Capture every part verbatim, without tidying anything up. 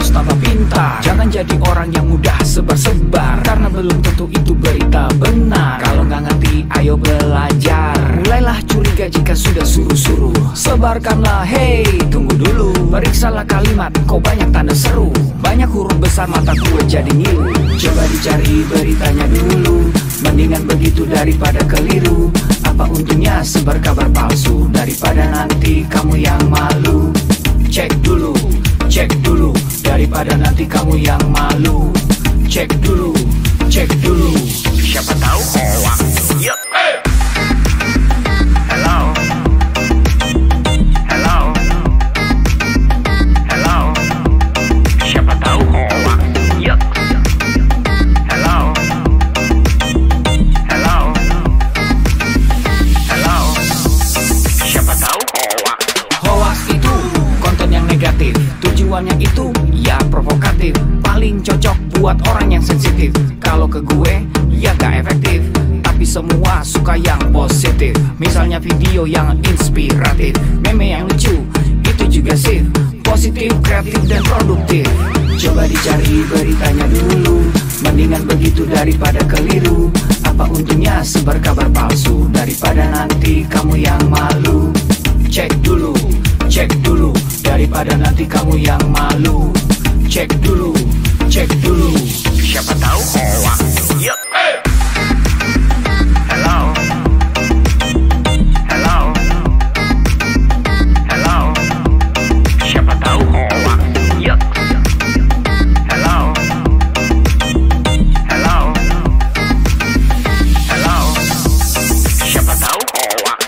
harus tambah pintar. Jangan jadi orang yang mudah sebar-sebar, karena belum tentu itu berita benar. Kalau nggak ngerti, ayo belajar. Mulailah curiga jika sudah suruh-suruh. Sebarkanlah, hey, tunggu dulu. Periksalah kalimat, kok banyak tanda seru. Banyak huruf besar, mata gue jadi ngilu. Coba dicari beritanya dulu, mendingan begitu daripada keliru. Apa untungnya sebar kabar palsu, daripada nanti kamu yang malu. Cek dulu, cek dulu, daripada nanti kamu yang malu. Cek dulu, cek dulu, siapa tahu hoax. Yup. Hello, hello, hello, siapa tahu hoax. Yup. Hello, hello, hello, siapa tahu hoax. Hoax itu konten yang negatif, tujuannya itu ya provokatif. Paling cocok buat orang yang sensitif. Kalau ke gue ya gak efektif, tapi semua suka yang positif. Misalnya video yang inspiratif, meme yang lucu, itu juga sih positif, kreatif, dan produktif. Coba dicari beritanya dulu, mendingan begitu daripada keliru. Apa untungnya sebar kabar palsu, daripada nanti kamu yang malu. Cek dulu, cek dulu, daripada nanti kamu yang malu. Cek dulu, cek dulu, siapa tahu hoax. Yup. Hello, hello, hello, siapa tahu hoax. Yup. Hello, hello, hello, siapa tahu hoax.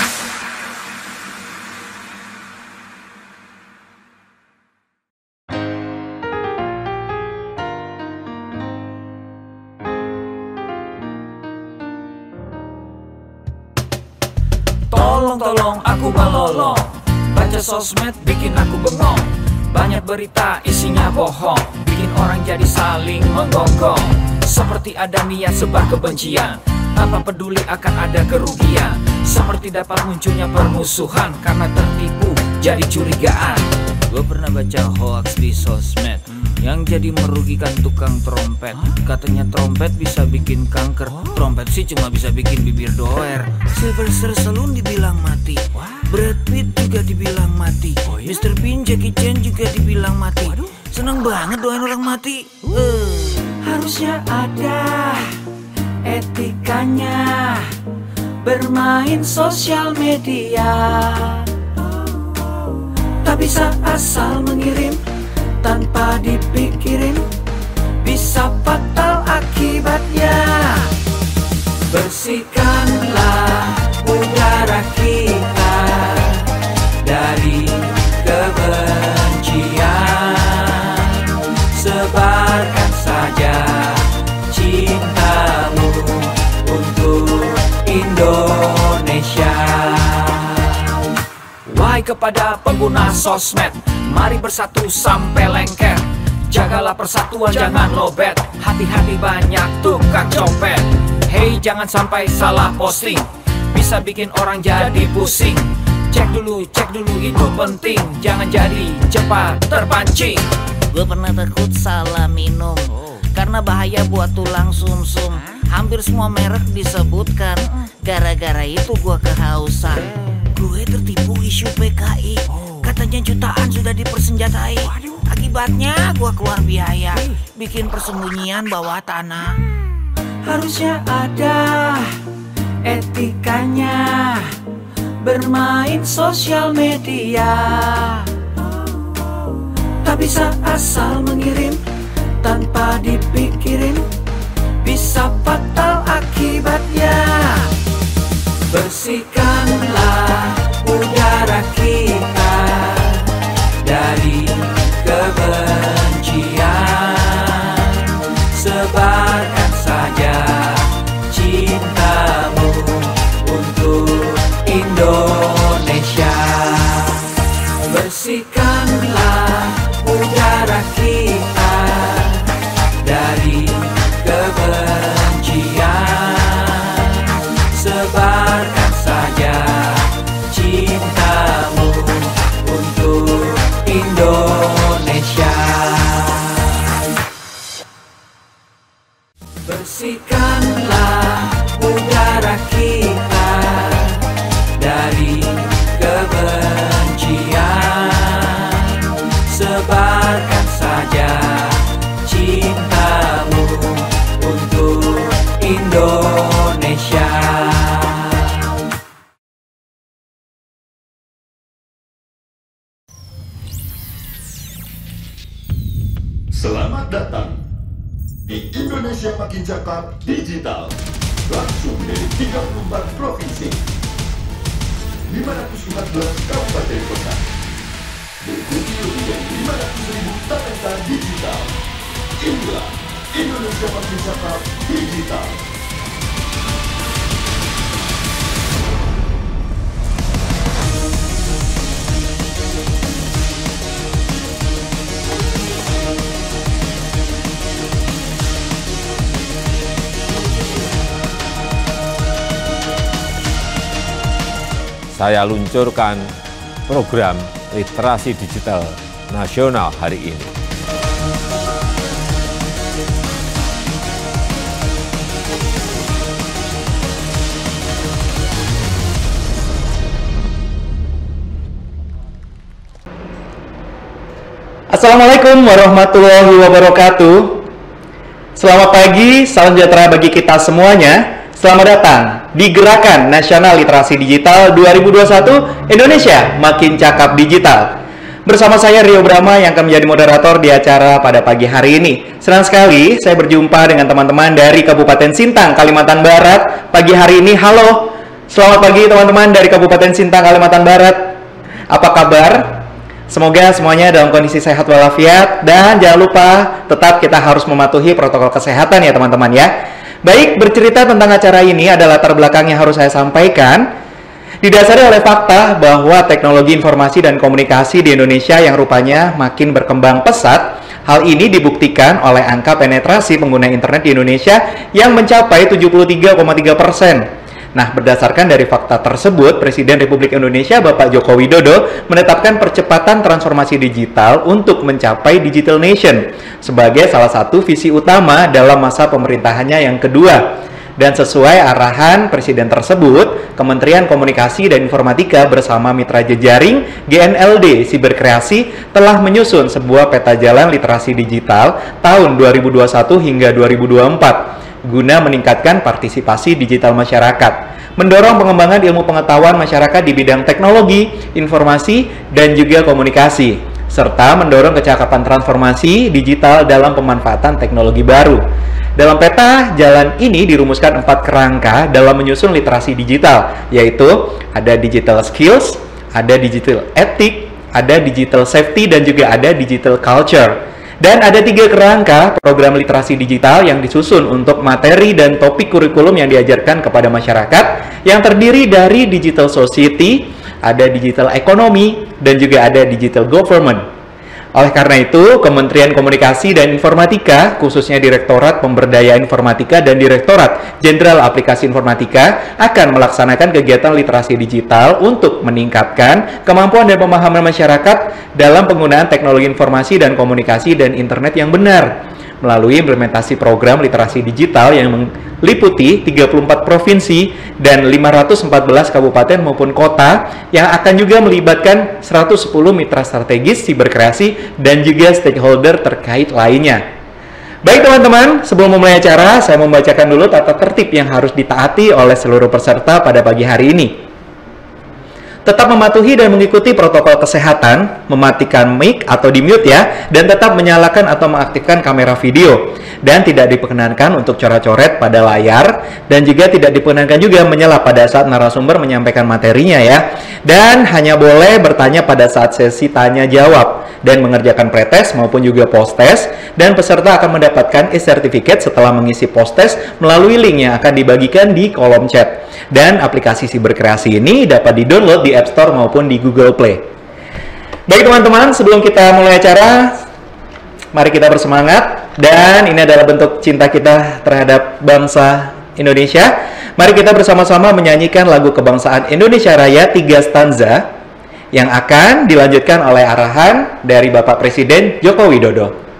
Tolong, tolong, aku melolong. Baca sosmed bikin aku bengong. Banyak berita isinya bohong, bikin orang jadi saling menggonggong. Seperti ada niat sebar kebencian, tanpa peduli akan ada kerugian. Seperti dapat munculnya permusuhan, karena tertipu jadi curigaan. Gue pernah baca hoax di sosmed yang jadi merugikan tukang trompet. Katanya trompet bisa bikin kanker, trompet sih cuma bisa bikin bibir doer. Sylvester Stallone dibilang mati, Brad Pitt juga dibilang mati, Mister Bean, Jackie Chan juga dibilang mati. Seneng banget doain orang mati. uh. Harusnya ada etikanya bermain sosial media. Tak bisa asal mengirim tanpa dipikirin, bisa fatal akibatnya. Bersihkanlah udara kita dari kebencian. Sebarkan saja cintamu untuk Indonesia. Wahai kepada pengguna sosmed, mari bersatu sampai lengket. Jagalah persatuan, jangan lobet. Hati-hati banyak tukang copet. Hey, jangan sampai salah posting, bisa bikin orang jadi pusing. Cek dulu, cek dulu, itu penting. Jangan jadi cepat terpancing. Gue pernah takut salah minum, karena bahaya buat tulang sumsum. Hampir semua merek disebutkan, gara-gara itu gue kehausan. Gue tertipu isu P K I, katanya jutaan sudah dipersenjatai. Akibatnya gue keluar biaya, bikin persembunyian bawah tanah. Harusnya ada etikanya bermain sosial media. Tak bisa asal mengirim tanpa dipikirin, bisa fatal akibatnya. Bersihkanlah udara kita dari kebencian. Sebarkan saja cintamu untuk Indonesia. Bersihkanlah udara kita dari kebencian. Sebarkan saja cintamu untuk Indonesia. Selamat datang di Indonesia Makin Cakap Digital, langsung dari tiga puluh empat provinsi, lima ratus empat belas kabupaten kota, diikuti lebih dari lima ratus ribu talenta digital. Inilah Indonesia Makin Cakap Digital. Saya luncurkan program literasi digital nasional hari ini. Assalamualaikum warahmatullahi wabarakatuh. Selamat pagi, salam sejahtera bagi kita semuanya. Selamat datang di Gerakan Nasional Literasi Digital dua ribu dua puluh satu Indonesia Makin Cakap Digital. Bersama saya Rio Brahma yang akan menjadi moderator di acara pada pagi hari ini. Senang sekali saya berjumpa dengan teman-teman dari Kabupaten Sintang, Kalimantan Barat. Pagi hari ini, halo. Selamat pagi teman-teman dari Kabupaten Sintang, Kalimantan Barat. Apa kabar? Semoga semuanya dalam kondisi sehat walafiat. Dan jangan lupa tetap kita harus mematuhi protokol kesehatan ya teman-teman ya. Baik, bercerita tentang acara ini ada latar belakang yang harus saya sampaikan. Didasari oleh fakta bahwa teknologi informasi dan komunikasi di Indonesia yang rupanya makin berkembang pesat. Hal ini dibuktikan oleh angka penetrasi pengguna internet di Indonesia yang mencapai tujuh puluh tiga koma tiga persen. Nah, berdasarkan dari fakta tersebut, Presiden Republik Indonesia Bapak Joko Widodo menetapkan percepatan transformasi digital untuk mencapai Digital Nation sebagai salah satu visi utama dalam masa pemerintahannya yang kedua. Dan sesuai arahan Presiden tersebut, Kementerian Komunikasi dan Informatika bersama mitra jejaring G N L D Siberkreasi telah menyusun sebuah peta jalan literasi digital tahun dua ribu dua puluh satu hingga dua ribu dua puluh empat. Guna meningkatkan partisipasi digital masyarakat, mendorong pengembangan ilmu pengetahuan masyarakat di bidang teknologi, informasi, dan juga komunikasi, serta mendorong kecakapan transformasi digital dalam pemanfaatan teknologi baru. Dalam peta jalan ini dirumuskan empat kerangka dalam menyusun literasi digital, yaitu ada digital skills, ada digital ethic, ada digital safety, dan juga ada digital culture. Dan ada tiga kerangka program literasi digital yang disusun untuk materi dan topik kurikulum yang diajarkan kepada masyarakat, yang terdiri dari digital society, ada digital economy, dan juga ada digital government. Oleh karena itu, Kementerian Komunikasi dan Informatika, khususnya Direktorat Pemberdayaan Informatika dan Direktorat Jenderal Aplikasi Informatika, akan melaksanakan kegiatan literasi digital untuk meningkatkan kemampuan dan pemahaman masyarakat dalam penggunaan teknologi informasi dan komunikasi dan internet yang benar, melalui implementasi program literasi digital yang meliputi tiga puluh empat provinsi dan lima ratus empat belas kabupaten maupun kota, yang akan juga melibatkan seratus sepuluh mitra strategis siberkreasi dan juga stakeholder terkait lainnya. Baik teman-teman, sebelum memulai acara, saya membacakan dulu tata tertib yang harus ditaati oleh seluruh peserta pada pagi hari ini. Tetap mematuhi dan mengikuti protokol kesehatan, mematikan mic atau di-mute ya, dan tetap menyalakan atau mengaktifkan kamera video. Dan tidak diperkenankan untuk coret-coret pada layar, dan juga tidak diperkenankan juga menyela pada saat narasumber menyampaikan materinya ya. Dan hanya boleh bertanya pada saat sesi tanya jawab, dan mengerjakan pretest maupun juga post-test, dan peserta akan mendapatkan e-certificate setelah mengisi post-test melalui link yang akan dibagikan di kolom chat. Dan aplikasi Siberkreasi ini dapat di-download di App Store maupun di Google Play. Baik teman-teman, sebelum kita mulai acara, mari kita bersemangat. Dan ini adalah bentuk cinta kita terhadap bangsa Indonesia. Mari kita bersama-sama menyanyikan lagu kebangsaan Indonesia Raya tiga stanza yang akan dilanjutkan oleh arahan dari Bapak Presiden Joko Widodo.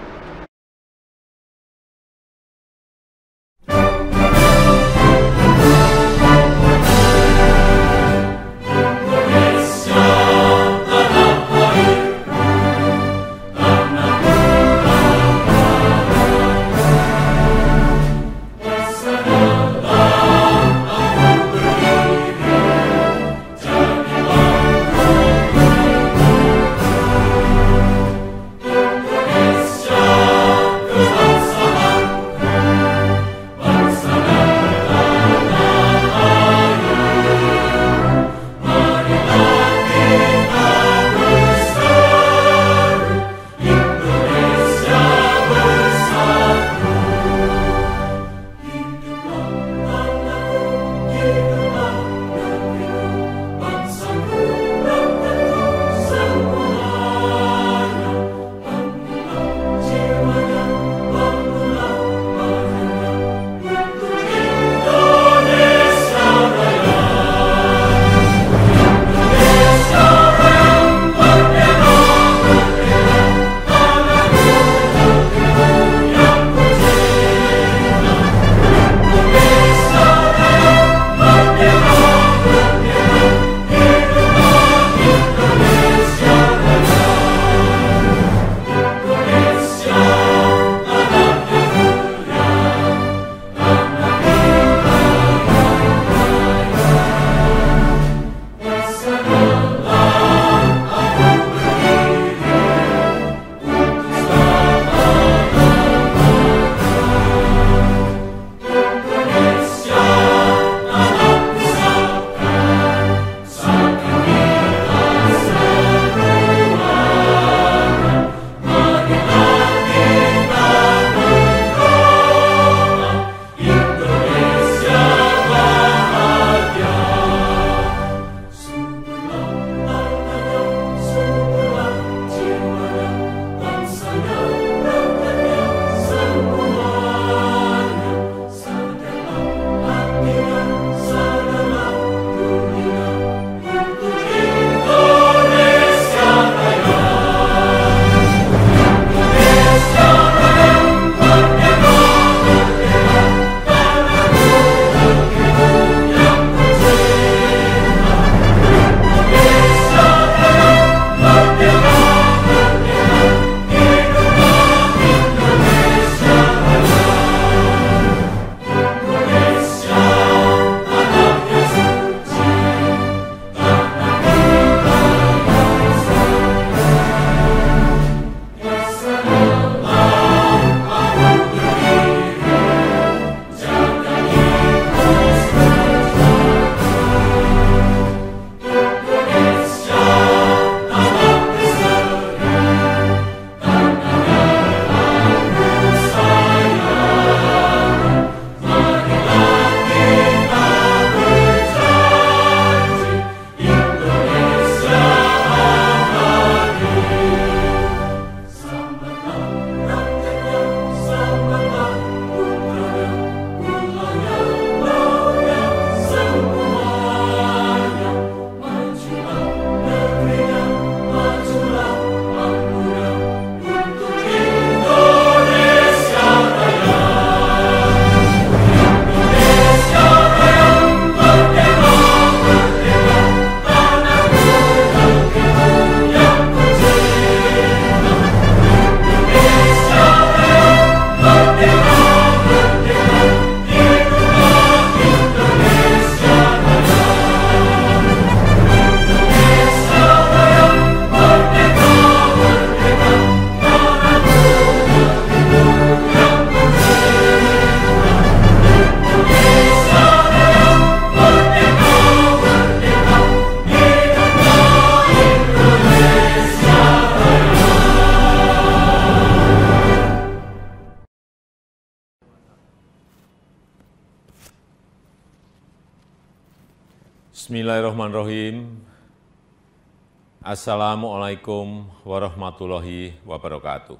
Indonesia Bismillahirrahmanirrahim. Assalamualaikum warahmatullahi wabarakatuh.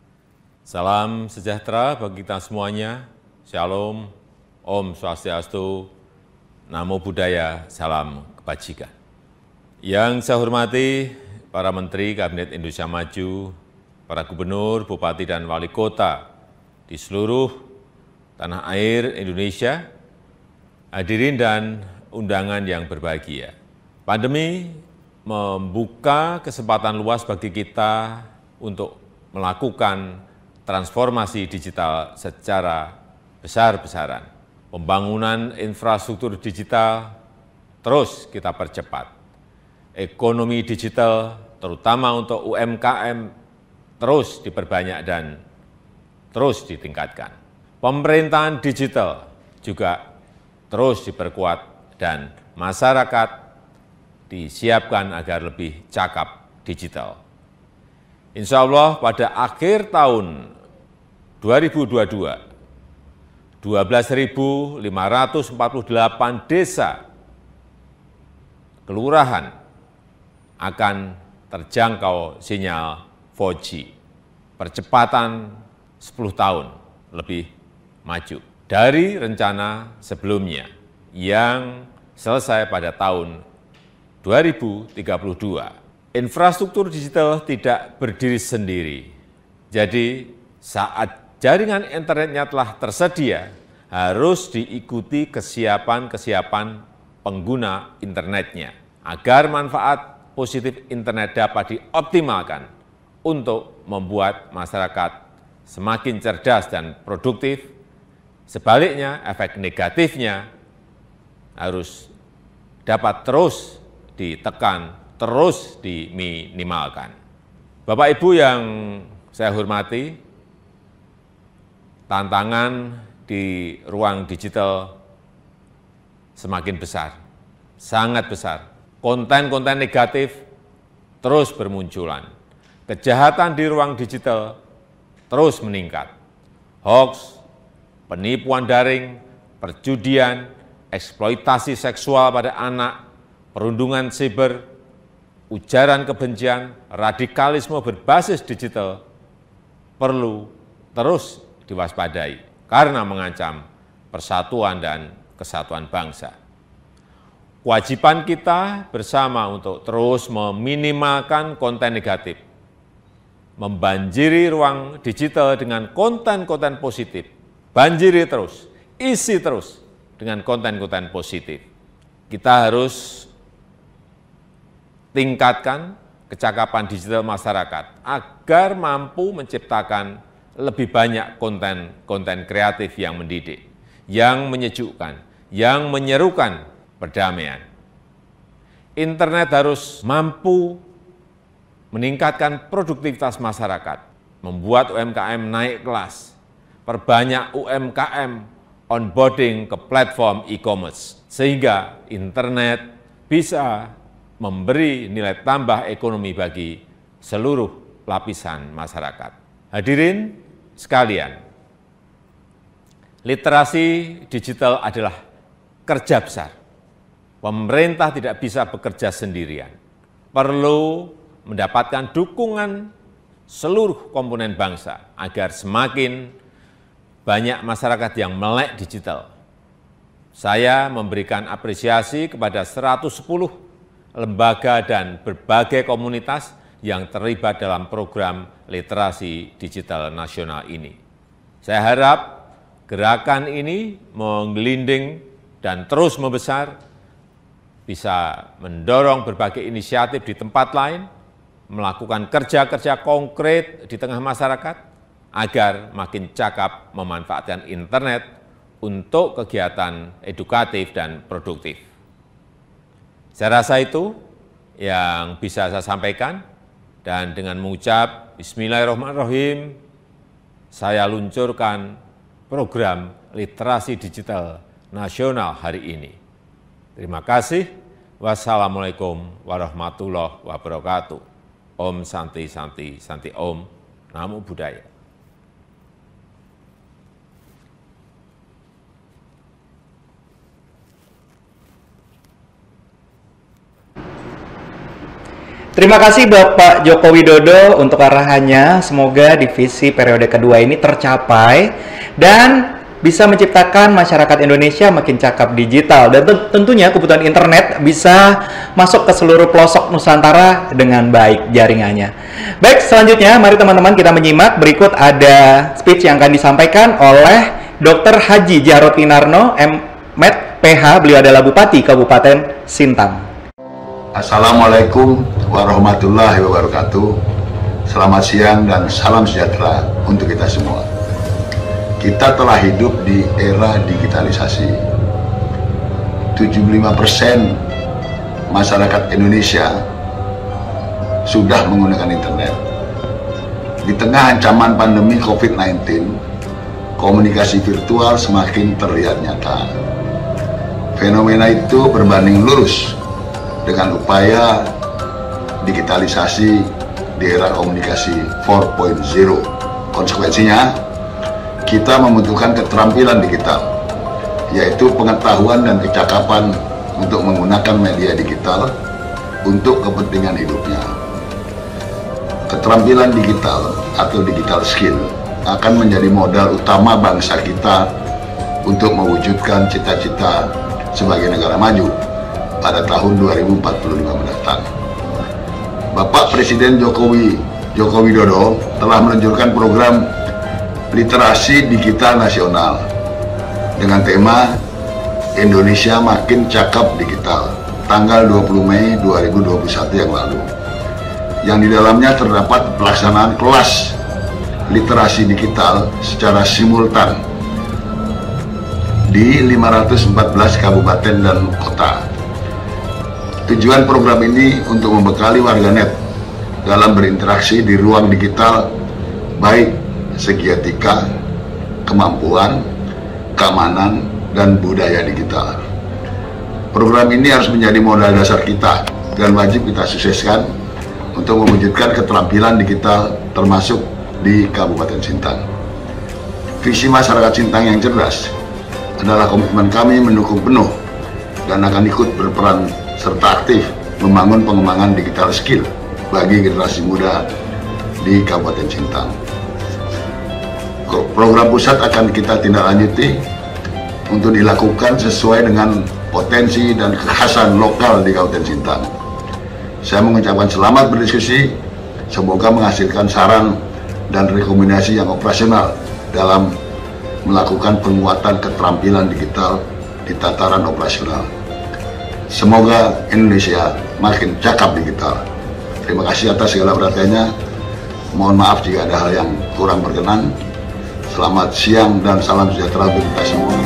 Salam sejahtera bagi kita semuanya. Shalom, Om Swastiastu, Namo Buddhaya, salam kebajikan. Yang saya hormati para Menteri Kabinet Indonesia Maju, para Gubernur, Bupati, dan Wali Kota di seluruh tanah air Indonesia, hadirin dan undangan yang berbahagia. Pandemi membuka kesempatan luas bagi kita untuk melakukan transformasi digital secara besar-besaran. Pembangunan infrastruktur digital terus kita percepat. Ekonomi digital, terutama untuk U M K M, terus diperbanyak dan terus ditingkatkan. Pemerintahan digital juga terus diperkuat dan masyarakat disiapkan agar lebih cakap digital. Insya Allah pada akhir tahun dua ribu dua puluh dua, dua belas ribu lima ratus empat puluh delapan desa kelurahan akan terjangkau sinyal empat G. Percepatan sepuluh tahun lebih maju dari rencana sebelumnya yang selesai pada tahun dua ribu tiga puluh dua. Infrastruktur digital tidak berdiri sendiri. Jadi saat jaringan internetnya telah tersedia, harus diikuti kesiapan-kesiapan pengguna internetnya agar manfaat positif internet dapat dioptimalkan untuk membuat masyarakat semakin cerdas dan produktif. Sebaliknya, efek negatifnya harus dapat terus ditekan, terus diminimalkan. Bapak Ibu yang saya hormati, tantangan di ruang digital semakin besar, sangat besar. Konten-konten negatif terus bermunculan. Kejahatan di ruang digital terus meningkat. Hoax, penipuan daring, perjudian, eksploitasi seksual pada anak, perundungan siber, ujaran kebencian, radikalisme berbasis digital perlu terus diwaspadai karena mengancam persatuan dan kesatuan bangsa. Kewajiban kita bersama untuk terus meminimalkan konten negatif, membanjiri ruang digital dengan konten-konten positif, banjiri terus, isi terus dengan konten-konten positif. Kita harus tingkatkan kecakapan digital masyarakat agar mampu menciptakan lebih banyak konten-konten kreatif yang mendidik, yang menyejukkan, yang menyerukan perdamaian. Internet harus mampu meningkatkan produktivitas masyarakat, membuat U M K M naik kelas, perbanyak U M K M onboarding ke platform e-commerce, sehingga internet bisa memberi nilai tambah ekonomi bagi seluruh lapisan masyarakat. Hadirin sekalian, literasi digital adalah kerja besar. Pemerintah tidak bisa bekerja sendirian. Perlu mendapatkan dukungan seluruh komponen bangsa agar semakin banyak masyarakat yang melek digital. Saya memberikan apresiasi kepada seratus sepuluh lembaga dan berbagai komunitas yang terlibat dalam program literasi digital nasional ini. Saya harap gerakan ini menggelinding dan terus membesar, bisa mendorong berbagai inisiatif di tempat lain, melakukan kerja-kerja konkret di tengah masyarakat, agar makin cakap memanfaatkan internet untuk kegiatan edukatif dan produktif. Saya rasa itu yang bisa saya sampaikan. Dan dengan mengucap Bismillahirrahmanirrahim, saya luncurkan program literasi digital nasional hari ini. Terima kasih. Wassalamualaikum warahmatullahi wabarakatuh. Om Santi Santi Santi Om. Namo Buddhaya. Terima kasih Bapak Joko Widodo untuk arahannya. Semoga divisi periode kedua ini tercapai dan bisa menciptakan masyarakat Indonesia makin cakap digital, dan tentunya kebutuhan internet bisa masuk ke seluruh pelosok Nusantara dengan baik jaringannya. Baik, selanjutnya mari teman-teman kita menyimak. Berikut ada speech yang akan disampaikan oleh Doktor Haji Jarod Winarno, M Med P H. Beliau adalah Bupati Kabupaten Sintang. Assalamualaikum warahmatullahi wabarakatuh. Selamat siang dan salam sejahtera untuk kita semua. Kita telah hidup di era digitalisasi. tujuh puluh lima persen masyarakat Indonesia sudah menggunakan internet. Di tengah ancaman pandemi COVID sembilan belas, komunikasi virtual semakin terlihat nyata. Fenomena itu berbanding lurus dengan upaya digitalisasi di era komunikasi empat titik nol. Konsekuensinya, kita membutuhkan keterampilan digital, yaitu pengetahuan dan kecakapan untuk menggunakan media digital untuk kepentingan hidupnya. Keterampilan digital atau digital skill akan menjadi modal utama bangsa kita untuk mewujudkan cita-cita sebagai negara maju pada tahun dua ribu empat puluh lima mendatang. Bapak Presiden Jokowi Joko Widodo telah meluncurkan program Literasi Digital Nasional dengan tema Indonesia Makin Cakap Digital tanggal dua puluh Mei dua ribu dua puluh satu yang lalu, yang di dalamnya terdapat pelaksanaan kelas literasi digital secara simultan di lima ratus empat belas kabupaten dan kota. Tujuan program ini untuk membekali warganet dalam berinteraksi di ruang digital, baik segi etika, kemampuan, keamanan, dan budaya digital. Program ini harus menjadi modal dasar kita dan wajib kita sukseskan untuk mewujudkan keterampilan digital termasuk di Kabupaten Sintang. Visi masyarakat Sintang yang cerdas adalah komitmen kami mendukung penuh dan akan ikut berperan serta aktif membangun pengembangan digital skill bagi generasi muda di Kabupaten Sintang. Program pusat akan kita tindak lanjuti untuk dilakukan sesuai dengan potensi dan kekhasan lokal di Kabupaten Sintang. Saya mengucapkan selamat berdiskusi, semoga menghasilkan saran dan rekomendasi yang operasional dalam melakukan penguatan keterampilan digital di tataran operasional. Semoga Indonesia makin cakap digital. Terima kasih atas segala perhatiannya. Mohon maaf jika ada hal yang kurang berkenan. Selamat siang dan salam sejahtera untuk kita semua.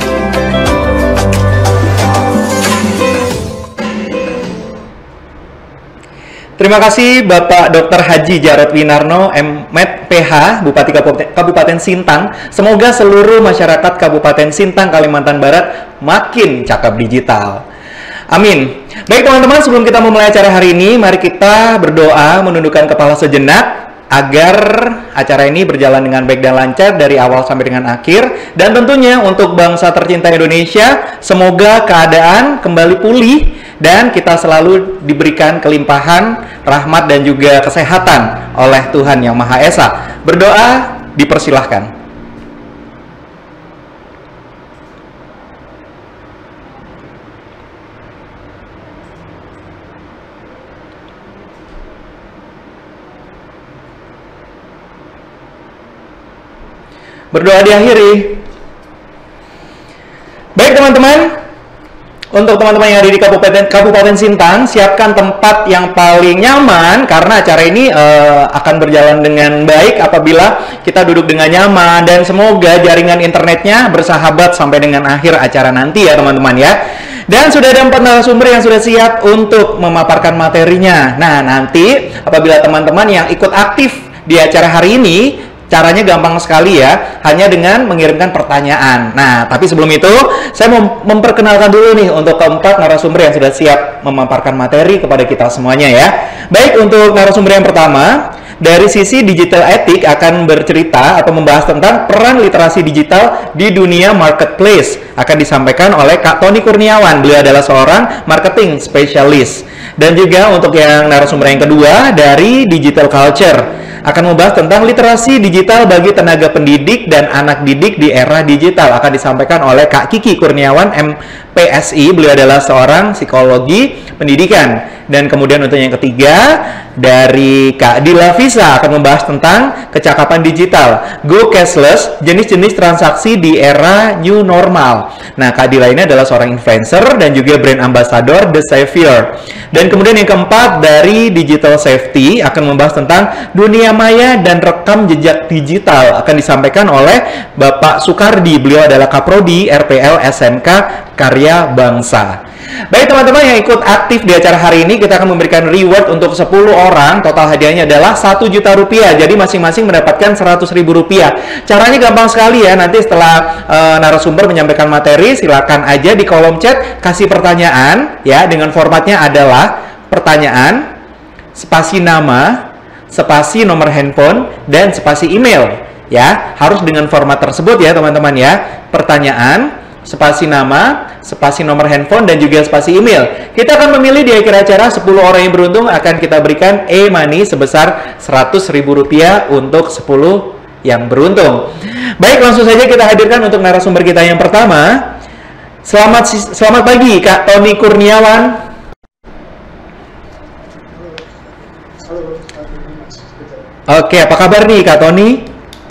Terima kasih Bapak Doktor Haji Jarod Winarno, M Med P H, Bupati Kabupaten Sintang. Semoga seluruh masyarakat Kabupaten Sintang, Kalimantan Barat makin cakap digital. Amin. Baik teman-teman, sebelum kita memulai acara hari ini, mari kita berdoa menundukkan kepala sejenak agar acara ini berjalan dengan baik dan lancar dari awal sampai dengan akhir. Dan tentunya untuk bangsa tercinta Indonesia, semoga keadaan kembali pulih dan kita selalu diberikan kelimpahan, rahmat dan juga kesehatan oleh Tuhan Yang Maha Esa. Berdoa dipersilahkan. Berdoa diakhiri. Baik teman-teman, untuk teman-teman yang ada di Kabupaten Kabupaten Sintang, siapkan tempat yang paling nyaman karena acara ini uh, akan berjalan dengan baik apabila kita duduk dengan nyaman, dan semoga jaringan internetnya bersahabat sampai dengan akhir acara nanti ya teman-teman ya. Dan sudah ada empat narasumber yang sudah siap untuk memaparkan materinya. Nah, nanti apabila teman-teman yang ikut aktif di acara hari ini, caranya gampang sekali ya, hanya dengan mengirimkan pertanyaan. Nah, tapi sebelum itu, saya mau memperkenalkan dulu nih untuk keempat narasumber yang sudah siap memaparkan materi kepada kita semuanya ya. Baik, untuk narasumber yang pertama, Dari sisi digital ethic akan bercerita atau membahas tentang peran literasi digital di dunia marketplace. Akan disampaikan oleh Kak Tony Kurniawan. Beliau adalah seorang marketing specialist. Dan juga untuk yang narasumber yang kedua dari digital culture akan membahas tentang literasi digital bagi tenaga pendidik dan anak didik di era digital. Akan disampaikan oleh Kak Kiki Kurniawan M P S I. Beliau adalah seorang psikologi pendidikan. Dan kemudian untuk yang ketiga dari Kak Dila Visa akan membahas tentang kecakapan digital, go cashless, jenis-jenis transaksi di era new normal. Nah, Kak Dila ini adalah seorang influencer dan juga brand ambassador The Savior. Dan kemudian yang keempat dari digital safety akan membahas tentang dunia maya dan rekam jejak digital. Akan disampaikan oleh Bapak Sukardi. Beliau adalah Kaprodi R P L S M K Karya Bangsa. Baik teman-teman yang ikut aktif di acara hari ini, kita akan memberikan reward untuk sepuluh orang. Total hadiahnya adalah satu juta rupiah. Jadi masing-masing mendapatkan seratus ribu rupiah. Caranya gampang sekali ya. Nanti setelah uh, narasumber menyampaikan materi, silakan aja di kolom chat kasih pertanyaan ya, dengan formatnya adalah pertanyaan, spasi nama, spasi nomor handphone, dan spasi email ya. Harus dengan format tersebut ya teman-teman ya. Pertanyaan, spasi nama, spasi nomor handphone, dan juga spasi email. Kita akan memilih di akhir acara sepuluh orang yang beruntung, akan kita berikan e-money sebesar seratus ribu rupiah untuk sepuluh yang beruntung. Baik, langsung saja kita hadirkan untuk narasumber kita yang pertama. Selamat selamat pagi Kak Tony Kurniawan. Oke, apa kabar nih Kak Tony?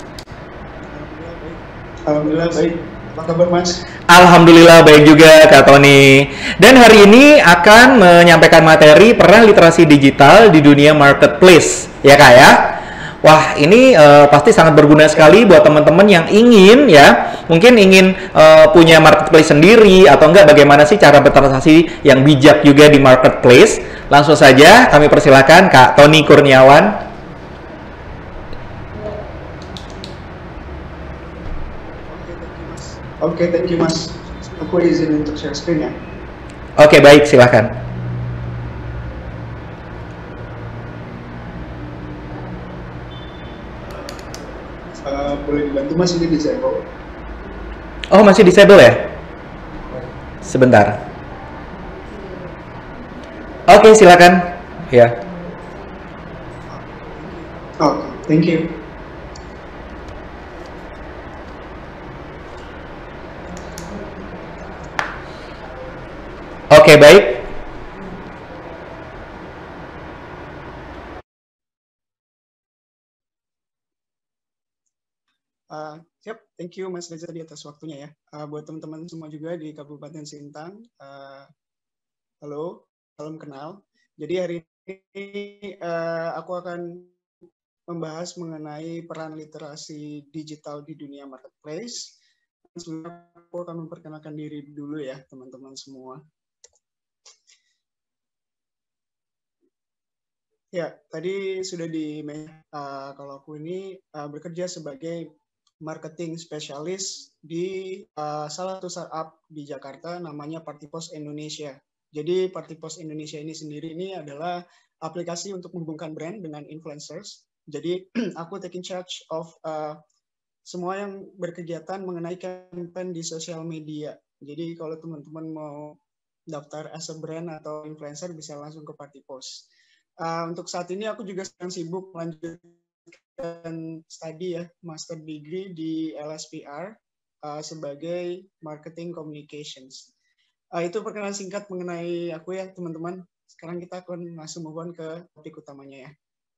Alhamdulillah baik. Apa kabar Mas? Alhamdulillah baik juga Kak Tony. Dan hari ini akan menyampaikan materi peran literasi digital di dunia marketplace, ya Kak ya. Wah, ini uh, pasti sangat berguna sekali buat teman-teman yang ingin ya, mungkin ingin uh, punya marketplace sendiri atau enggak, bagaimana sih cara bertransaksi yang bijak juga di marketplace. Langsung saja kami persilakan Kak Tony Kurniawan. Oke, okay, thank you Mas. Aku izin untuk share screen ya. Oke, okay, baik, silakan. Uh, boleh dibantu Mas, ini disable. Oh, masih disable ya? Sebentar. Oke, okay, silakan. Ya. Oke, okay, thank you. Oke, okay, baik. Uh, siap, thank you Mas Reza di atas waktunya ya. Uh, buat teman-teman semua juga di Kabupaten Sintang, uh, halo, salam kenal. Jadi hari ini uh, aku akan membahas mengenai peran literasi digital di dunia marketplace. Sebenarnya aku akan memperkenalkan diri dulu ya teman-teman semua. Ya, tadi sudah di uh, kalau aku ini uh, bekerja sebagai marketing spesialis di uh, salah satu startup di Jakarta namanya Partypost Indonesia. Jadi Partypost Indonesia ini sendiri ini adalah aplikasi untuk menghubungkan brand dengan influencers. Jadi aku taking charge of uh, semua yang berkegiatan mengenai campaign di sosial media. Jadi kalau teman-teman mau daftar as a brand atau influencer bisa langsung ke Partypost. Uh, untuk saat ini aku juga sedang sibuk melanjutkan studi ya, master degree di L S P R uh, sebagai marketing communications. Uh, itu perkenalan singkat mengenai aku ya teman-teman. Sekarang kita akan langsung move on ke topik utamanya ya.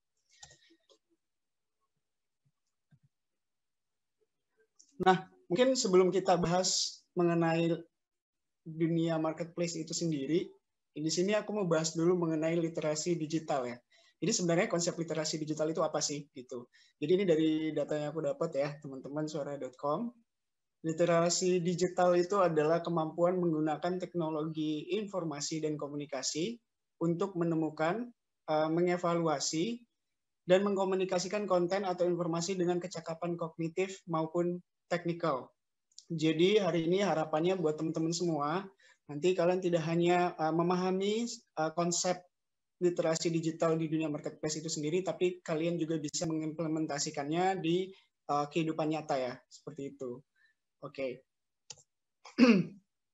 Nah, mungkin sebelum kita bahas mengenai dunia marketplace itu sendiri, di sini aku mau bahas dulu mengenai literasi digital ya. Jadi sebenarnya konsep literasi digital itu apa sih gitu. Jadi ini dari data yang aku dapat ya, teman-teman suara dot com. Literasi digital itu adalah kemampuan menggunakan teknologi informasi dan komunikasi untuk menemukan, uh, mengevaluasi, dan mengkomunikasikan konten atau informasi dengan kecakapan kognitif maupun teknikal. Jadi hari ini harapannya buat teman-teman semua, nanti kalian tidak hanya uh, memahami uh, konsep literasi digital di dunia marketplace itu sendiri, tapi kalian juga bisa mengimplementasikannya di uh, kehidupan nyata ya, seperti itu. Oke. Okay.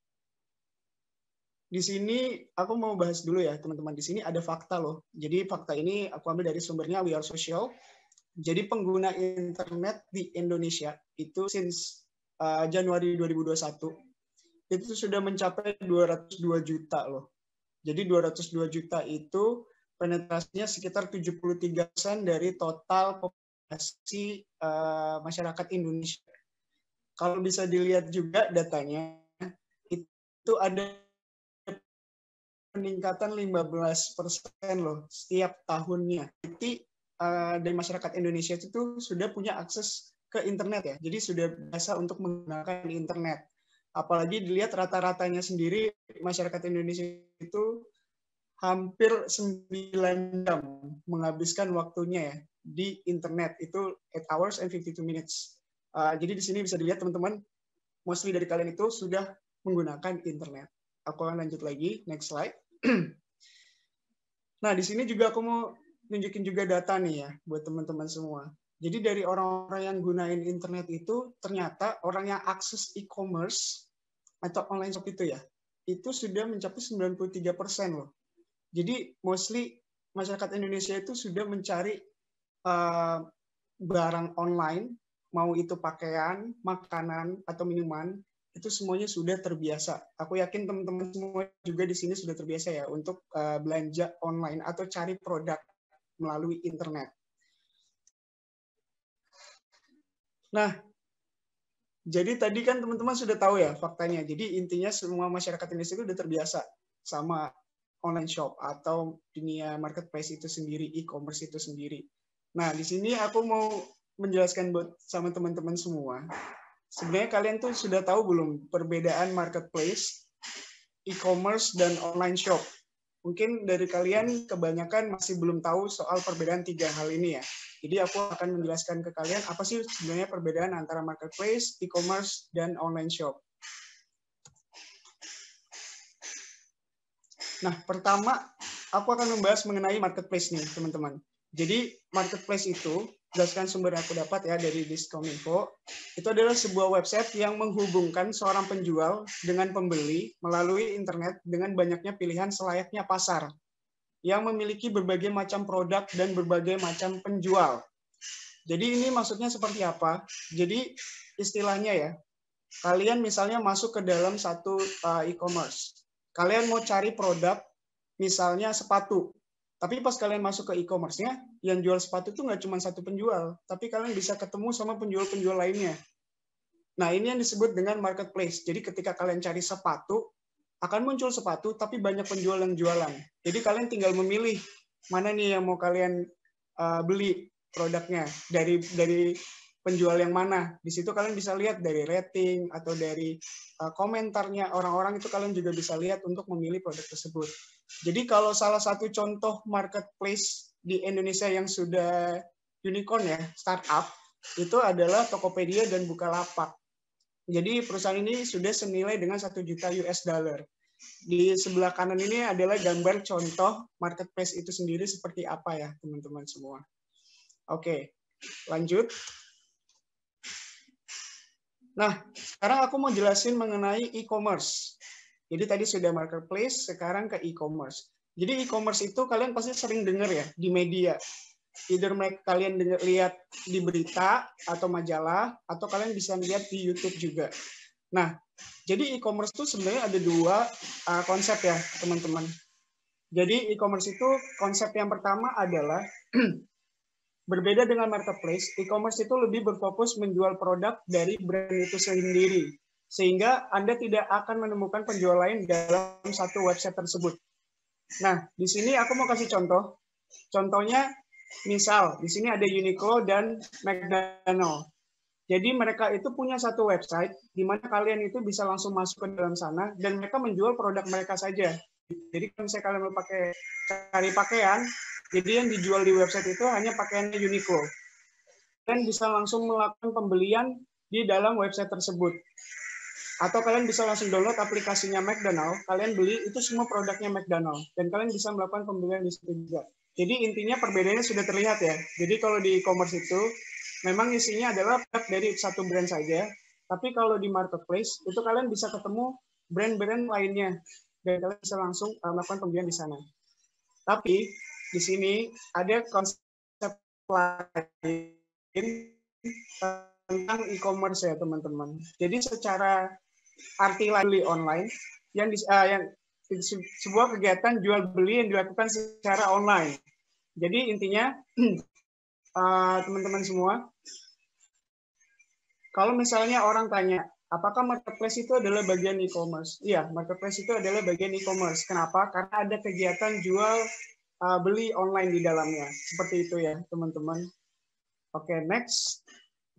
Di sini aku mau bahas dulu ya, teman-teman. Di sini ada fakta loh. Jadi fakta ini aku ambil dari sumbernya We Are Social. Jadi pengguna internet di Indonesia itu since uh, Januari dua ribu dua puluh satu itu sudah mencapai dua ratus dua juta loh. Jadi dua ratus dua juta itu penetrasinya sekitar tujuh puluh tiga persen dari total populasi uh, masyarakat Indonesia. Kalau bisa dilihat juga datanya, itu ada peningkatan lima belas persen loh setiap tahunnya. Jadi uh, dari masyarakat Indonesia itu sudah punya akses ke internet ya. Jadi sudah biasa untuk menggunakan internet. Apalagi dilihat rata-ratanya sendiri masyarakat Indonesia itu hampir sembilan jam menghabiskan waktunya ya di internet, itu eight hours and fifty-two minutes. Uh, jadi di sini bisa dilihat teman-teman, mostly dari kalian itu sudah menggunakan internet. Aku akan lanjut lagi, next slide. Nah, di sini juga aku mau nunjukin juga data nih ya buat teman-teman semua. Jadi dari orang-orang yang gunain internet itu ternyata orang yang akses e-commerce atau online shop itu ya, itu sudah mencapai sembilan puluh tiga persen loh. Jadi mostly masyarakat Indonesia itu sudah mencari uh, barang online, mau itu pakaian, makanan, atau minuman, itu semuanya sudah terbiasa. Aku yakin teman-teman semua juga di sini sudah terbiasa ya untuk uh, belanja online atau cari produk melalui internet. Nah, jadi tadi kan teman-teman sudah tahu ya faktanya. Jadi intinya semua masyarakat Indonesia itu sudah terbiasa sama online shop atau dunia marketplace itu sendiri, e-commerce itu sendiri. Nah, di sini aku mau menjelaskan buat sama teman-teman semua. Sebenarnya kalian tuh sudah tahu belum perbedaan marketplace, e-commerce, dan online shop? Mungkin dari kalian kebanyakan masih belum tahu soal perbedaan tiga hal ini ya. Jadi aku akan menjelaskan ke kalian apa sih sebenarnya perbedaan antara marketplace, e-commerce, dan online shop. Nah, pertama aku akan membahas mengenai marketplace nih, teman-teman. Jadi marketplace itu, berdasarkan sumber yang aku dapat ya dari Diskominfo, itu adalah sebuah website yang menghubungkan seorang penjual dengan pembeli melalui internet dengan banyaknya pilihan selayaknya pasar yang memiliki berbagai macam produk dan berbagai macam penjual. Jadi ini maksudnya seperti apa? Jadi istilahnya ya, kalian misalnya masuk ke dalam satu uh, e-commerce. Kalian mau cari produk, misalnya sepatu. Tapi pas kalian masuk ke e-commerce-nya, yang jual sepatu itu nggak cuma satu penjual, tapi kalian bisa ketemu sama penjual-penjual lainnya. Nah, ini yang disebut dengan marketplace. Jadi ketika kalian cari sepatu, akan muncul sepatu, tapi banyak penjual yang jualan. Jadi kalian tinggal memilih mana nih yang mau kalian uh, beli produknya dari dari penjual yang mana. Di situ kalian bisa lihat dari rating atau dari uh, komentarnya orang-orang, itu kalian juga bisa lihat untuk memilih produk tersebut. Jadi kalau salah satu contoh marketplace di Indonesia yang sudah unicorn ya, startup, itu adalah Tokopedia dan Bukalapak. Jadi perusahaan ini sudah senilai dengan satu juta U S dollar. Di sebelah kanan ini adalah gambar contoh marketplace itu sendiri seperti apa ya, teman-teman semua. Oke, lanjut. Nah, sekarang aku mau jelasin mengenai e-commerce. Jadi tadi sudah marketplace, sekarang ke e-commerce. Jadi e-commerce itu kalian pasti sering dengar ya di media. Either kalian dengar, lihat di berita atau majalah, atau kalian bisa lihat di YouTube juga. Nah, jadi e-commerce itu sebenarnya ada dua uh, konsep ya, teman-teman. Jadi e-commerce itu konsep yang pertama adalah berbeda dengan marketplace, e-commerce itu lebih berfokus menjual produk dari brand itu sendiri. Sehingga Anda tidak akan menemukan penjual lain dalam satu website tersebut. Nah, di sini aku mau kasih contoh. Contohnya, misal, di sini ada Uniqlo dan McDonald. Jadi mereka itu punya satu website di mana kalian itu bisa langsung masuk ke dalam sana dan mereka menjual produk mereka saja. Jadi kalau misalnya kalian mau pakai cari pakaian, jadi yang dijual di website itu hanya pakaiannya Uniqlo. Kalian bisa langsung melakukan pembelian di dalam website tersebut. Atau kalian bisa langsung download aplikasinya McDonald, kalian beli itu semua produknya McDonald, dan kalian bisa melakukan pembelian di situ juga. Jadi intinya perbedaannya sudah terlihat ya. Jadi kalau di e-commerce itu memang isinya adalah produk dari satu brand saja, tapi kalau di marketplace itu kalian bisa ketemu brand-brand lainnya dan kalian bisa langsung uh, melakukan pembelian di sana. Tapi di sini ada konsep lain tentang e-commerce ya teman-teman. Jadi secara arti beli online yang di, uh, yang sebuah kegiatan jual beli yang dilakukan secara online. Jadi intinya teman-teman uh, semua, kalau misalnya orang tanya, apakah marketplace itu adalah bagian e-commerce? Iya, marketplace itu adalah bagian e-commerce. Kenapa? Karena ada kegiatan jual uh, beli online di dalamnya. Seperti itu ya, teman-teman. Oke, okay, next.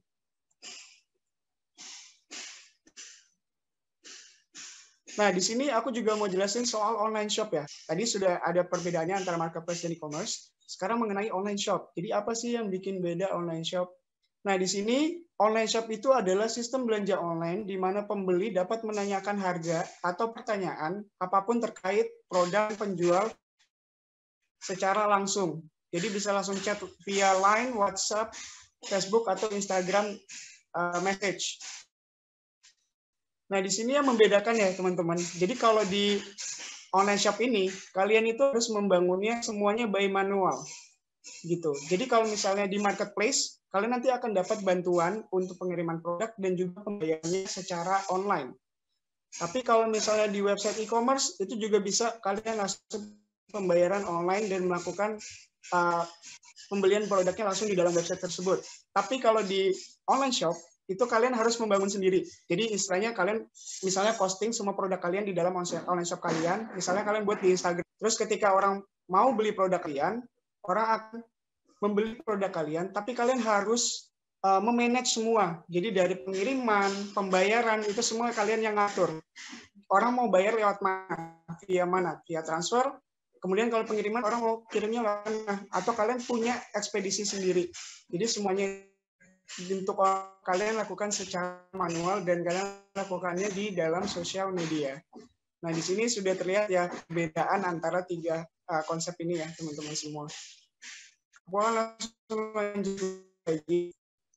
Nah, di sini aku juga mau jelasin soal online shop ya. Tadi sudah ada perbedaannya antara marketplace dan e-commerce. Sekarang mengenai online shop. Jadi apa sih yang bikin beda online shop? Nah, di sini online shop itu adalah sistem belanja online di mana pembeli dapat menanyakan harga atau pertanyaan apapun terkait produk penjual secara langsung. Jadi bisa langsung chat via Line, WhatsApp, Facebook, atau Instagram uh, message. Nah, di sini yang membedakan ya, teman-teman. Jadi kalau di online shop ini, kalian itu harus membangunnya semuanya by manual. Gitu. Jadi kalau misalnya di marketplace, kalian nanti akan dapat bantuan untuk pengiriman produk dan juga pembayarannya secara online. Tapi kalau misalnya di website e-commerce, itu juga bisa kalian langsung pembayaran online dan melakukan uh, pembelian produknya langsung di dalam website tersebut. Tapi kalau di online shop, itu kalian harus membangun sendiri. Jadi istilahnya kalian misalnya posting semua produk kalian di dalam online shop kalian, misalnya kalian buat di Instagram. Terus ketika orang mau beli produk kalian, orang akan membeli produk kalian, tapi kalian harus uh, memanage semua. Jadi dari pengiriman, pembayaran, itu semua kalian yang ngatur. Orang mau bayar lewat mana? Via mana? Via transfer. Kemudian kalau pengiriman, orang mau kirimnya lewat mana? Atau kalian punya ekspedisi sendiri. Jadi semuanya untuk kalian lakukan secara manual dan kalian lakukannya di dalam sosial media. Nah, di sini sudah terlihat ya perbedaan antara tiga uh, konsep ini ya, teman-teman semua. Aku langsung lanjut lagi.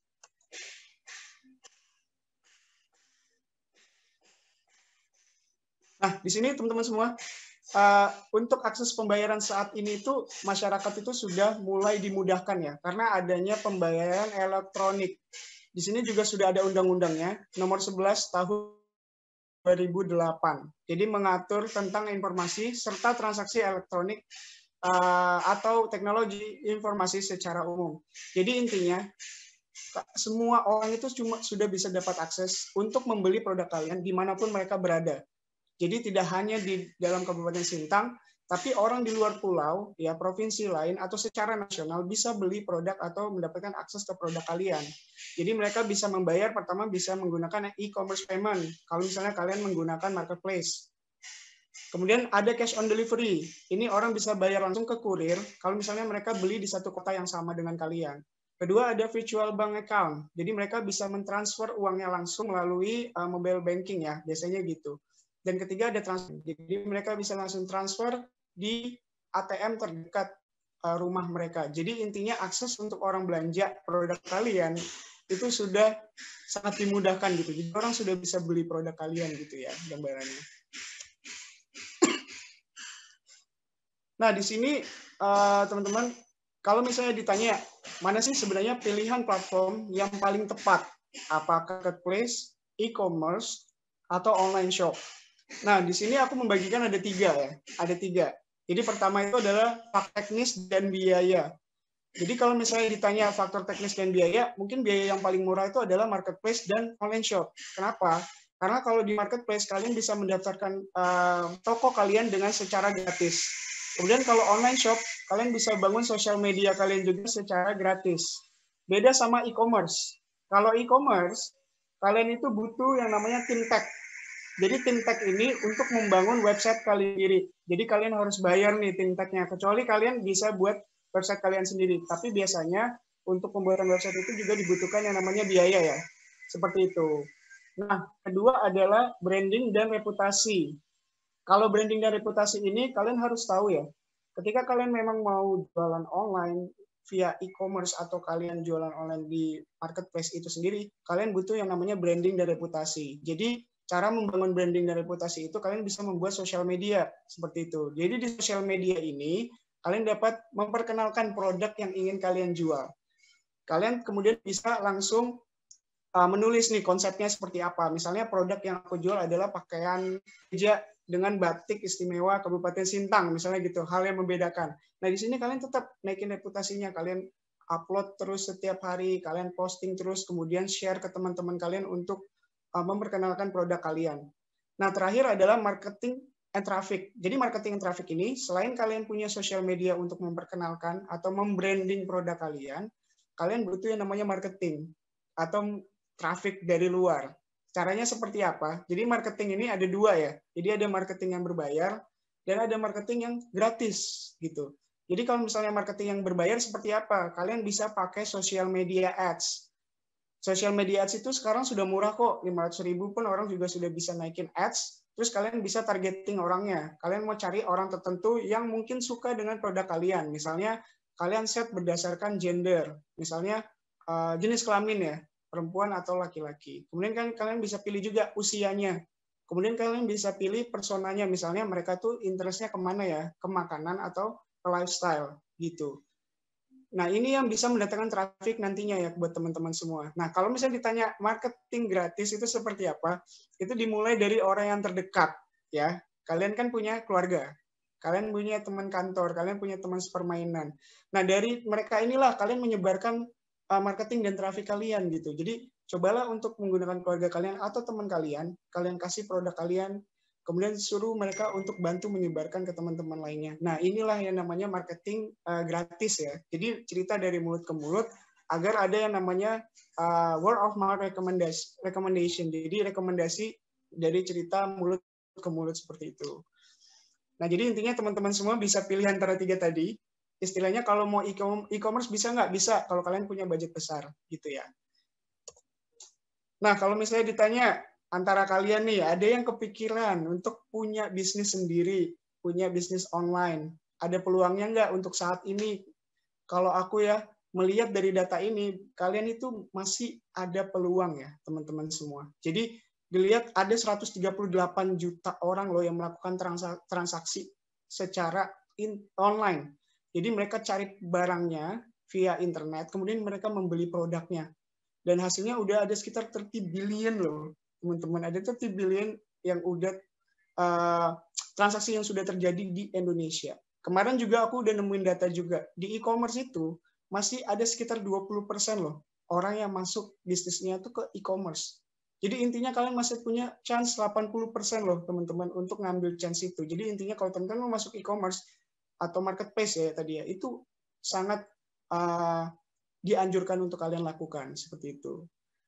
Nah, di sini teman-teman semua, uh, untuk akses pembayaran saat ini itu masyarakat itu sudah mulai dimudahkan ya, karena adanya pembayaran elektronik. Di sini juga sudah ada undang-undangnya, nomor sebelas tahun dua ribu delapan. Jadi mengatur tentang informasi serta transaksi elektronik uh, atau teknologi informasi secara umum. Jadi intinya, semua orang itu cuma sudah bisa dapat akses untuk membeli produk kalian dimanapun mereka berada. Jadi tidak hanya di dalam Kabupaten Sintang, tapi orang di luar pulau, ya provinsi lain atau secara nasional bisa beli produk atau mendapatkan akses ke produk kalian. Jadi mereka bisa membayar, pertama bisa menggunakan e-commerce payment, kalau misalnya kalian menggunakan marketplace. Kemudian ada cash on delivery, ini orang bisa bayar langsung ke kurir, kalau misalnya mereka beli di satu kota yang sama dengan kalian. Kedua ada virtual bank account, jadi mereka bisa mentransfer uangnya langsung melalui uh, mobile banking ya, biasanya gitu. Dan ketiga ada transfer, jadi mereka bisa langsung transfer di A T M terdekat uh, rumah mereka. Jadi intinya akses untuk orang belanja produk kalian itu sudah sangat dimudahkan gitu. Jadi orang sudah bisa beli produk kalian gitu ya gambarannya. Nah di sini uh, teman-teman, kalau misalnya ditanya mana sih sebenarnya pilihan platform yang paling tepat, apakah marketplace, e-commerce, atau online shop? Nah, di sini aku membagikan ada tiga ya, ada tiga. Jadi pertama itu adalah faktor teknis dan biaya. Jadi kalau misalnya ditanya faktor teknis dan biaya, mungkin biaya yang paling murah itu adalah marketplace dan online shop. Kenapa? Karena kalau di marketplace kalian bisa mendaftarkan uh, toko kalian dengan secara gratis. Kemudian kalau online shop, kalian bisa bangun sosial media kalian juga secara gratis. Beda sama e-commerce. Kalau e-commerce, kalian itu butuh yang namanya tim tech. Jadi tim tech ini untuk membangun website kalian sendiri. Jadi kalian harus bayar nih tim tech-nya. Kecuali kalian bisa buat website kalian sendiri. Tapi biasanya untuk pembuatan website itu juga dibutuhkan yang namanya biaya ya. Seperti itu. Nah, kedua adalah branding dan reputasi. Kalau branding dan reputasi ini kalian harus tahu ya, ketika kalian memang mau jualan online via e-commerce atau kalian jualan online di marketplace itu sendiri, kalian butuh yang namanya branding dan reputasi. Jadi cara membangun branding dan reputasi itu kalian bisa membuat sosial media seperti itu. Jadi di sosial media ini kalian dapat memperkenalkan produk yang ingin kalian jual. Kalian kemudian bisa langsung uh, menulis nih konsepnya seperti apa. Misalnya produk yang aku jual adalah pakaian meja dengan batik istimewa Kabupaten Sintang, misalnya gitu, hal yang membedakan. Nah di sini kalian tetap naikin reputasinya, kalian upload terus setiap hari, kalian posting terus, kemudian share ke teman-teman kalian untuk uh, memperkenalkan produk kalian. Nah terakhir adalah marketing and traffic. Jadi marketing and traffic ini selain kalian punya sosial media untuk memperkenalkan atau membranding produk kalian, kalian butuh yang namanya marketing atau traffic dari luar. Caranya seperti apa? Jadi marketing ini ada dua ya. Jadi ada marketing yang berbayar dan ada marketing yang gratis gitu. Jadi kalau misalnya marketing yang berbayar seperti apa? Kalian bisa pakai social media ads. Social media ads itu sekarang sudah murah kok, lima ratus ribu pun orang juga sudah bisa naikin ads. Terus kalian bisa targeting orangnya. Kalian mau cari orang tertentu yang mungkin suka dengan produk kalian. Misalnya kalian set berdasarkan gender. Misalnya uh, jenis kelamin ya. Perempuan atau laki-laki. Kemudian kan kalian bisa pilih juga usianya. Kemudian kalian bisa pilih personanya, misalnya mereka tuh interestnya kemana ya, ke makanan atau ke lifestyle gitu. Nah ini yang bisa mendatangkan traffic nantinya ya buat teman-teman semua. Nah kalau misalnya ditanya marketing gratis itu seperti apa, itu dimulai dari orang yang terdekat ya. Kalian kan punya keluarga, kalian punya teman kantor, kalian punya teman sepermainan. Nah dari mereka inilah kalian menyebarkan marketing dan traffic kalian gitu. Jadi cobalah untuk menggunakan keluarga kalian atau teman kalian, kalian kasih produk kalian, kemudian suruh mereka untuk bantu menyebarkan ke teman-teman lainnya. Nah inilah yang namanya marketing uh, gratis ya. Jadi cerita dari mulut ke mulut agar ada yang namanya uh, word of mouth recommendation, recommendation. Jadi rekomendasi dari cerita mulut ke mulut seperti itu. Nah jadi intinya teman-teman semua bisa pilih antara tiga tadi. Istilahnya kalau mau e-commerce bisa nggak? Bisa, kalau kalian punya budget besar, gitu ya. Nah, kalau misalnya ditanya, antara kalian nih, ada yang kepikiran untuk punya bisnis sendiri, punya bisnis online, ada peluangnya nggak untuk saat ini? Kalau aku ya, melihat dari data ini, kalian itu masih ada peluang ya, teman-teman semua. Jadi, dilihat ada seratus tiga puluh delapan juta orang loh yang melakukan transaksi secara in, online. Jadi mereka cari barangnya via internet, kemudian mereka membeli produknya. Dan hasilnya udah ada sekitar tiga puluh billion loh, teman-teman. Ada tiga puluh billion yang udah uh, transaksi yang sudah terjadi di Indonesia. Kemarin juga aku udah nemuin data juga. Di e-commerce itu masih ada sekitar dua puluh persen loh orang yang masuk bisnisnya itu ke e-commerce. Jadi intinya kalian masih punya chance delapan puluh persen loh teman-teman untuk ngambil chance itu. Jadi intinya kalau teman-teman mau masuk e-commerce atau marketplace ya tadi ya, itu sangat uh, dianjurkan untuk kalian lakukan seperti itu.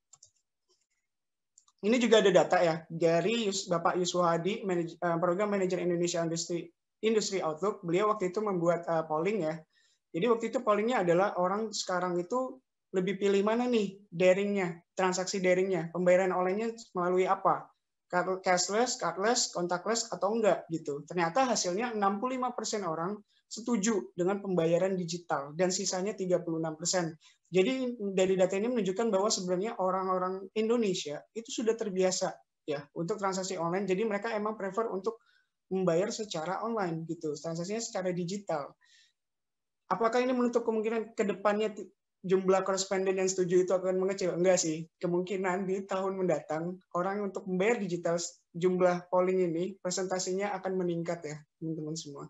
Ini juga ada data ya dari Bapak Yuswa Hadi, Program Manager Indonesia Industry, Industry Outlook. Beliau waktu itu membuat uh, polling ya. Jadi waktu itu pollingnya adalah orang sekarang itu lebih pilih mana nih daringnya, transaksi daringnya, pembayaran online-nya melalui apa? Cashless, cardless, contactless, atau enggak gitu. Ternyata hasilnya enam puluh lima persen orang setuju dengan pembayaran digital dan sisanya tiga puluh enam persen. Jadi dari data ini menunjukkan bahwa sebenarnya orang-orang Indonesia itu sudah terbiasa ya untuk transaksi online. Jadi mereka emang prefer untuk membayar secara online gitu, transaksinya secara digital. Apakah ini menutup kemungkinan ke depannya jumlah koresponden yang setuju itu akan mengecil? Enggak sih. Kemungkinan di tahun mendatang, orang untuk membayar digital, jumlah polling ini, presentasinya akan meningkat ya, teman-teman semua.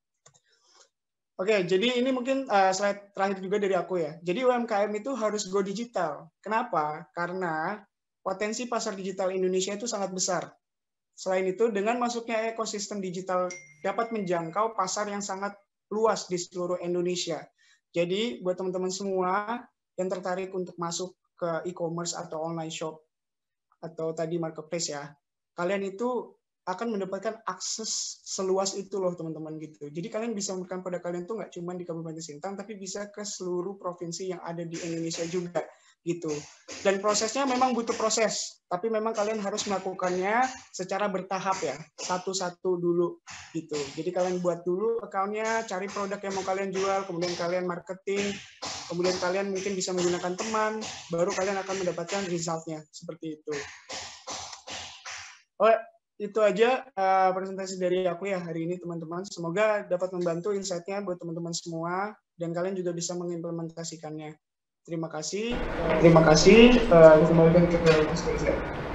Oke, jadi ini mungkin uh, slide terakhir juga dari aku ya. Jadi U M K M itu harus go digital. Kenapa? Karena potensi pasar digital Indonesia itu sangat besar. Selain itu, dengan masuknya ekosistem digital dapat menjangkau pasar yang sangat luas di seluruh Indonesia. Jadi buat teman-teman semua yang tertarik untuk masuk ke e-commerce atau online shop atau tadi marketplace ya, kalian itu akan mendapatkan akses seluas itu loh teman-teman gitu. Jadi kalian bisa memberikan produk kalian tuh nggak cuma di Kabupaten Sintang, tapi bisa ke seluruh provinsi yang ada di Indonesia juga gitu. Dan prosesnya memang butuh proses, tapi memang kalian harus melakukannya secara bertahap ya, satu-satu dulu gitu. Jadi kalian buat dulu account-nya, cari produk yang mau kalian jual, kemudian kalian marketing, kemudian kalian mungkin bisa menggunakan teman, baru kalian akan mendapatkan result-nya, seperti itu. Oh, itu aja uh, presentasi dari aku ya hari ini teman-teman. Semoga dapat membantu insight-nya buat teman-teman semua, dan kalian juga bisa mengimplementasikannya. Terima kasih. Uh, terima kasih. Uh, kembalikan ke Mas Reza.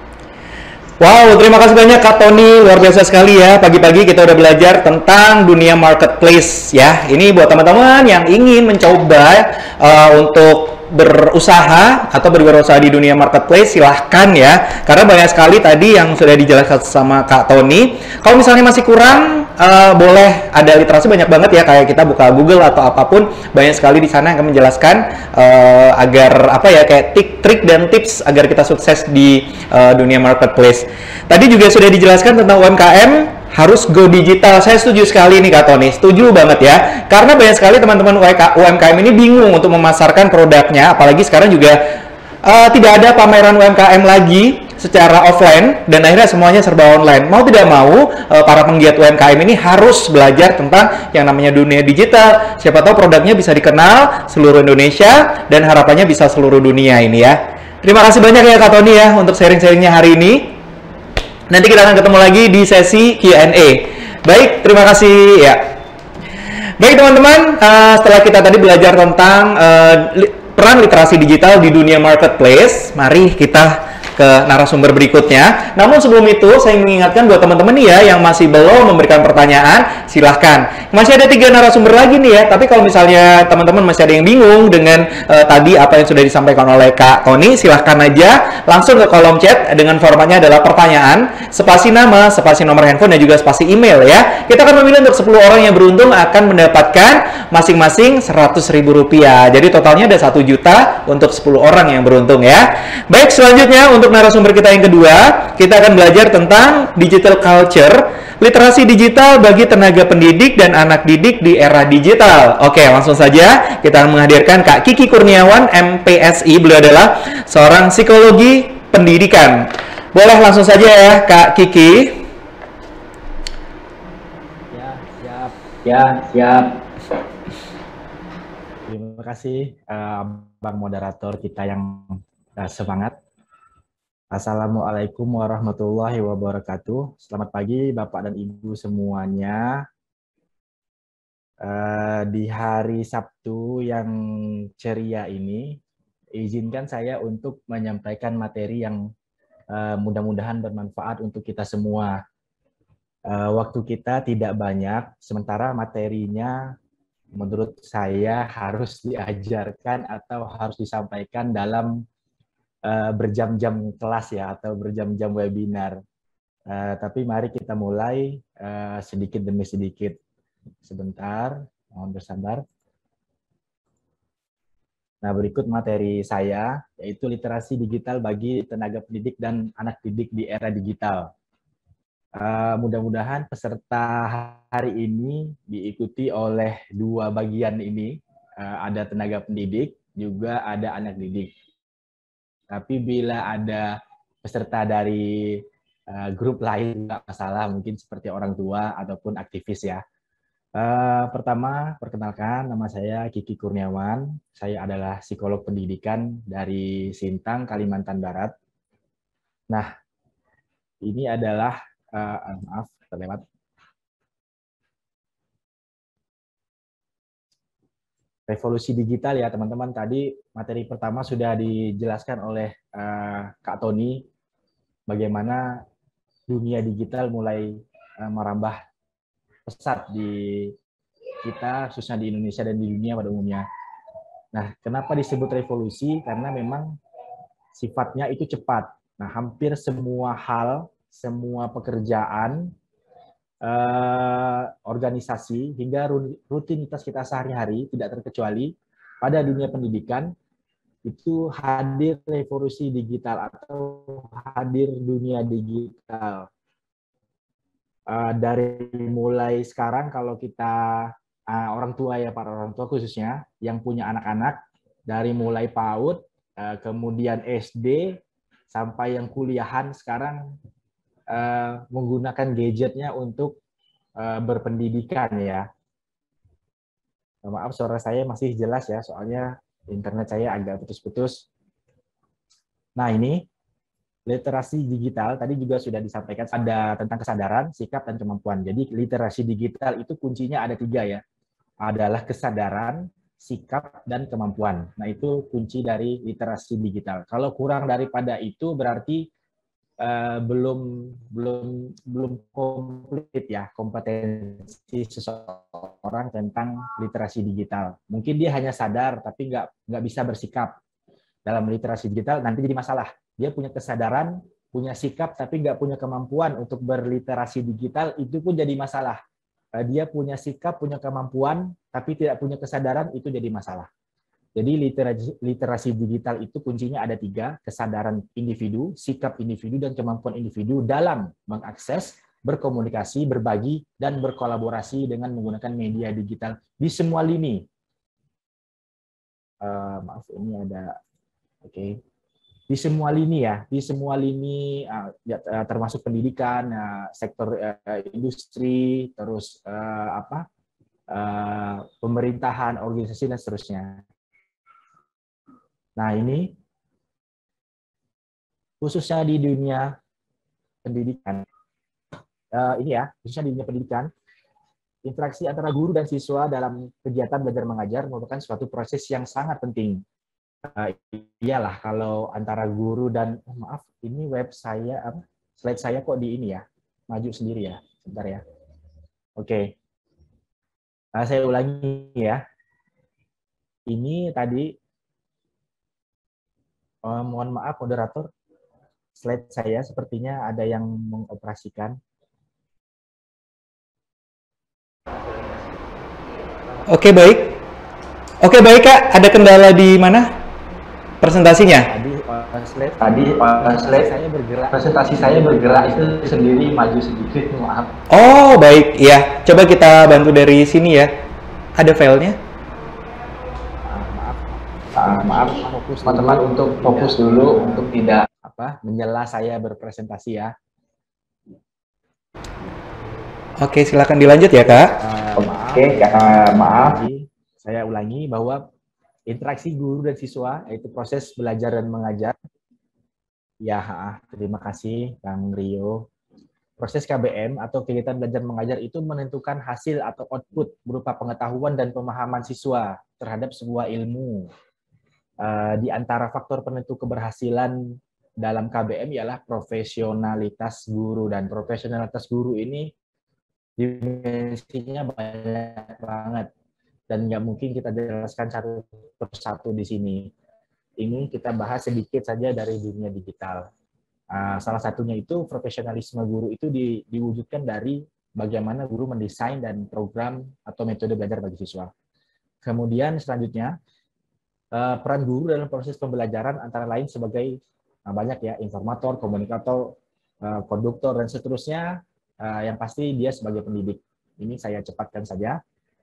Wow, terima kasih banyak Kak Tony, luar biasa sekali ya. Pagi-pagi kita udah belajar tentang dunia marketplace ya. Ini buat teman-teman yang ingin mencoba uh, untuk berusaha atau berwirausaha di dunia marketplace, silahkan ya, karena banyak sekali tadi yang sudah dijelaskan sama Kak Tony. Kalau misalnya masih kurang, uh, boleh ada literasi banyak banget ya, kayak kita buka Google atau apapun, banyak sekali di sana yang akan menjelaskan uh, agar apa ya, kayak trik, trik dan tips agar kita sukses di uh, dunia marketplace. Tadi juga sudah dijelaskan tentang U M K M harus go digital. Saya setuju sekali nih Kak Tony, setuju banget ya. Karena banyak sekali teman-teman U M K M ini bingung untuk memasarkan produknya, apalagi sekarang juga uh, tidak ada pameran U M K M lagi secara offline, dan akhirnya semuanya serba online. Mau tidak mau, uh, para penggiat U M K M ini harus belajar tentang yang namanya dunia digital. Siapa tahu produknya bisa dikenal seluruh Indonesia, dan harapannya bisa seluruh dunia ini ya. Terima kasih banyak ya Kak Tony ya untuk sharing-sharingnya hari ini. Nanti kita akan ketemu lagi di sesi Q and A. Baik, terima kasih ya. Baik teman-teman, uh, setelah kita tadi belajar tentang uh, li peran literasi digital di dunia marketplace, mari kita ke narasumber berikutnya. Namun sebelum itu, saya mengingatkan buat teman-teman nih ya yang masih belum memberikan pertanyaan, silahkan. Masih ada tiga narasumber lagi nih ya, tapi kalau misalnya teman-teman masih ada yang bingung dengan uh, tadi apa yang sudah disampaikan oleh Kak Tony, silahkan aja langsung ke kolom chat dengan formatnya adalah pertanyaan, spasi nama, spasi nomor handphone, dan juga spasi email ya. Kita akan memilih untuk sepuluh orang yang beruntung akan mendapatkan masing-masing seratus ribu rupiah. Jadi totalnya ada satu juta untuk sepuluh orang yang beruntung ya. Baik, selanjutnya untuk Untuk narasumber kita yang kedua, kita akan belajar tentang digital culture, literasi digital bagi tenaga pendidik dan anak didik di era digital. Oke, langsung saja kita akan menghadirkan Kak Kiki Kurniawan, M P S I. Beliau adalah seorang psikologi pendidikan. Boleh langsung saja ya, Kak Kiki. Ya, siap. Ya, siap. Terima kasih, uh, Bang Moderator kita yang uh, semangat. Assalamualaikum warahmatullahi wabarakatuh. Selamat pagi Bapak dan Ibu semuanya. Uh, di hari Sabtu yang ceria ini, izinkan saya untuk menyampaikan materi yang uh, mudah-mudahan bermanfaat untuk kita semua. Uh, waktu kita tidak banyak, sementara materinya menurut saya harus diajarkan atau harus disampaikan dalam Uh, berjam-jam kelas ya, atau berjam-jam webinar. Uh, tapi mari kita mulai uh, sedikit demi sedikit. Sebentar, mohon bersabar. Nah, berikut materi saya, yaitu literasi digital bagi tenaga pendidik dan anak didik di era digital. Uh, mudah-mudahan peserta hari ini diikuti oleh dua bagian ini. Uh, ada tenaga pendidik, juga ada anak didik. Tapi bila ada peserta dari uh, grup lain, nggak masalah, mungkin seperti orang tua ataupun aktivis ya. Uh, pertama, perkenalkan, nama saya Kiki Kurniawan. Saya adalah psikolog pendidikan dari Sintang, Kalimantan Barat. Nah, ini adalah, uh, maaf, terlewat. Revolusi digital ya teman-teman. Tadi materi pertama sudah dijelaskan oleh uh, Kak Tony bagaimana dunia digital mulai uh, merambah pesat di kita, khususnya di Indonesia dan di dunia pada umumnya. Nah, kenapa disebut revolusi? Karena memang sifatnya itu cepat. Nah, hampir semua hal, semua pekerjaan, Uh, organisasi hingga rutinitas kita sehari-hari tidak terkecuali pada dunia pendidikan itu hadir revolusi digital atau hadir dunia digital. Uh, dari mulai sekarang kalau kita uh, orang tua ya, para orang tua khususnya yang punya anak-anak dari mulai PAUD uh, kemudian S D, sampai yang kuliahan sekarang uh, menggunakan gadgetnya untuk uh, berpendidikan ya. Maaf, suara saya masih jelas ya, soalnya internet saya agak putus-putus. Nah ini, literasi digital tadi juga sudah disampaikan, ada tentang kesadaran, sikap, dan kemampuan. Jadi literasi digital itu kuncinya ada tiga ya, adalah kesadaran, sikap, dan kemampuan. Nah itu kunci dari literasi digital. Kalau kurang daripada itu berarti uh, belum belum belum komplit ya kompetensi seseorang tentang literasi digital. Mungkin dia hanya sadar tapi nggak nggak bisa bersikap. Dalam literasi digital nanti jadi masalah. Dia punya kesadaran, punya sikap, tapi nggak punya kemampuan untuk berliterasi digital, itu pun jadi masalah. Dia punya sikap, punya kemampuan, tapi tidak punya kesadaran, itu jadi masalah. Jadi literasi, literasi digital itu kuncinya ada tiga, kesadaran individu, sikap individu, dan kemampuan individu dalam mengakses, berkomunikasi, berbagi, dan berkolaborasi dengan menggunakan media digital di semua lini. Uh, maaf, ini ada... Oke, okay. Di semua lini ya, di semua lini uh, ya, uh, termasuk pendidikan, uh, sektor uh, industri, terus uh, apa, uh, pemerintahan, organisasi dan seterusnya. Nah ini khususnya di dunia pendidikan, uh, ini ya, khususnya di dunia pendidikan, interaksi antara guru dan siswa dalam kegiatan belajar mengajar merupakan suatu proses yang sangat penting. Uh, iyalah kalau antara guru dan oh, maaf ini web saya apa slide saya kok di ini ya maju sendiri ya sebentar ya. Oke, okay. Nah, saya ulangi ya, ini tadi oh, mohon maaf moderator, slide saya sepertinya ada yang mengoperasikan. Oke, okay, baik oke okay, baik Kak, ada kendala di mana presentasinya? Tadi uh, slide, tadi uh, slide saya bergerak, presentasi saya bergerak itu sendiri maju sedikit, maaf. Oh baik, ya. Coba kita bantu dari sini ya. Ada filenya? Uh, maaf, uh, maaf, fokus teman-teman untuk fokus dulu untuk tidak apa menyela saya berpresentasi ya. Oke, silakan dilanjut ya Kak. Uh, Oke, uh, maaf. Jadi, saya ulangi bahwa interaksi guru dan siswa, yaitu proses belajar dan mengajar. Ya, terima kasih Kang Rio. Proses K B M atau kegiatan belajar mengajar itu menentukan hasil atau output berupa pengetahuan dan pemahaman siswa terhadap sebuah ilmu. Uh, di antara faktor penentu keberhasilan dalam K B M ialah profesionalitas guru, dan profesionalitas guru ini dimensinya banyak banget. Dan nggak mungkin kita jelaskan satu persatu di sini. Ini kita bahas sedikit saja dari dunia digital. Uh, salah satunya itu profesionalisme guru itu di, diwujudkan dari bagaimana guru mendesain dan program atau metode belajar bagi siswa. Kemudian selanjutnya, uh, peran guru dalam proses pembelajaran antara lain sebagai uh, banyak ya, informator, komunikator, uh, konduktor, dan seterusnya. Uh, yang pasti dia sebagai pendidik. Ini saya cepatkan saja.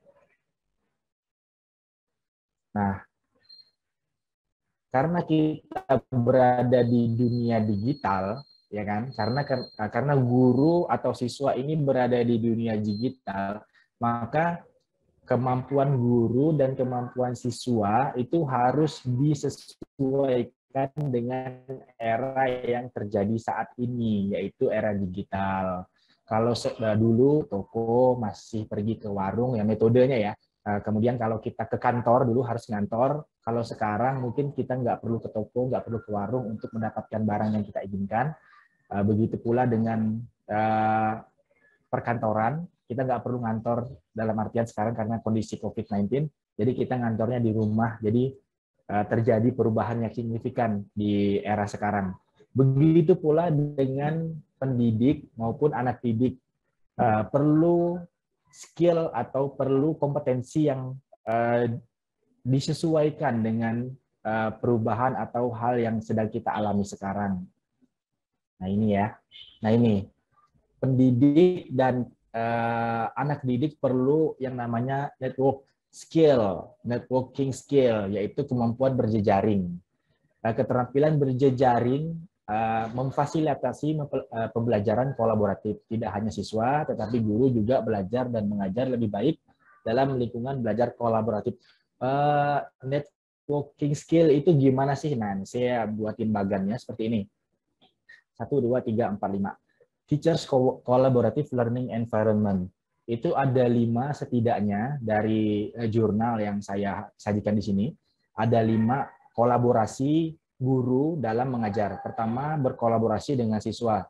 Nah, karena kita berada di dunia digital, ya kan? Karena karena guru atau siswa ini berada di dunia digital, maka kemampuan guru dan kemampuan siswa itu harus disesuaikan dengan era yang terjadi saat ini, yaitu era digital. Kalau dulu toko masih pergi ke warung, ya metodenya ya. Kemudian kalau kita ke kantor dulu harus ngantor. Kalau sekarang mungkin kita nggak perlu ke toko, nggak perlu ke warung untuk mendapatkan barang yang kita inginkan. Begitu pula dengan perkantoran, kita nggak perlu ngantor dalam artian sekarang karena kondisi covid sembilan belas. Jadi kita ngantornya di rumah. Jadi terjadi perubahan yang signifikan di era sekarang. Begitu pula dengan pendidik maupun anak didik. Perlu skill atau perlu kompetensi yang uh, disesuaikan dengan uh, perubahan atau hal yang sedang kita alami sekarang. Nah ini ya, nah ini pendidik dan uh, anak didik perlu yang namanya network skill, networking skill, yaitu kemampuan berjejaring. Uh, keterampilan berjejaring uh, memfasilitasi uh, pembelajaran kolaboratif. Tidak hanya siswa, tetapi guru juga belajar dan mengajar lebih baik dalam lingkungan belajar kolaboratif. Uh, networking skill itu gimana sih? Nah, saya buatin bagannya seperti ini. Satu, dua, tiga, empat, lima. Teachers Collaborative Learning Environment. Itu ada lima setidaknya dari uh, jurnal yang saya sajikan di sini. Ada lima kolaborasi guru dalam mengajar. Pertama, berkolaborasi dengan siswa.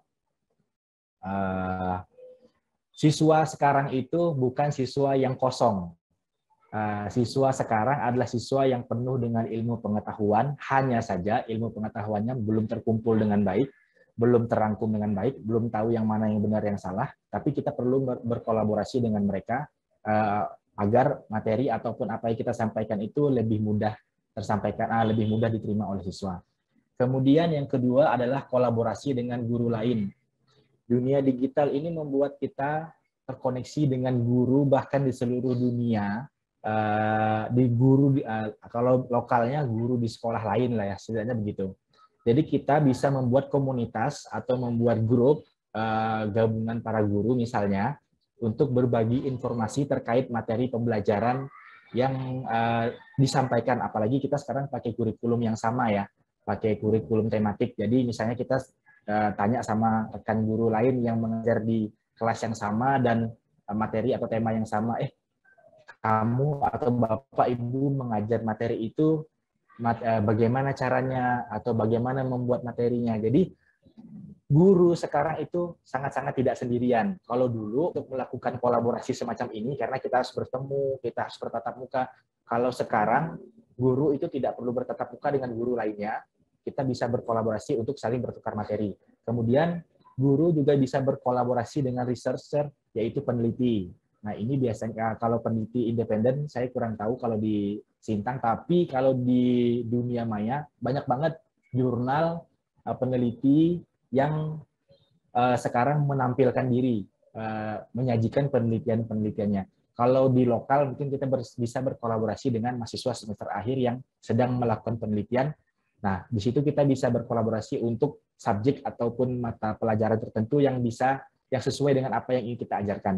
Uh, siswa sekarang itu bukan siswa yang kosong. Uh, siswa sekarang adalah siswa yang penuh dengan ilmu pengetahuan, hanya saja ilmu pengetahuannya belum terkumpul dengan baik, belum terangkum dengan baik, belum tahu yang mana yang benar yang salah, tapi kita perlu ber berkolaborasi dengan mereka uh, agar materi ataupun apa yang kita sampaikan itu lebih mudah tersampaikan, uh, lebih mudah diterima oleh siswa. Kemudian yang kedua adalah kolaborasi dengan guru lain. Dunia digital ini membuat kita terkoneksi dengan guru bahkan di seluruh dunia. Uh, di guru uh, kalau lokalnya guru di sekolah lain lah ya, setidaknya begitu. Jadi kita bisa membuat komunitas atau membuat grup uh, gabungan para guru misalnya untuk berbagi informasi terkait materi pembelajaran yang uh, disampaikan. Apalagi kita sekarang pakai kurikulum yang sama ya, pakai kurikulum tematik. Jadi misalnya kita uh, tanya sama rekan guru lain yang mengajar di kelas yang sama dan uh, materi atau tema yang sama, eh kamu atau Bapak Ibu mengajar materi itu bagaimana caranya atau bagaimana membuat materinya. Jadi guru sekarang itu sangat-sangat tidak sendirian. Kalau dulu untuk melakukan kolaborasi semacam ini karena kita harus bertemu, kita harus bertatap muka. Kalau sekarang guru itu tidak perlu bertatap muka dengan guru lainnya, kita bisa berkolaborasi untuk saling bertukar materi. Kemudian guru juga bisa berkolaborasi dengan researcher, yaitu peneliti. Nah, ini biasanya kalau peneliti independen, saya kurang tahu kalau di Sintang, tapi kalau di dunia maya, banyak banget jurnal uh, peneliti yang uh, sekarang menampilkan diri, uh, menyajikan penelitian-penelitiannya. Kalau di lokal, mungkin kita ber, bisa berkolaborasi dengan mahasiswa semester akhir yang sedang melakukan penelitian. Nah, di situ kita bisa berkolaborasi untuk subjek ataupun mata pelajaran tertentu yang bisa, yang sesuai dengan apa yang ingin kita ajarkan.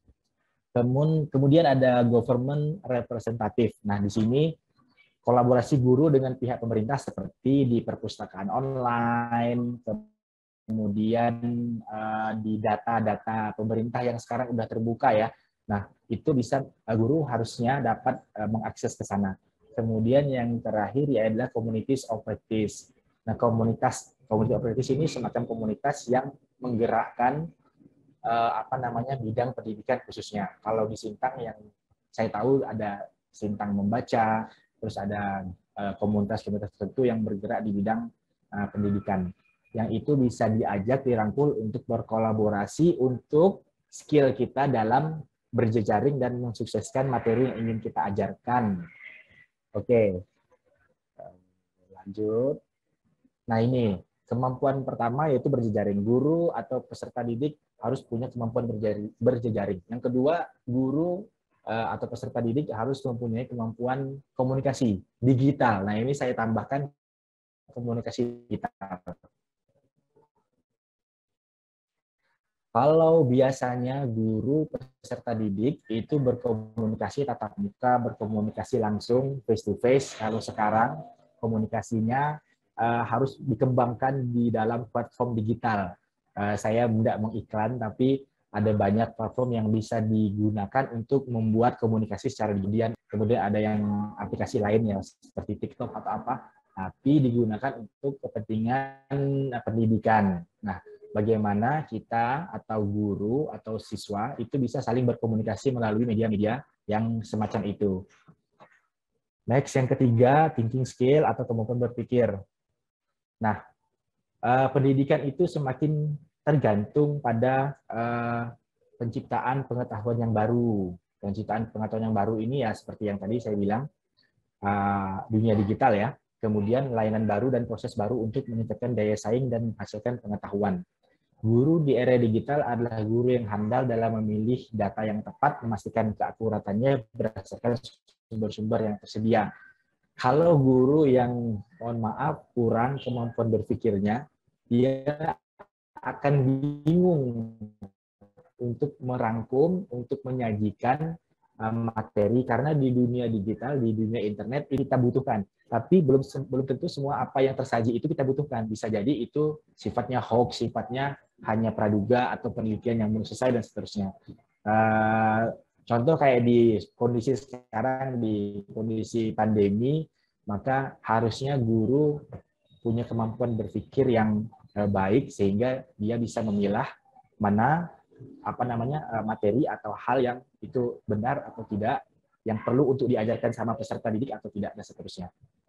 Kemudian ada government representative. Nah, di sini kolaborasi guru dengan pihak pemerintah seperti di perpustakaan online, kemudian uh, di data-data pemerintah yang sekarang sudah terbuka ya. Nah, itu bisa uh, guru harusnya dapat uh, mengakses ke sana. Kemudian yang terakhir ya adalah communities of practice. Nah, komunitas community of practice ini semacam komunitas yang menggerakkan Uh, apa namanya bidang pendidikan khususnya. Kalau di Sintang yang saya tahu ada Sintang Membaca, terus ada komunitas-komunitas uh, tertentu yang bergerak di bidang uh, pendidikan. Yang itu bisa diajak, dirangkul untuk berkolaborasi untuk skill kita dalam berjejaring dan mensukseskan materi yang ingin kita ajarkan. Oke, lanjut. Nah ini, kemampuan pertama yaitu berjejaring. Guru atau peserta didik harus punya kemampuan berjejaring. Yang kedua, guru uh, atau peserta didik harus mempunyai kemampuan komunikasi digital. Nah, ini saya tambahkan komunikasi digital. Kalau biasanya guru peserta didik itu berkomunikasi tatap muka, berkomunikasi langsung face to face. Kalau sekarang komunikasinya uh, harus dikembangkan di dalam platform digital. Uh, saya tidak mengiklan, tapi ada banyak platform yang bisa digunakan untuk membuat komunikasi secara digital. Kemudian ada yang aplikasi lain ya, seperti TikTok atau apa, tapi digunakan untuk kepentingan pendidikan. Nah, bagaimana kita atau guru atau siswa itu bisa saling berkomunikasi melalui media-media yang semacam itu. Next, yang ketiga, thinking skill atau kemampuan berpikir. Nah, Uh, pendidikan itu semakin tergantung pada uh, penciptaan pengetahuan yang baru. Penciptaan pengetahuan yang baru ini ya seperti yang tadi saya bilang, uh, dunia digital ya. Kemudian layanan baru dan proses baru untuk meningkatkan daya saing dan menghasilkan pengetahuan. Guru di era digital adalah guru yang handal dalam memilih data yang tepat, memastikan keakuratannya berdasarkan sumber-sumber yang tersedia. kalau guru yang mohon maaf kurang kemampuan berpikirnya, dia akan bingung untuk merangkum, untuk menyajikan um, materi, karena di dunia digital, di dunia internet ini kita butuhkan. Tapi belum belum tentu semua apa yang tersaji itu kita butuhkan. Bisa jadi itu sifatnya hoax, sifatnya hanya praduga atau penelitian yang belum selesai dan seterusnya. Uh, contoh kayak di kondisi sekarang, di kondisi pandemi, maka harusnya guru punya kemampuan berpikir yang uh, baik sehingga dia bisa memilah mana apa namanya materi atau hal yang itu benar atau tidak, yang perlu untuk diajarkan sama peserta didik atau tidak, dan seterusnya.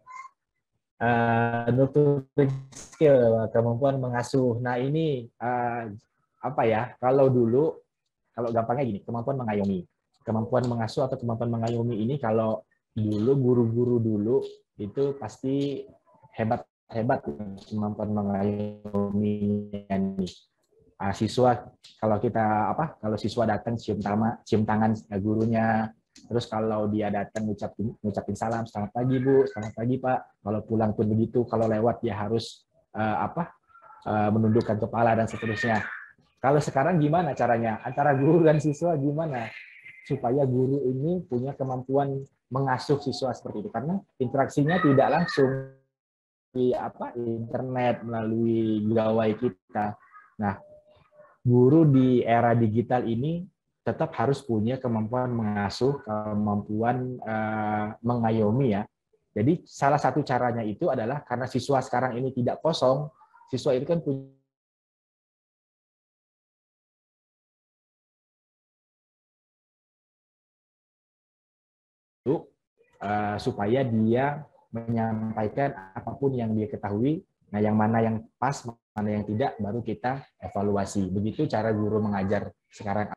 Uh, nurturing skill, kemampuan mengasuh. Nah ini uh, apa ya? Kalau dulu, kalau gampangnya gini, kemampuan mengayomi. Kemampuan mengasuh atau kemampuan mengayomi ini kalau dulu guru-guru dulu itu pasti hebat-hebat kemampuan mengayominya nih. Uh, siswa kalau kita apa kalau siswa datang cium tama cium tangan uh, gurunya, terus kalau dia datang ngucapin ngucapin salam, selamat pagi Bu, selamat pagi Pak, kalau pulang pun begitu, kalau lewat dia harus uh, apa uh, menundukkan kepala dan seterusnya. Kalau sekarang gimana caranya antara guru dan siswa, gimana supaya guru ini punya kemampuan mengasuh siswa seperti itu, karena interaksinya tidak langsung di apa internet melalui gawai kita. Nah, guru di era digital ini tetap harus punya kemampuan mengasuh, kemampuan uh, mengayomi ya. Jadi salah satu caranya itu adalah karena siswa sekarang ini tidak kosong, siswa itu kan punya uh, supaya dia menyampaikan apapun yang dia ketahui. Nah, yang mana yang pas, mana yang tidak, baru kita evaluasi. Begitu cara guru mengajar sekarang.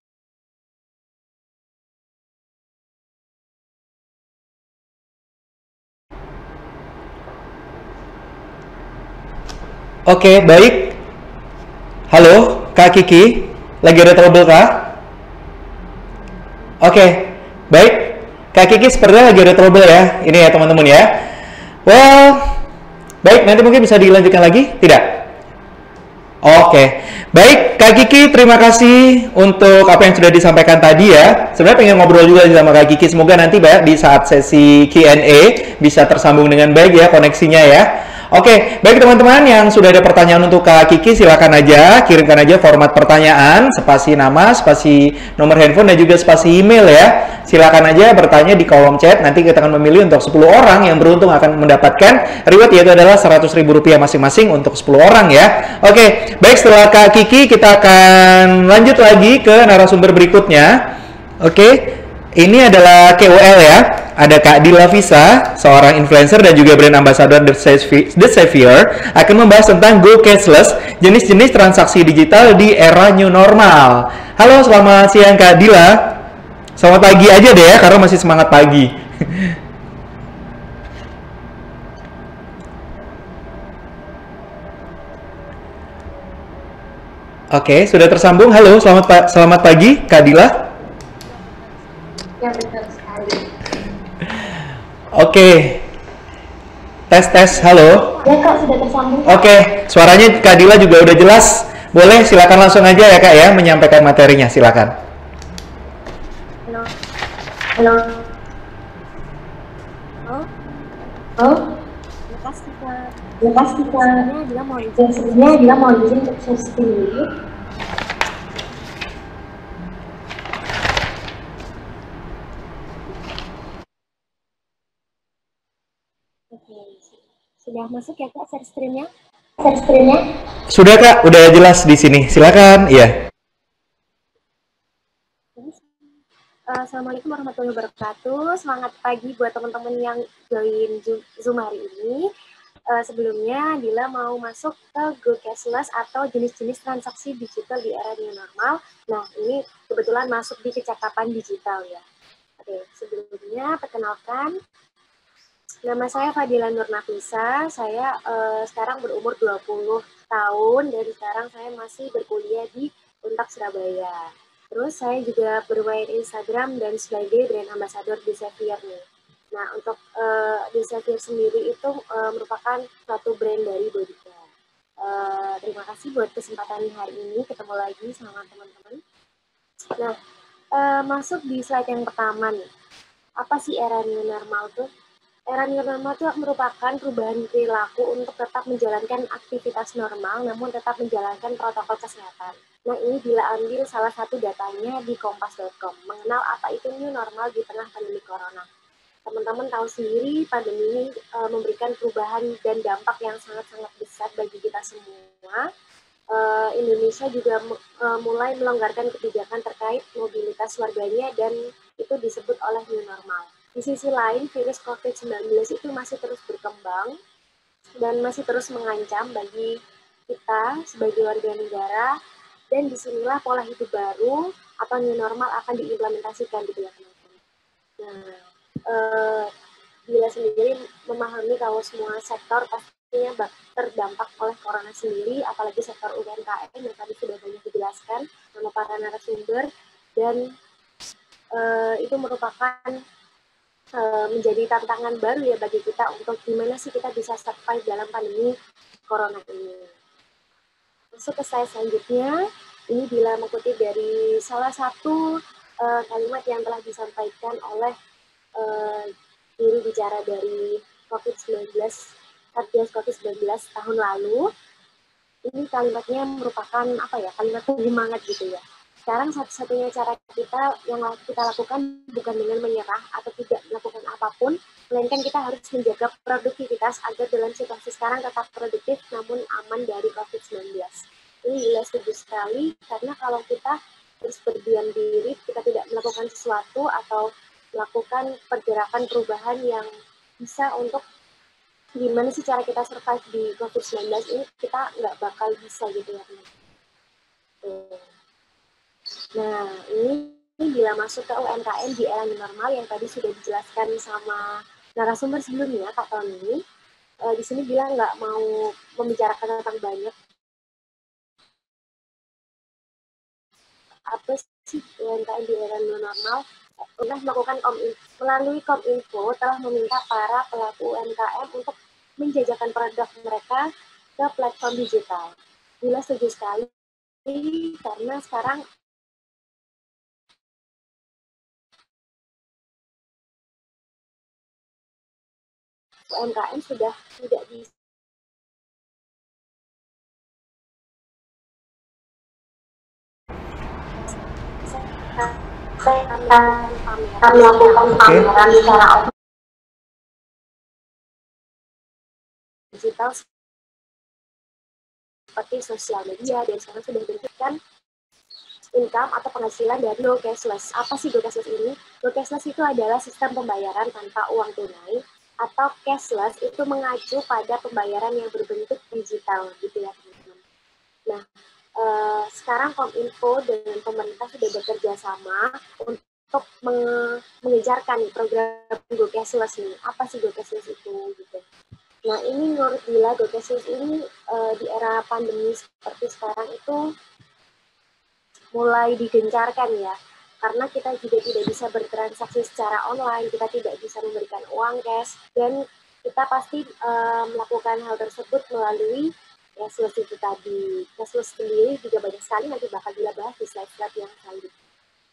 Oke, baik. Halo, Kak Kiki. Lagi ada trouble, Kak? Oke, baik. Kak Kiki sepertinya lagi ada trouble ya. Ini ya, teman-teman ya. Well, baik, nanti mungkin bisa dilanjutkan lagi? Tidak? Oke. Baik, Kak Kiki, terima kasih untuk apa yang sudah disampaikan tadi ya. Sebenarnya pengen ngobrol juga sama Kak Kiki. Semoga nanti Mbak di saat sesi Q and A bisa tersambung dengan baik ya koneksinya ya. Oke, baik teman-teman yang sudah ada pertanyaan untuk Kak Kiki, silakan aja kirimkan aja format pertanyaan, spasi nama, spasi nomor handphone dan juga spasi email ya. Silakan aja bertanya di kolom chat. Nanti kita akan memilih untuk sepuluh orang yang beruntung akan mendapatkan reward, yaitu adalah seratus ribu rupiah masing-masing untuk sepuluh orang ya. Oke, baik, setelah Kak Kiki kita akan lanjut lagi ke narasumber berikutnya. Oke, ini adalah K O L ya. Ada Kak Dila Visa, seorang influencer dan juga brand ambassador The Savior, akan membahas tentang Go Cashless, jenis-jenis transaksi digital di era new normal. Halo, selamat siang Kak Dila. Selamat pagi aja deh ya, karena masih semangat pagi. Oke, sudah tersambung. Halo, selamat pa selamat pagi Kak Dila. Ya, betul sekali. Oke, tes tes, halo. Ya Kak, sudah tersambung. Oke, suaranya Kak Dila juga udah jelas. Boleh, silakan langsung aja ya Kak ya, menyampaikan materinya, silakan. Halo. Halo. Halo. Halo. Makasih Kak. Makasih Kak. Sebenarnya dia mau izin, sebenarnya dia mau izin untuk share screen dulu. Sudah masuk ya Kak share screen-nya? Share screen-nya? Sudah Kak, udah jelas di sini. Silakan. Iya. Assalamualaikum warahmatullahi wabarakatuh. Semangat pagi buat teman-teman yang join Zoom hari ini. Uh, sebelumnya Dila mau masuk ke Go Cashless atau jenis-jenis transaksi digital di era new normal. Nah, ini kebetulan masuk di kecakapan digital ya. Oke, sebelumnya perkenalkan, nama saya Fadila Nurnafisa. Saya uh, sekarang berumur dua puluh tahun dan sekarang saya masih berkuliah di Untak Surabaya. Terus saya juga bermain Instagram dan sebagai brand ambassador The Savior nih. Nah, untuk uh, Desavir sendiri itu uh, merupakan suatu brand dari Bodycare. Uh, terima kasih buat kesempatan hari ini, ketemu lagi sama teman-teman. Nah, uh, masuk di slide yang pertama nih. Apa sih era new normal tuh? Era new normal itu merupakan perubahan perilaku untuk tetap menjalankan aktivitas normal, namun tetap menjalankan protokol kesehatan. Nah, ini bila ambil salah satu datanya di kompas titik com, mengenal apa itu new normal di tengah pandemi corona. Teman-teman tahu sendiri, pandemi ini e, memberikan perubahan dan dampak yang sangat-sangat besar bagi kita semua. E, Indonesia juga e, mulai melonggarkan kebijakan terkait mobilitas warganya dan itu disebut oleh new normal. Di sisi lain, virus covid sembilan belas itu masih terus berkembang dan masih terus mengancam bagi kita sebagai warga negara, dan disinilah pola hidup baru atau new normal akan diimplementasikan gitu ya teman-teman. Nah, Uh, Bila sendiri memahami kalau semua sektor pastinya terdampak oleh corona sendiri, apalagi sektor U M K M yang tadi sudah banyak dijelaskan sama para narasumber, dan uh, itu merupakan uh, menjadi tantangan baru ya bagi kita untuk gimana sih kita bisa survive dalam pandemi corona ini. Masuk ke slide selanjutnya, ini bila mengutip dari salah satu uh, kalimat yang telah disampaikan oleh Uh, juru bicara dari covid sembilan belas, Satgas covid sembilan belas tahun lalu. Ini kalimatnya merupakan apa ya, kalimat penyemangat gitu ya. Sekarang satu-satunya cara kita yang kita lakukan bukan dengan menyerah atau tidak melakukan apapun, melainkan kita harus menjaga produktivitas agar dalam situasi sekarang tetap produktif namun aman dari covid sembilan belas. Ini jelas setuju sekali, karena kalau kita terus berdiam diri, kita tidak melakukan sesuatu atau melakukan pergerakan perubahan yang bisa untuk gimana sih cara kita survive di covid sembilan belas ini, kita nggak bakal bisa gitu ya teman-teman. Nah, ini, ini bila masuk ke U M K M di era new normal yang tadi sudah dijelaskan sama narasumber sebelumnya, Kak Tony, e, di sini bila nggak mau membicarakan tentang banyak apa sih U M K M di era new normal, telah melakukan kominfo, melalui kominfo telah meminta para pelaku U M K M untuk menjajakan produk mereka ke platform digital. Bila setuju sekali, karena sekarang U M K M sudah tidak bisa melakukan pameran secara digital seperti sosial media, dan sekarang sudah diberikan income atau penghasilan dari Go Cashless. Apa sih Go Cashless ini? Go Cashless itu adalah sistem pembayaran tanpa uang tunai, atau cashless itu mengacu pada pembayaran yang berbentuk digital gitu ya teman-teman. Nah, eh, sekarang Kominfo dengan pemerintah sudah bekerja sama untuk menge mengejarkan nih program Go Cashless ini. Apa sih Go Cashless itu gitu? Nah, ini menurut Dila, Go Cashless ini uh, di era pandemi seperti sekarang itu mulai digencarkan ya, karena kita juga tidak bisa bertransaksi secara online, kita tidak bisa memberikan uang cash, dan kita pasti uh, melakukan hal tersebut melalui cashless itu tadi. Cashless sendiri juga banyak sekali, nanti bakal Dila bahas di slide-slide yang selanjutnya.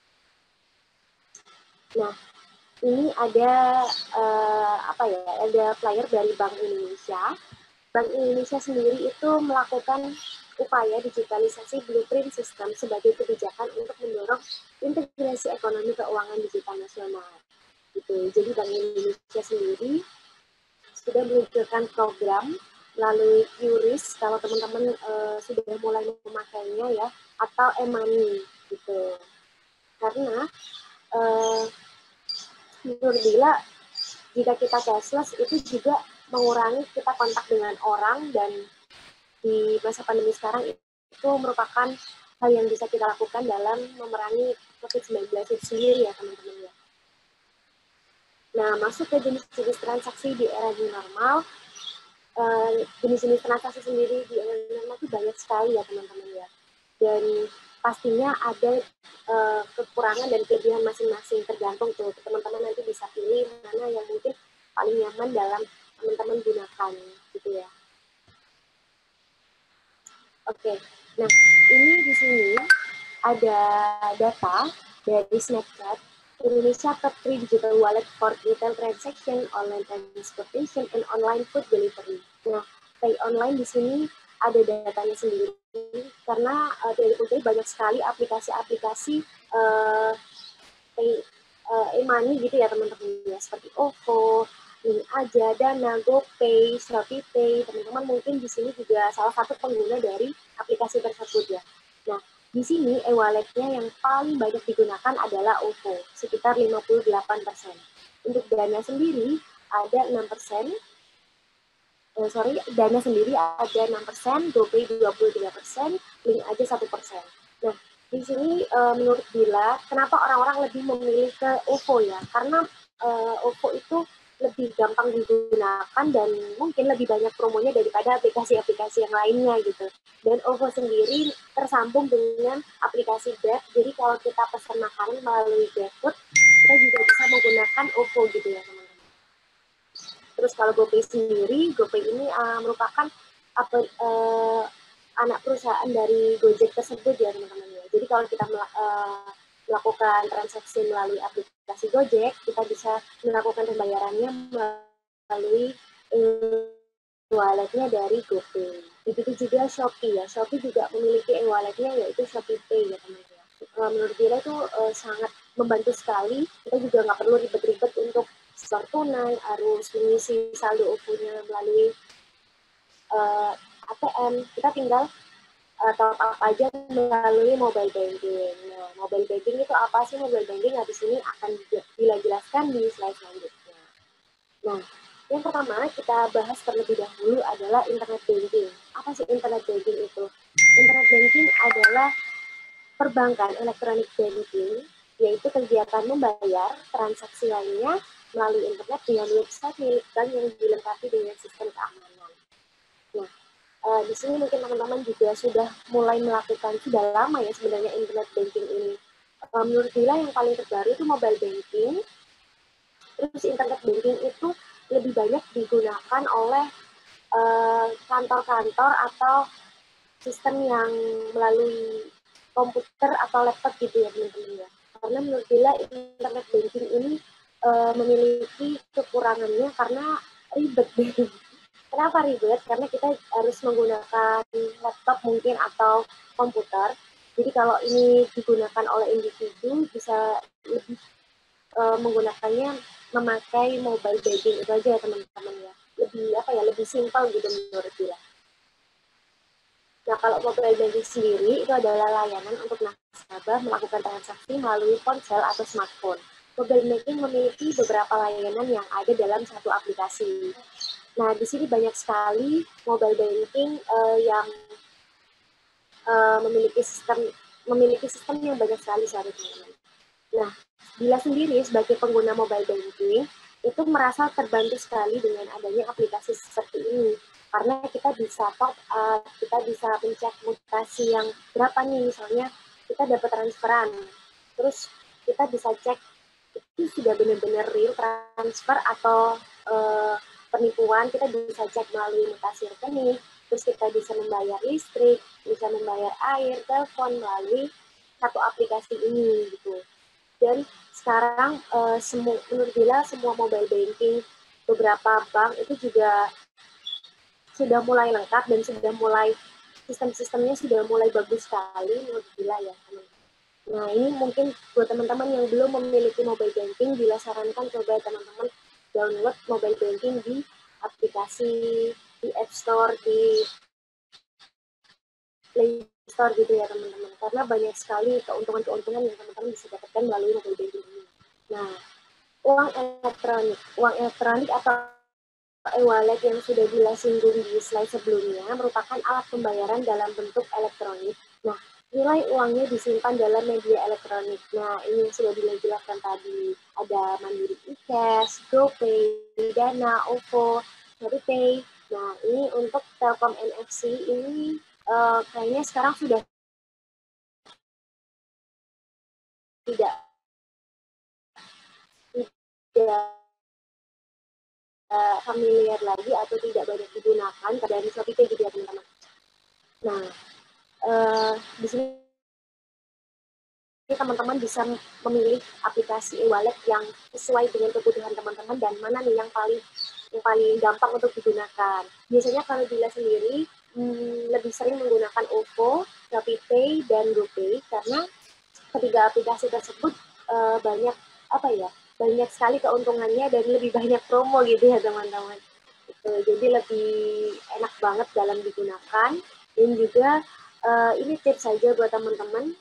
Nah, ini ada uh, apa ya? Ada flyer dari Bank Indonesia. Bank Indonesia sendiri itu melakukan upaya digitalisasi blueprint sistem sebagai kebijakan untuk mendorong integrasi ekonomi keuangan digital nasional. Gitu. Jadi Bank Indonesia sendiri sudah meluncurkan program melalui Q R I S, kalau teman-teman uh, sudah mulai memakainya ya, atau e-money gitu. Karena uh, menurut Dila, jika kita cashless itu juga mengurangi kita kontak dengan orang, dan di masa pandemi sekarang itu merupakan hal yang bisa kita lakukan dalam memerangi covid sembilan belas itu sendiri ya teman-teman ya. Nah, masuk ke jenis-jenis transaksi di era new normal, jenis-jenis uh, transaksi sendiri di era new normal itu banyak sekali ya teman-teman ya. Dan pastinya ada uh, kekurangan dan kelebihan masing-masing, tergantung tuh teman-teman nanti bisa pilih mana yang mungkin paling nyaman dalam teman-teman gunakan gitu ya. Oke, nah ini di sini ada data dari Snapchat, Indonesia top three digital wallet for retail transaction, online transportation, and online food delivery. Nah, pay online di sini ada datanya sendiri karena uh, dari Putri banyak sekali aplikasi-aplikasi uh, pay uh, e-money gitu ya teman-teman ya, seperti OVO, Link Aja, Dana, GoPay, Shopee Pay. Teman-teman mungkin di sini juga salah satu pengguna dari aplikasi tersebut ya. Nah, di sini e-walletnya yang paling banyak digunakan adalah OVO, sekitar lima puluh delapan persen. Untuk Dana sendiri ada enam persen. Eh, sorry, Dana sendiri ada enam persen, GoPay dua puluh tiga persen, Link Aja satu persen. Nah, di sini uh, menurut Bila, kenapa orang-orang lebih memilih ke OVO ya? Karena uh, OVO itu lebih gampang digunakan dan mungkin lebih banyak promonya daripada aplikasi-aplikasi yang lainnya gitu. Dan OVO sendiri tersambung dengan aplikasi Grab, jadi kalau kita pesan makanan melalui GrabFood, kita juga bisa menggunakan OVO gitu ya teman-teman. Terus kalau GoPay sendiri, GoPay ini uh, merupakan apa, uh, anak perusahaan dari Gojek tersebut ya teman-teman ya. Jadi kalau kita uh, melakukan transaksi melalui aplikasi Gojek, kita bisa melakukan pembayarannya melalui e-walletnya dari GoPay. Begitu juga Shopee ya. Shopee juga memiliki e-walletnya yaitu Shopee Pay ya teman-teman. Uh, menurut Bila itu uh, sangat membantu sekali. Kita juga nggak perlu ribet-ribet untuk setor tunai, harus mengisi saldo OVO-nya melalui uh, A T M. Kita tinggal uh, top up aja melalui mobile banking. Nah, mobile banking itu apa sih mobile banking? Nah, di sini akan Bila jelaskan di slide selanjutnya. Nah, yang pertama kita bahas terlebih dahulu adalah internet banking. Apa sih internet banking itu? Internet banking adalah perbankan elektronik banking, yaitu kegiatan membayar transaksi lainnya melalui internet dengan website milik bank yang dilengkapi dengan sistem keamanan. Nah, uh, di sini mungkin teman-teman juga sudah mulai melakukan, sudah lama ya sebenarnya internet banking ini. Uh, menurut Bila yang paling terbaru itu mobile banking, terus internet banking itu lebih banyak digunakan oleh kantor-kantor uh, atau sistem yang melalui komputer atau laptop gitu ya teman-teman ya. Karena menurut Bila internet banking ini Uh, memiliki kekurangannya karena ribet. Kenapa ribet? Karena kita harus menggunakan laptop mungkin atau komputer. Jadi kalau ini digunakan oleh individu bisa lebih uh, menggunakannya memakai mobile banking itu aja ya teman-teman ya. Lebih apa ya? Lebih simpel gitu menurut Bila. Nah, kalau mobile banking sendiri itu adalah layanan untuk nasabah melakukan transaksi melalui ponsel atau smartphone. Mobile banking memiliki beberapa layanan yang ada dalam satu aplikasi. Nah, di sini banyak sekali mobile banking uh, yang uh, memiliki sistem memiliki sistem yang banyak sekali seharusnya. Nah, Bila sendiri sebagai pengguna mobile banking itu merasa terbantu sekali dengan adanya aplikasi seperti ini. Karena kita bisa top up, kita bisa mencek mutasi yang berapa nih, misalnya kita dapat transferan, terus kita bisa cek itu sudah benar-benar real transfer atau uh, penipuan. Kita bisa cek melalui mutasi rekening, terus kita bisa membayar listrik, bisa membayar air, telepon melalui satu aplikasi ini gitu. Dan sekarang uh, semua, menurut Bila semua mobile banking beberapa bank itu juga sudah mulai lengkap dan sudah mulai sistem-sistemnya sudah mulai bagus sekali menurut Bila ya teman-teman. Nah, ini mungkin buat teman-teman yang belum memiliki mobile banking, Bila sarankan coba teman-teman download mobile banking di aplikasi, di App Store, di Play Store gitu ya teman-teman. Karena banyak sekali keuntungan-keuntungan yang teman-teman bisa dapatkan melalui mobile banking ini. Nah, uang elektronik. Uang elektronik atau e-wallet yang sudah Bila singgung di slide sebelumnya merupakan alat pembayaran dalam bentuk elektronik. Nah, nilai uangnya disimpan dalam media elektronik. Nah, ini yang sudah dijelaskan tadi. Ada Mandiri eCash, GoPay, Dana, OVO, ShopeePay. Nah, ini untuk Telkom N F C ini uh, kayaknya sekarang sudah tidak tidak uh, familiar lagi atau tidak banyak digunakan dari Shopee Pay gitu ya teman-teman. Nah, uh, di sini teman-teman bisa memilih aplikasi e-wallet yang sesuai dengan kebutuhan teman-teman dan mana nih yang paling yang paling gampang untuk digunakan. Biasanya kalau Dila sendiri hmm, lebih sering menggunakan O V O, Shopee Pay, dan GoPay karena ketiga aplikasi tersebut uh, banyak apa ya banyak sekali keuntungannya dan lebih banyak promo gitu ya teman-teman. Gitu. Jadi lebih enak banget dalam digunakan dan juga uh, ini tips saja buat teman-teman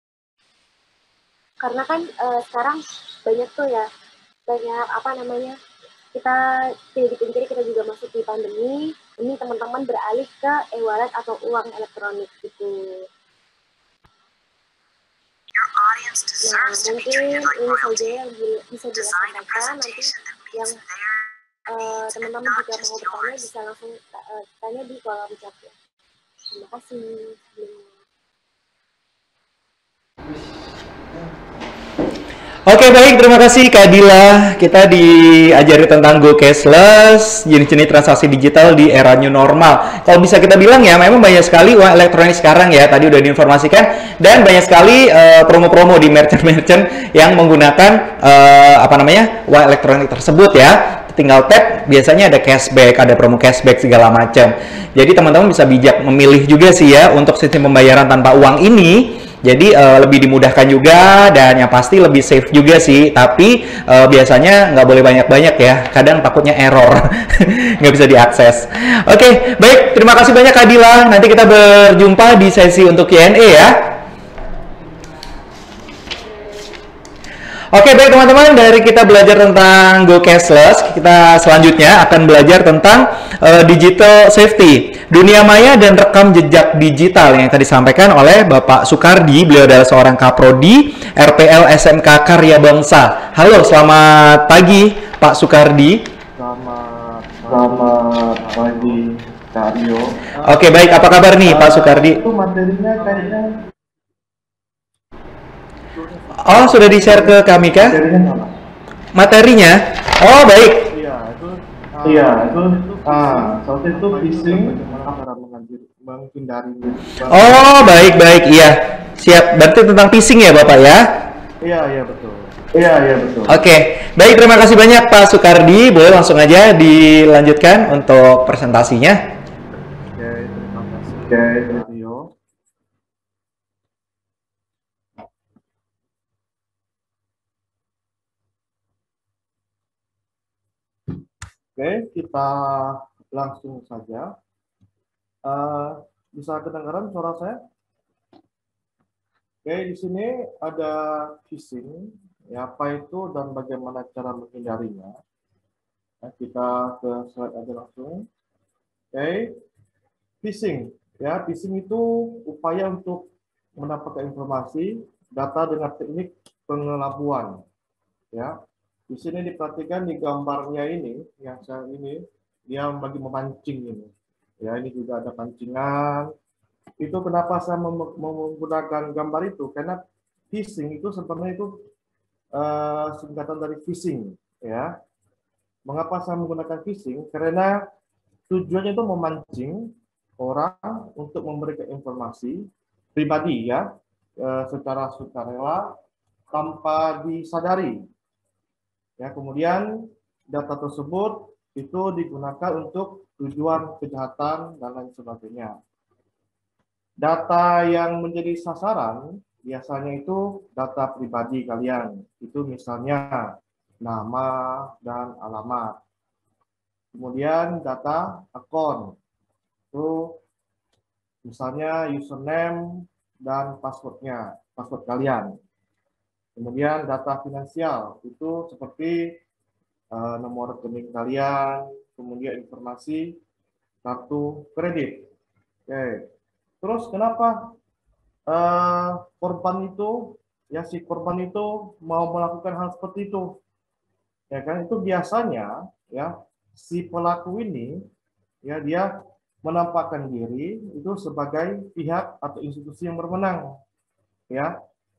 karena kan uh, sekarang banyak tuh ya banyak apa namanya kita tidak dipungkiri kita juga masuk di pandemi ini teman-teman beralih ke e-wallet atau uang elektronik gitu. Nah, mungkin ini saja yang bisa dilaksanakan nanti yang uh, teman-teman jika mau bertanya bisa langsung uh, tanya di kolom chat ya. Terima kasih. Oke baik, terima kasih Kak Dila. Kita diajari tentang Go Cashless, jenis-jenis transaksi digital di era new normal. Kalau bisa kita bilang ya, memang banyak sekali uang elektronik sekarang ya, tadi udah diinformasikan. Dan banyak sekali uh, promo-promo di merchant-merchant yang menggunakan uh, apa namanya uang elektronik tersebut ya. Tinggal tap, biasanya ada cashback, ada promo cashback segala macam. Jadi teman-teman bisa bijak memilih juga sih ya untuk sistem pembayaran tanpa uang ini. Jadi uh, lebih dimudahkan juga dan yang pasti lebih safe juga sih. Tapi uh, biasanya nggak boleh banyak-banyak ya. Kadang takutnya error, nggak bisa diakses. Oke, okay, baik. Terima kasih banyak Kak Dila. Nanti kita berjumpa di sesi untuk Q and A ya. Oke, okay, baik teman-teman. Dari kita belajar tentang Go Cashless, kita selanjutnya akan belajar tentang uh, digital safety, dunia maya dan rekam jejak digital yang tadi disampaikan oleh Bapak Sukardi. Beliau adalah seorang Kaprodi R P L S M K Karya Bangsa. Halo, selamat pagi Pak Sukardi. Selamat, selamat pagi Kak Rio. Oke, baik. Apa kabar nih uh, Pak Sukardi? Itu materinya kayaknya. Oh, sudah di-share ke kami kah? Materinya? Materinya? Oh, baik. Iya, itu uh, Iya, itu ah, saat itu phishing cara menghindari. Oh, baik, baik. Iya. Siap. Berarti tentang phishing ya, Bapak ya? Iya, iya betul. Iya, iya betul. Oke. Baik, terima kasih banyak Pak Sukardi. Boleh langsung aja dilanjutkan untuk presentasinya. Oke, terima kasih. Oke, Rio. Oke, kita langsung saja. Uh, bisa kedengaran suara saya? Oke, di sini ada phishing. Ya, apa itu dan bagaimana cara menghindarinya? Ya, kita ke slide aja langsung. Oke, phishing. Ya, phishing itu upaya untuk mendapatkan informasi, data dengan teknik pengelabuan. Ya. Di sini diperhatikan di gambarnya ini, yang saya ini, dia bagi memancing ini. Ya, ini juga ada pancingan. Itu kenapa saya mem menggunakan gambar itu? Karena phishing itu sebenarnya itu uh, singkatan dari phishing. Ya, mengapa saya menggunakan phishing? Karena tujuannya itu memancing orang untuk memberikan informasi pribadi ya, uh, secara sukarela tanpa disadari. Ya, kemudian data tersebut itu digunakan untuk tujuan kejahatan dan lain sebagainya. Data yang menjadi sasaran biasanya itu data pribadi kalian. Itu misalnya nama dan alamat. Kemudian data akun. Itu misalnya username dan passwordnya, password kalian. Kemudian data finansial itu seperti uh, nomor rekening kalian, kemudian informasi kartu kredit. Oke, terus kenapa uh, korban itu, ya si korban itu mau melakukan hal seperti itu? Ya kan, itu biasanya ya si pelaku ini ya dia menampakkan diri itu sebagai pihak atau institusi yang berwenang. Ya,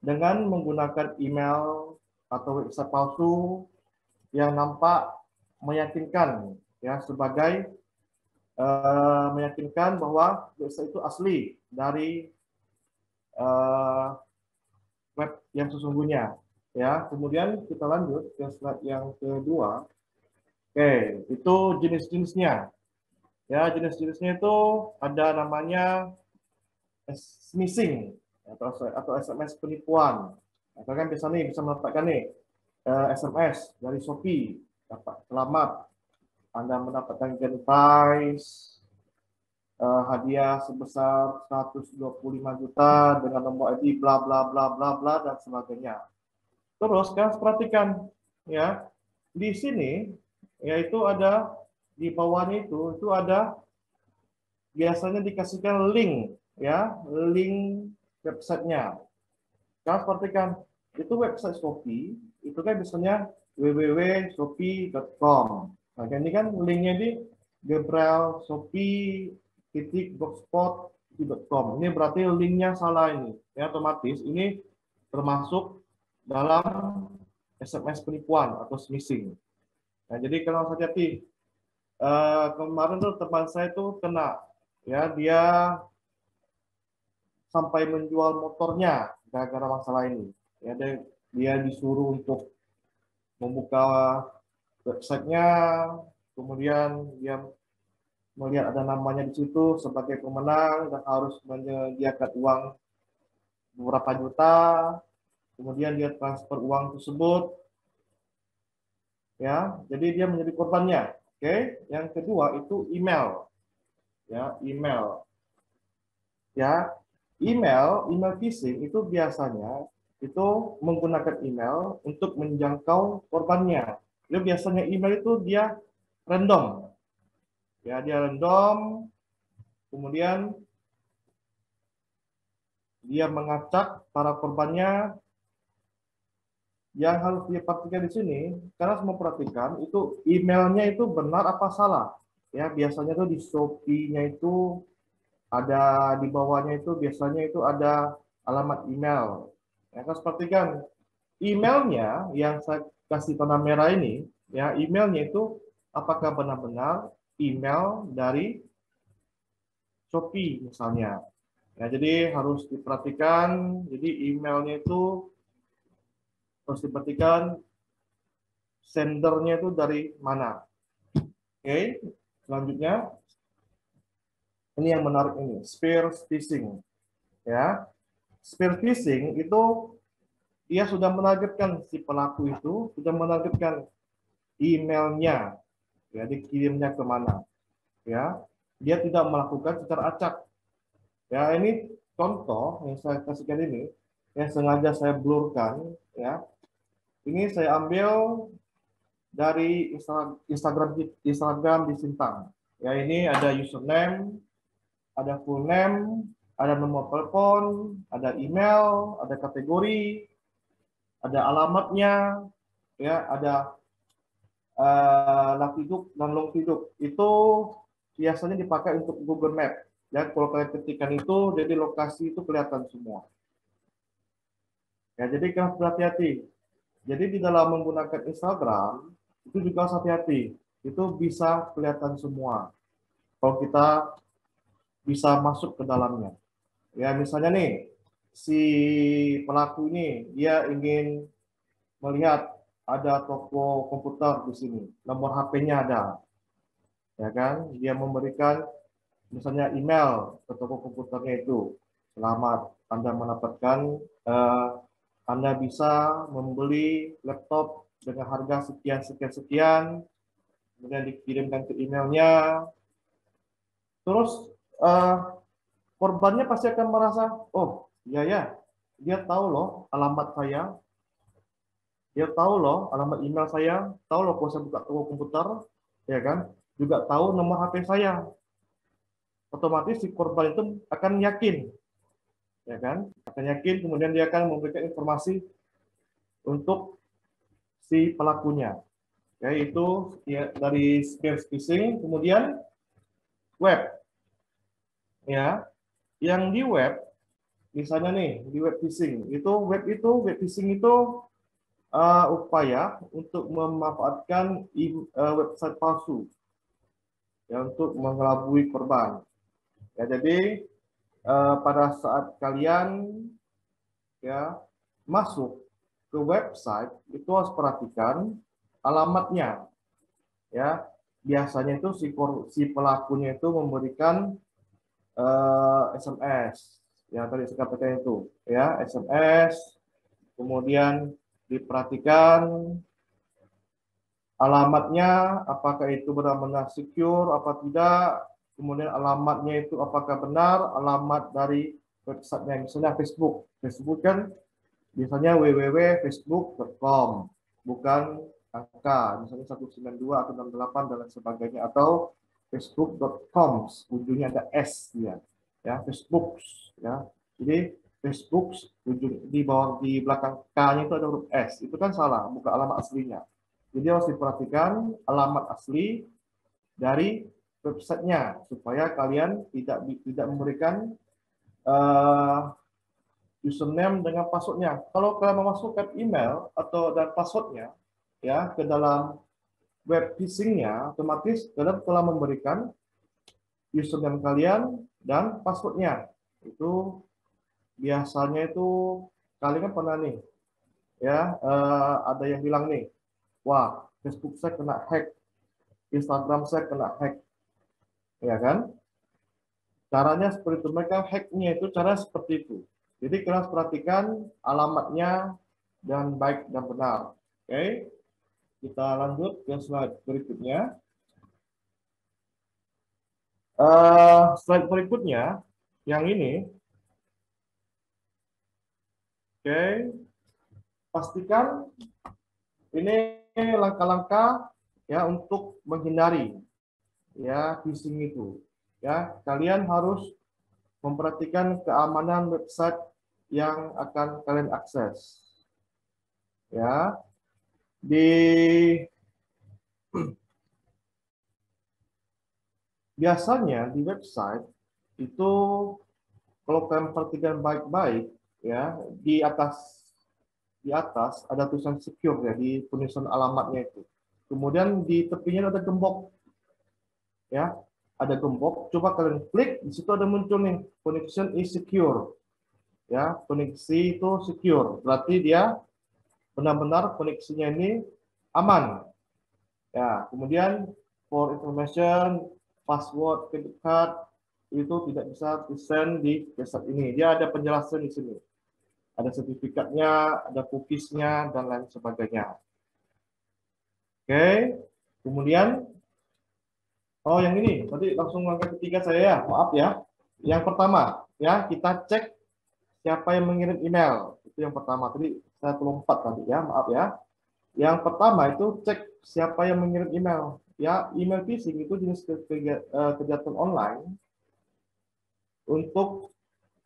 dengan menggunakan email atau website palsu yang nampak meyakinkan, ya, sebagai uh, meyakinkan bahwa website itu asli dari uh, web yang sesungguhnya, ya. Kemudian kita lanjut ke slide yang kedua. Oke, itu jenis-jenisnya. Ya, jenis-jenisnya itu ada namanya smishing atau atau S M S penipuan. Nah, kan bisa nih bisa meletakkan nih uh, S M S dari Shopee, dapat selamat Anda mendapatkan grand prize uh, hadiah sebesar seratus dua puluh lima juta dengan nomor I D bla bla bla bla bla dan sebagainya. Terus kan perhatikan, ya, di sini yaitu ada di bawahnya itu itu ada biasanya dikasihkan link, ya, link websitenya. Nah, perhatikan, itu website Shopee, itu kan biasanya w w w titik shopee titik com. Nah, ini kan linknya di Gabriel Shopee titik blogspot titik com. Ini berarti linknya salah ini, ya, otomatis ini termasuk dalam S M S penipuan atau smishing. Nah, jadi kalau hati-hati, uh, kemarin tuh teman saya tuh kena, ya, dia sampai menjual motornya gara-gara masalah ini. Ya, dia, dia disuruh untuk membuka websitenya, kemudian dia melihat ada namanya di situ sebagai pemenang dan harus menyediakan uang beberapa juta, kemudian dia transfer uang tersebut, ya, jadi dia menjadi korbannya. Oke, yang kedua itu email, ya, email, ya. Email, email phishing itu biasanya itu menggunakan email untuk menjangkau korbannya. Jadi biasanya email itu dia random, ya, dia random, kemudian dia mengacak para korbannya. Yang harus diperhatikan di sini, karena semua perhatikan itu emailnya itu benar apa salah, ya. Biasanya tuh di Shopee-nya itu ada di bawahnya itu biasanya itu ada alamat email. Ya, kan perhatikan emailnya yang saya kasih tanda merah ini, ya, emailnya itu apakah benar-benar email dari Shopee misalnya. Ya, jadi harus diperhatikan. Jadi emailnya itu harus diperhatikan sendernya itu dari mana. Oke, selanjutnya. Ini yang menarik ini, spear phishing, ya. Spear phishing itu dia sudah menargetkan si pelaku itu sudah menargetkan emailnya, ya, dikirimnya kemana, ya. Dia tidak melakukan secara acak. Ya, ini contoh yang saya kasihkan ini, yang sengaja saya blurkan, ya. Ini saya ambil dari Instagram Instagram di Sintang. Ya, ini ada username, ada full name, ada nomor telepon, ada email, ada kategori, ada alamatnya, ya, ada uh, latitude dan longitude. Itu biasanya dipakai untuk Google Map. Ya, kalau kalian ketikkan itu, jadi lokasi itu kelihatan semua. Ya, jadi kalian berhati-hati. Jadi di dalam menggunakan Instagram itu juga harus hati-hati. Itu bisa kelihatan semua. Kalau kita bisa masuk ke dalamnya. Ya, misalnya nih, si pelaku ini dia ingin melihat ada toko komputer di sini, nomor H P-nya ada. Ya kan? Dia memberikan misalnya email ke toko komputernya itu. Selamat, Anda mendapatkan uh, Anda bisa membeli laptop dengan harga sekian sekian sekian, kemudian dikirimkan ke emailnya. Terus Uh, korbannya pasti akan merasa, oh iya ya, dia tahu loh alamat saya, dia tahu loh alamat email saya, tahu loh kalau saya buka toko komputer, ya kan, juga tahu nomor H P saya. Otomatis si korban itu akan yakin, ya kan, akan yakin, kemudian dia akan memberikan informasi untuk si pelakunya, yaitu ya, dari spear phishing, kemudian web. Ya, yang di web misalnya nih di web phishing, itu web itu web phishing itu uh, upaya untuk memanfaatkan uh, website palsu ya untuk mengelabui korban. Ya, jadi uh, pada saat kalian ya masuk ke website itu harus perhatikan alamatnya. Ya, biasanya itu si, si pelakunya itu memberikan uh, S M S. Ya, tadi saya katakan itu, ya, S M S. Kemudian diperhatikan alamatnya, apakah itu benar-benar secure apa tidak. Kemudian alamatnya itu apakah benar alamat dari websitenya, misalnya Facebook. Facebook kan biasanya w w w titik facebook titik com, bukan angka, misalnya satu sembilan dua atau enam delapan dan lain sebagainya, atau facebook titik com, ujungnya ada S ya, ya Facebook ya. Jadi Facebook ujung di bawah di belakang K-nya itu ada huruf S, itu kan salah, bukan alamat aslinya. Jadi harus diperhatikan alamat asli dari websitenya supaya kalian tidak tidak memberikan uh, username dengan passwordnya. Kalau kalian memasukkan email atau dan passwordnya ya ke dalam web phishingnya, otomatis kalian telah memberikan username kalian dan passwordnya. Itu biasanya itu kalian kan pernah nih ya uh, ada yang bilang nih, wah Facebook saya kena hack, Instagram saya kena hack. Ya kan? Caranya seperti itu, mereka hacknya itu cara seperti itu. Jadi kita harus perhatikan alamatnya dan baik dan benar. Oke, kita lanjut ke slide berikutnya. Uh, slide berikutnya, yang ini. Oke, pastikan ini langkah-langkah ya untuk menghindari ya phishing itu. Ya, kalian harus memperhatikan keamanan website yang akan kalian akses. Ya, di biasanya di website itu kalau kalian perhatikan baik-baik ya, di atas di atas ada tulisan secure ya di penulisan alamatnya itu. Kemudian di tepinya ada gembok. Ya, ada gembok, coba kalian klik, di situ ada muncul nih, connection is secure. Ya, koneksi itu secure, berarti dia benar-benar koneksinya ini aman. Ya, kemudian for information, password, credit card, itu tidak bisa di-send di website ini. Dia ada penjelasan di sini. Ada sertifikatnya, ada cookies-nya, dan lain sebagainya. Oke, kemudian oh, yang ini, tadi langsung langkah ketiga saya ya, maaf ya. Yang pertama, ya kita cek siapa yang mengirim email. Itu yang pertama, tadi saya lompat tadi ya, maaf ya. Yang pertama itu cek siapa yang mengirim email. Ya, email phishing itu jenis ke ke uh, kejahatan online. Untuk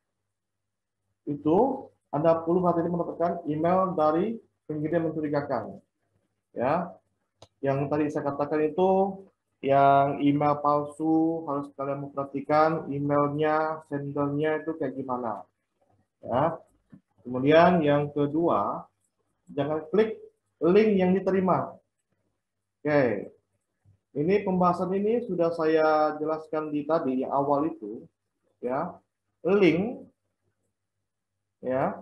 itu, Anda perlu hati-hati mendapatkan email dari pengirim mencurigakan. Ya, yang tadi saya katakan itu yang email palsu harus kalian memperhatikan emailnya, sendernya itu kayak gimana. Ya. Kemudian yang kedua, jangan klik link yang diterima. Oke, ini pembahasan ini sudah saya jelaskan di tadi yang awal itu, ya. Link, ya.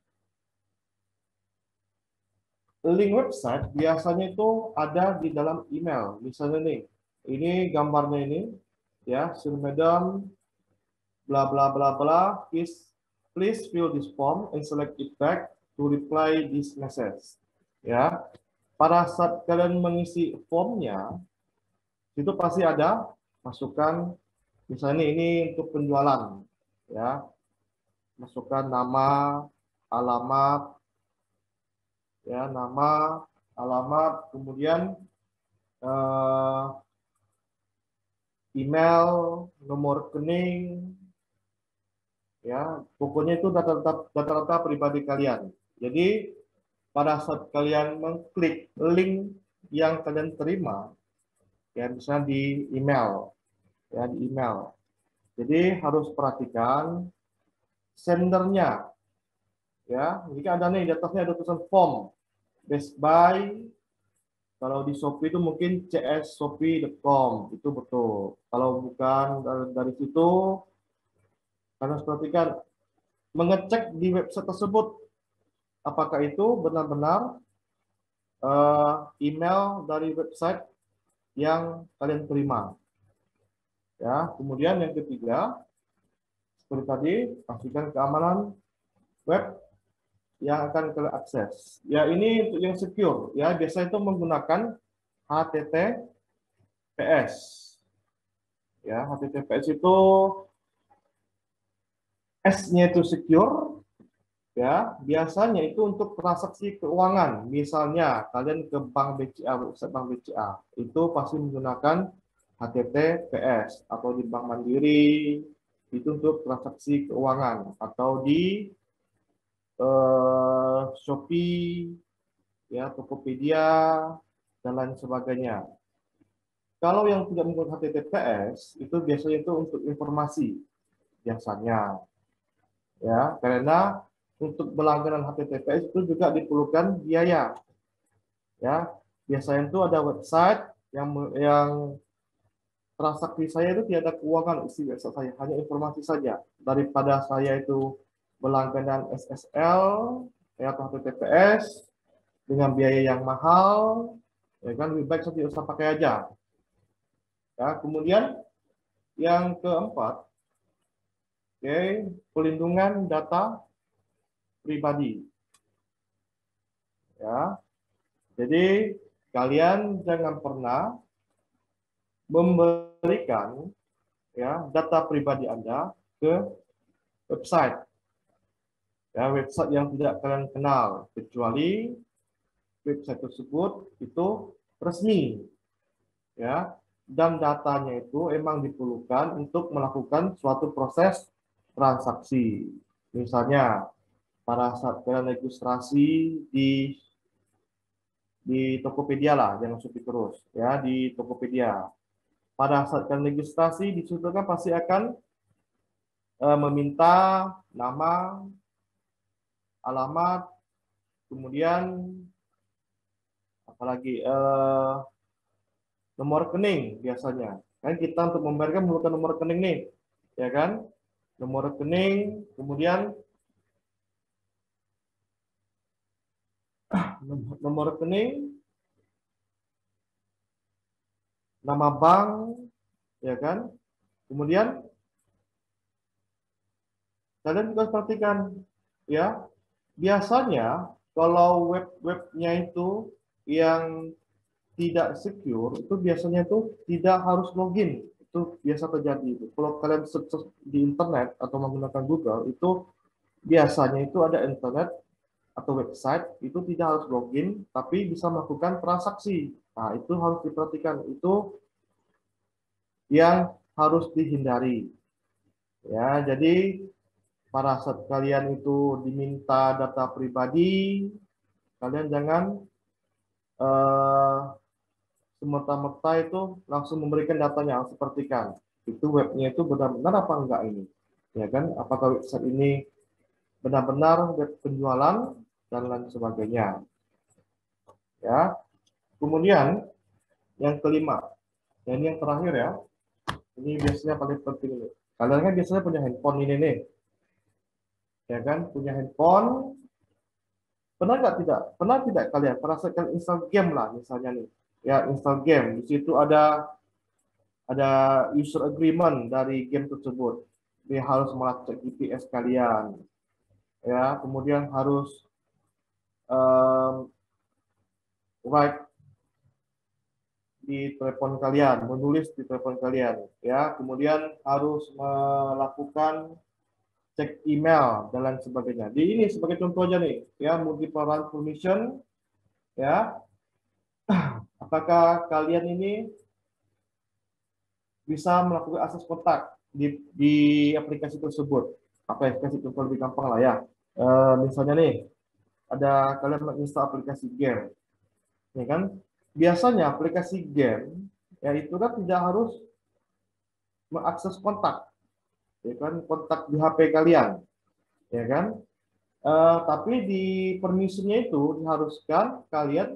Link website biasanya itu ada di dalam email. Misalnya nih, ini gambarnya ini, ya, Sirmedam, bla bla bla bla. Please, please fill this form and select it back to reply this message. Ya, pada saat kalian mengisi formnya, itu pasti ada masukkan, misalnya ini untuk penjualan, ya, masukkan nama, alamat, ya, nama, alamat, kemudian uh, email, nomor rekening, ya, pokoknya itu data-data pribadi kalian. Jadi pada saat kalian mengklik link yang kalian terima, ya, misalnya di email, ya, di email. Jadi harus perhatikan sendernya. Ya, jika ada nih di atasnya ada tulisan form, Best Buy. Kalau di Shopee itu mungkin c s shopee dot com, itu betul. Kalau bukan dari, dari situ, kalian harus perhatikan mengecek di website tersebut apakah itu benar-benar uh, email dari website yang kalian terima. Ya, kemudian yang ketiga, seperti tadi, pastikan keamanan web yang akan kalian akses. Ya, ini untuk yang secure. Ya, biasanya itu menggunakan H T T P S. Ya, H T T P S itu S-nya itu secure. Ya, biasanya itu untuk transaksi keuangan. Misalnya kalian ke bank B C A, website bank B C A, itu pasti menggunakan H T T P S, atau di Bank Mandiri itu untuk transaksi keuangan, atau di uh, Shopee, ya, Tokopedia, dan lain sebagainya. Kalau yang tidak menggunakan H T T P S, itu biasanya itu untuk informasi, biasanya. Ya, karena untuk berlangganan H T T P S itu juga diperlukan biaya. Ya, biasanya itu ada website yang yang transaksi saya itu tidak ada keuangan isi website saya, hanya informasi saja. Daripada saya itu berlangganan S S L ya, atau H T T P S dengan biaya yang mahal, ya kan, lebih baik saya tidak usah pakai aja. Ya, kemudian yang keempat, oke, okay, pelindungan data pribadi. Ya, jadi kalian jangan pernah memberikan, ya, data pribadi Anda ke website, ya, website yang tidak kalian kenal, kecuali website tersebut itu resmi, ya, dan datanya itu emang diperlukan untuk melakukan suatu proses transaksi. Misalnya pada saat kalian registrasi di di Tokopedia lah, jangan Shopee terus, ya, di Tokopedia. Pada saat kalian registrasi, di situ kan pasti akan uh, meminta nama, alamat, kemudian apalagi uh, nomor rekening biasanya. Kan kita untuk membayarkan memerlukan nomor rekening nih, ya kan? Nomor rekening, kemudian nomor rekening, nama bank, ya kan? Kemudian kalian juga perhatikan, ya, biasanya kalau web-webnya itu yang tidak secure, itu biasanya itu tidak harus login. Itu biasa terjadi. Kalau kalian search di internet atau menggunakan Google, itu biasanya itu ada internet atau website itu tidak harus login, tapi bisa melakukan transaksi. Nah, itu harus diperhatikan. Itu yang harus dihindari. Ya, jadi pada saat kalian itu diminta data pribadi, kalian jangan uh, semerta-merta itu langsung memberikan datanya, harus diperhatikan. Itu webnya itu benar-benar apa enggak ini, ya kan? Apakah website ini benar-benar web penjualan dan lain sebagainya. Ya. Kemudian yang kelima, dan ini yang terakhir ya. Ini biasanya paling penting ini. Kalian kan biasanya punya handphone ini nih. Ya kan, punya handphone. Pernah nggak tidak? Pernah tidak kalian merasakan install game lah misalnya nih. Ya, install game. Di situ ada ada user agreement dari game tersebut. Dia harus melacak G P S kalian. Ya, kemudian harus um, write di telepon kalian, menulis di telepon kalian, ya, kemudian harus melakukan cek email dan lain sebagainya. Di ini sebagai contoh aja nih, ya, multiple run permission, ya, apakah kalian ini bisa melakukan akses kontak di, di aplikasi tersebut? Aplikasi contoh lebih gampang lah ya. E, misalnya nih, ada kalian menginstal aplikasi game, ya kan? Biasanya aplikasi game ya itu kan tidak harus mengakses kontak, ya kan, kontak di H P kalian. ya kan? Uh, tapi di permission-nya itu diharuskan kalian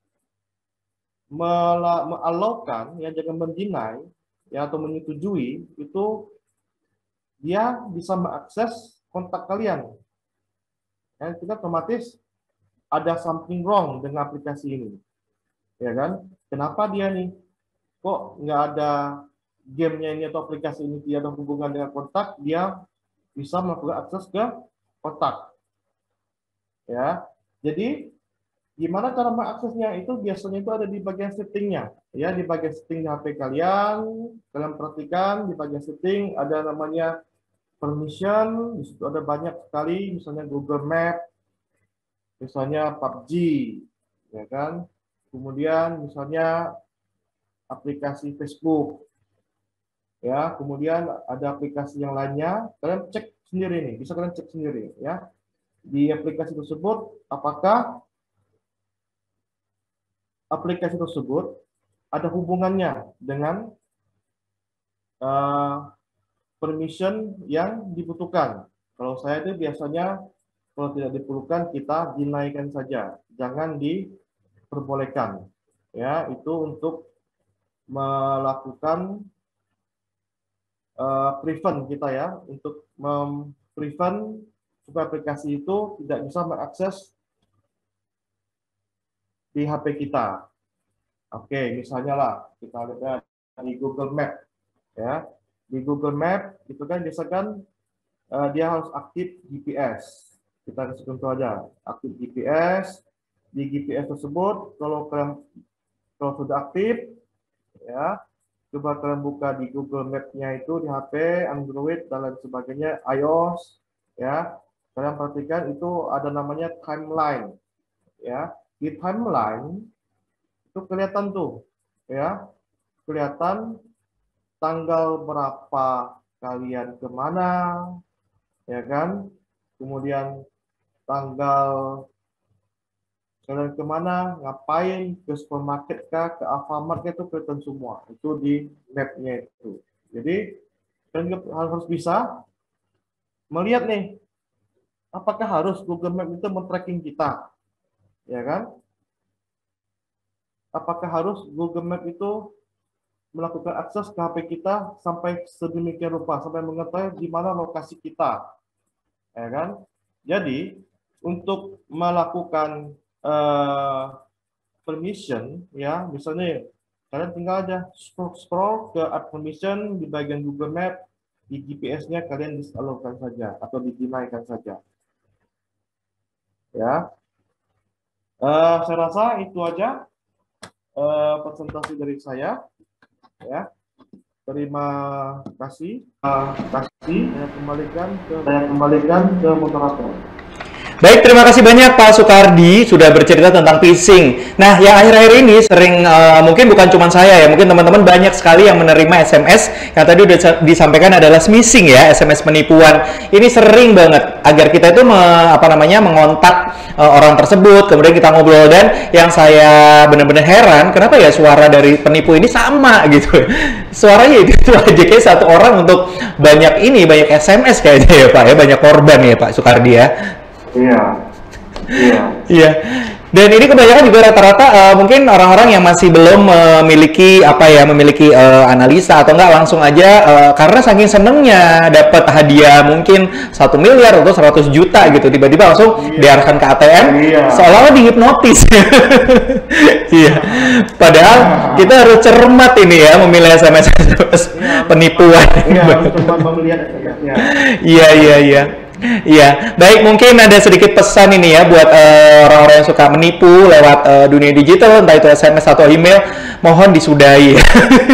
mengalaukan, ya jangan mendinai, ya atau menyetujui itu dia bisa mengakses kontak kalian. Ya, kita otomatis ada something wrong dengan aplikasi ini, ya kan? Kenapa dia nih kok nggak ada gamenya ini atau aplikasi ini tidak ada hubungan dengan kontak, dia bisa melakukan akses ke kontak. Ya, jadi gimana cara mengaksesnya itu biasanya itu ada di bagian settingnya, ya di bagian setting H P kalian. Kalian perhatikan di bagian setting ada namanya permission, di situ ada banyak sekali, misalnya Google Map, misalnya P U B G, ya kan? Kemudian misalnya aplikasi Facebook, ya. Kemudian ada aplikasi yang lainnya. Kalian cek sendiri nih, bisa kalian cek sendiri, ya. Di aplikasi tersebut, apakah aplikasi tersebut ada hubungannya dengan uh, permission yang dibutuhkan. Kalau saya itu biasanya kalau tidak diperlukan kita dinaikkan saja, jangan diperbolehkan. Ya, itu untuk melakukan uh, prevent kita ya, untuk memprevent supaya aplikasi itu tidak bisa mengakses di H P kita. Oke, misalnya lah kita lihat di Google Map, ya. Di Google Map itu kan biasakan uh, dia harus aktif G P S. Kita kasih contoh aja, aktif G P S. Di G P S tersebut, kalau kalian kalau sudah aktif, ya, coba kalian buka di Google Map-nya itu di H P, Android dan lain sebagainya, iOS, ya. Kalian perhatikan itu ada namanya timeline, ya. Di timeline itu kelihatan tuh, ya, kelihatan tanggal berapa kalian kemana, ya kan, kemudian tanggal kalian kemana, ngapain, ke supermarket kah, ke Alfamart itu kelihatan semua, itu di map-nya itu. Jadi kalian harus bisa melihat nih, apakah harus Google Map itu men-tracking kita, ya kan? Apakah harus Google Map itu melakukan akses ke H P kita sampai sedemikian rupa, sampai mengetahui di mana lokasi kita, ya kan? Jadi untuk melakukan uh, permission, ya, misalnya kalian tinggal aja scroll, scroll ke add permission di bagian Google Map, di G P S-nya kalian disalurkan saja atau didinaikan saja. Ya, uh, saya rasa itu aja uh, presentasi dari saya. Ya, terima kasih. Uh, kasih. Saya kembalikan ke saya kembalikan ke moderator. Baik, terima kasih banyak Pak Soekardi sudah bercerita tentang phishing. Nah, yang akhir-akhir ini sering, uh, mungkin bukan cuma saya ya, mungkin teman-teman banyak sekali yang menerima S M S yang tadi udah disampaikan adalah smishing ya, S M S penipuan. Ini sering banget agar kita itu me, apa namanya mengontak uh, orang tersebut, kemudian kita ngobrol. Dan yang saya benar-benar heran, kenapa ya suara dari penipu ini sama gitu. Suaranya itu aja kayak satu orang untuk banyak ini, banyak S M S kayaknya ya Pak ya, banyak korban ya Pak Soekardi ya. Iya, iya. Iya. Dan ini kebanyakan juga rata-rata uh, mungkin orang-orang yang masih belum memiliki apa ya, memiliki uh, analisa atau enggak langsung aja uh, karena saking senengnya dapat hadiah mungkin satu miliar atau seratus juta gitu, tiba-tiba langsung iya. diarahkan ke A T M, iya. seolah-olah dihipnotis. Iya. Padahal kita harus cermat ini ya memilih S M S iya, penipuan. Iya, harus cermat memilih S M S-nya. Iya, iya, iya. Iya, baik, mungkin ada sedikit pesan ini ya buat orang-orang uh, yang suka menipu lewat uh, dunia digital, entah itu S M S atau email, mohon disudahi. Oke,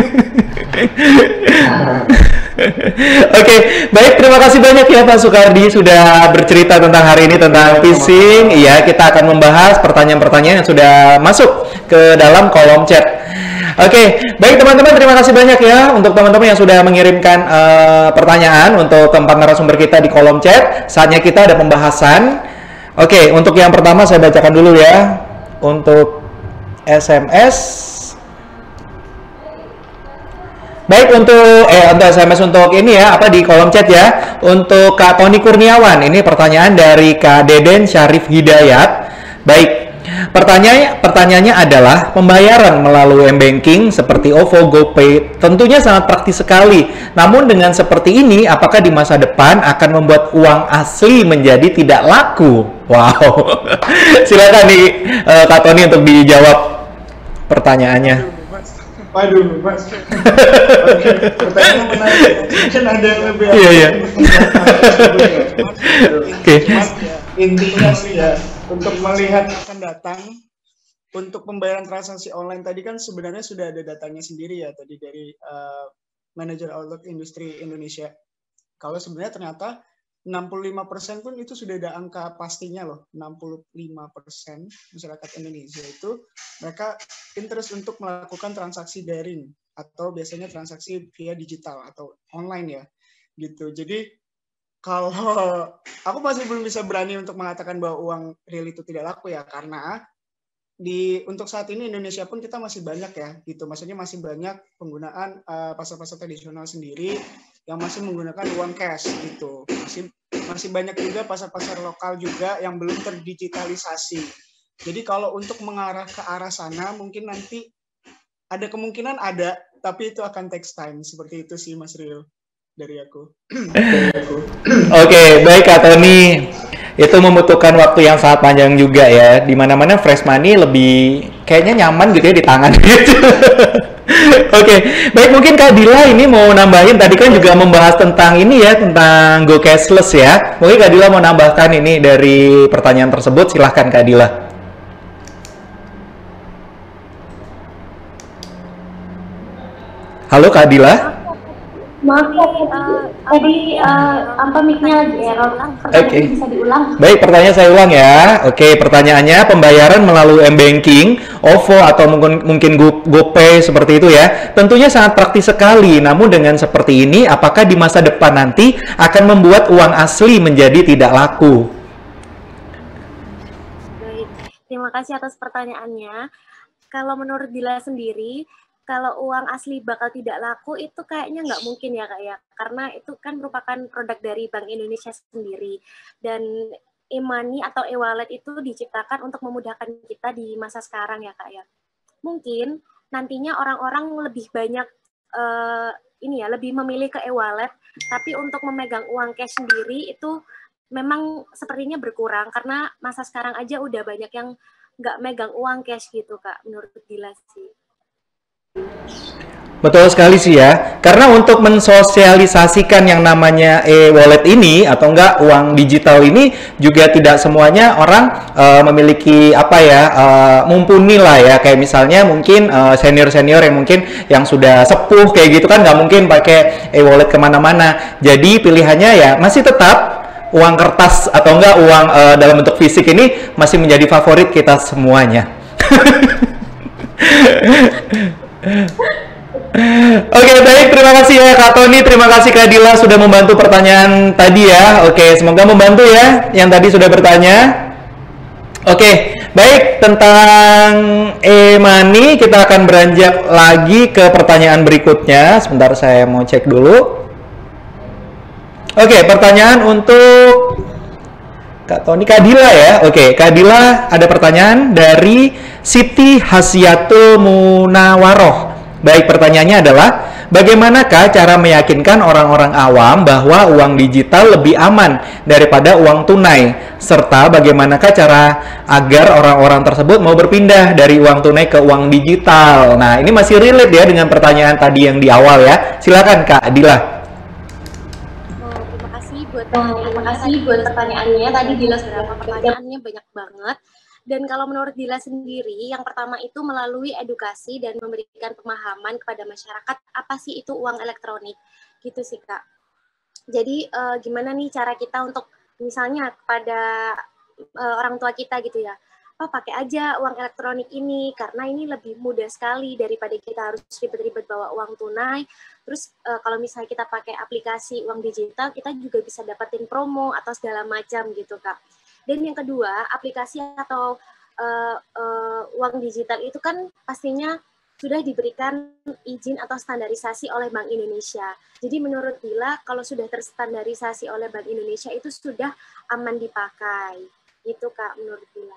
okay, baik, terima kasih banyak ya Pak Soekardi sudah bercerita tentang hari ini tentang phishing. Iya, kita akan membahas pertanyaan-pertanyaan yang sudah masuk ke dalam kolom chat. Oke, okay, baik teman-teman, terima kasih banyak ya untuk teman-teman yang sudah mengirimkan uh, pertanyaan untuk keempat narasumber kita di kolom chat. Saatnya kita ada pembahasan. Oke, okay, untuk yang pertama saya bacakan dulu ya. Untuk S M S Baik, untuk eh untuk S M S untuk ini ya, apa di kolom chat ya. Untuk Kak Tony Kurniawan, ini pertanyaan dari Kak Deden Syarif Hidayat. Baik. Pertanyaannya, pertanyaannya adalah pembayaran melalui m-banking seperti OVO, GoPay tentunya sangat praktis sekali. Namun dengan seperti ini, apakah di masa depan akan membuat uang asli menjadi tidak laku? Wow, silakan nih uh, Kak Tony untuk dijawab pertanyaannya. Waduh, Mas. Oke, pertanyaan menarik. Mungkin ada yang lebih. Iya, iya. Oke. Intinya sih ya, untuk melihat akan datang, untuk pembayaran transaksi online tadi kan sebenarnya sudah ada datanya sendiri ya tadi dari uh, manajer Outlook Industri Indonesia. Kalau sebenarnya ternyata enam puluh lima persen pun itu sudah ada angka pastinya loh. enam puluh lima persen masyarakat Indonesia itu mereka interest untuk melakukan transaksi daring atau biasanya transaksi via digital atau online ya gitu. Jadi kalau aku masih belum bisa berani untuk mengatakan bahwa uang real itu tidak laku ya, karena di untuk saat ini Indonesia pun kita masih banyak ya gitu. Maksudnya masih banyak penggunaan uh, pasar-pasar tradisional sendiri yang masih menggunakan uang cash gitu. Masih masih banyak juga pasar-pasar lokal juga yang belum terdigitalisasi. Jadi kalau untuk mengarah ke arah sana mungkin nanti ada kemungkinan ada, tapi itu akan takes time. Seperti itu sih Mas Rio dari aku. Oke, baik Kak Tony. Itu membutuhkan waktu yang sangat panjang juga ya. Di mana-mana fresh money lebih kayaknya nyaman gitu ya di tangan gitu. Oke, baik mungkin Kak Dila ini mau nambahin, tadi kan juga membahas tentang ini ya, tentang go cashless ya. Mungkin Kak Dila mau nambahkan ini dari pertanyaan tersebut, silahkan Kak Dila. Halo Kak Dila. Maaf ya, uh, tadi uh, apa mic-nya lagi error. Pertanyaan Oke. bisa diulang. Baik, pertanyaan saya ulang ya. Oke, pertanyaannya pembayaran melalui m-banking, OVO atau mungkin mungkin Go, GoPay seperti itu ya. Tentunya sangat praktis sekali. Namun dengan seperti ini, apakah di masa depan nanti akan membuat uang asli menjadi tidak laku? Baik, terima kasih atas pertanyaannya. Kalau menurut Dila sendiri, kalau uang asli bakal tidak laku itu kayaknya nggak mungkin ya Kak ya, karena itu kan merupakan produk dari Bank Indonesia sendiri, dan e-money atau e-wallet itu diciptakan untuk memudahkan kita di masa sekarang ya Kak ya. Mungkin nantinya orang-orang lebih banyak uh, ini ya, lebih memilih ke e-wallet, tapi untuk memegang uang cash sendiri itu memang sepertinya berkurang, karena masa sekarang aja udah banyak yang nggak megang uang cash gitu Kak, menurut Dila sih. Betul sekali sih ya, karena untuk mensosialisasikan yang namanya e-wallet ini atau enggak uang digital ini juga tidak semuanya orang uh, memiliki apa ya, uh, mumpuni lah ya, kayak misalnya mungkin uh, senior-senior yang mungkin yang sudah sepuh kayak gitu kan nggak mungkin pakai e-wallet kemana-mana, jadi pilihannya ya masih tetap uang kertas atau enggak uang uh, dalam bentuk fisik ini masih menjadi favorit kita semuanya. Oke, baik, terima kasih ya Kak Tony, terima kasih Kak Dila sudah membantu pertanyaan tadi ya. Oke, semoga membantu ya yang tadi sudah bertanya. Oke, baik, tentang e-money kita akan beranjak lagi ke pertanyaan berikutnya. Sebentar saya mau cek dulu. Oke, pertanyaan untuk Kak Tony, Kak Dila ya. Oke, Kak Dila ada pertanyaan dari Siti Hasyatul Munawaroh. Baik, pertanyaannya adalah bagaimanakah cara meyakinkan orang-orang awam bahwa uang digital lebih aman daripada uang tunai, serta bagaimanakah cara agar orang-orang tersebut mau berpindah dari uang tunai ke uang digital. Nah, ini masih relate ya dengan pertanyaan tadi yang di awal ya. Silakan Kak Dila. Oh, terima kasih buat oh, terima kasih buat pertanyaannya. Tadi Dila sudah pertanyaannya banyak banget. Dan kalau menurut Dila sendiri, yang pertama itu melalui edukasi dan memberikan pemahaman kepada masyarakat apa sih itu uang elektronik, gitu sih Kak. Jadi uh, gimana nih cara kita untuk misalnya kepada uh, orang tua kita gitu ya, oh pakai aja uang elektronik ini karena ini lebih mudah sekali daripada kita harus ribet-ribet bawa uang tunai. Terus uh, kalau misalnya kita pakai aplikasi uang digital, kita juga bisa dapetin promo atau segala macam gitu Kak. Dan yang kedua, aplikasi atau uh, uh, uang digital itu kan pastinya sudah diberikan izin atau standarisasi oleh Bank Indonesia. Jadi menurut Dila, kalau sudah terstandarisasi oleh Bank Indonesia itu sudah aman dipakai. Itu Kak, menurut Dila.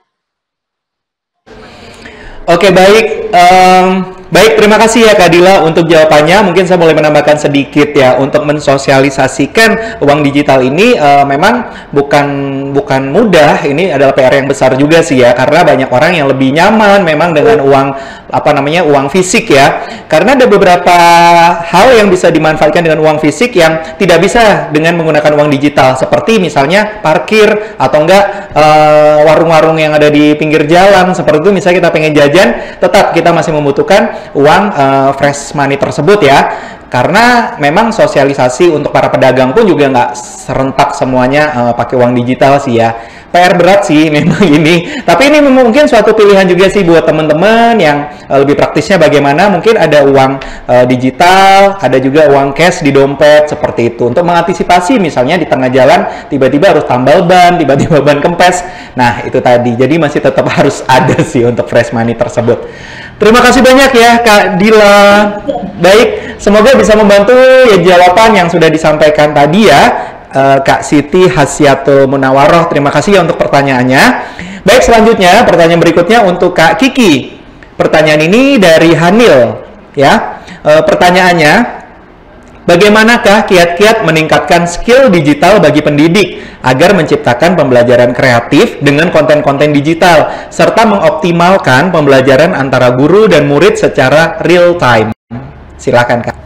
Oke, baik. Um, baik, terima kasih ya Kak Dila untuk jawabannya. Mungkin saya boleh menambahkan sedikit ya, untuk mensosialisasikan uang digital ini uh, memang bukan bukan mudah. Ini adalah P R yang besar juga sih ya, karena banyak orang yang lebih nyaman memang dengan uang apa namanya uang fisik ya. Karena ada beberapa hal yang bisa dimanfaatkan dengan uang fisik yang tidak bisa dengan menggunakan uang digital, seperti misalnya parkir atau enggak uh, warung-warung yang ada di pinggir jalan. Seperti itu, misalnya kita pengen jajan, tetap kita masih membutuhkan uang uh, fresh money tersebut ya. Karena memang sosialisasi untuk para pedagang pun juga nggak serentak semuanya uh, pakai uang digital sih ya. P R berat sih memang ini. Tapi ini mungkin suatu pilihan juga sih buat teman-teman yang uh, lebih praktisnya bagaimana. Mungkin ada uang uh, digital, ada juga uang cash di dompet seperti itu. Untuk mengantisipasi misalnya di tengah jalan tiba-tiba harus tambal ban, tiba-tiba ban kempes. Nah itu tadi. Jadi masih tetap harus ada sih untuk fresh money tersebut. Terima kasih banyak ya Kak Dila. Baik, semoga bisa membantu ya jawaban yang sudah disampaikan tadi ya. Uh, Kak Siti Hasyatul Munawaroh, terima kasih ya untuk pertanyaannya. Baik, selanjutnya pertanyaan berikutnya untuk Kak Kiki. Pertanyaan ini dari Hanil ya. Uh, pertanyaannya, bagaimanakah kiat-kiat meningkatkan skill digital bagi pendidik agar menciptakan pembelajaran kreatif dengan konten-konten digital serta mengoptimalkan pembelajaran antara guru dan murid secara real time? Silakan Kak.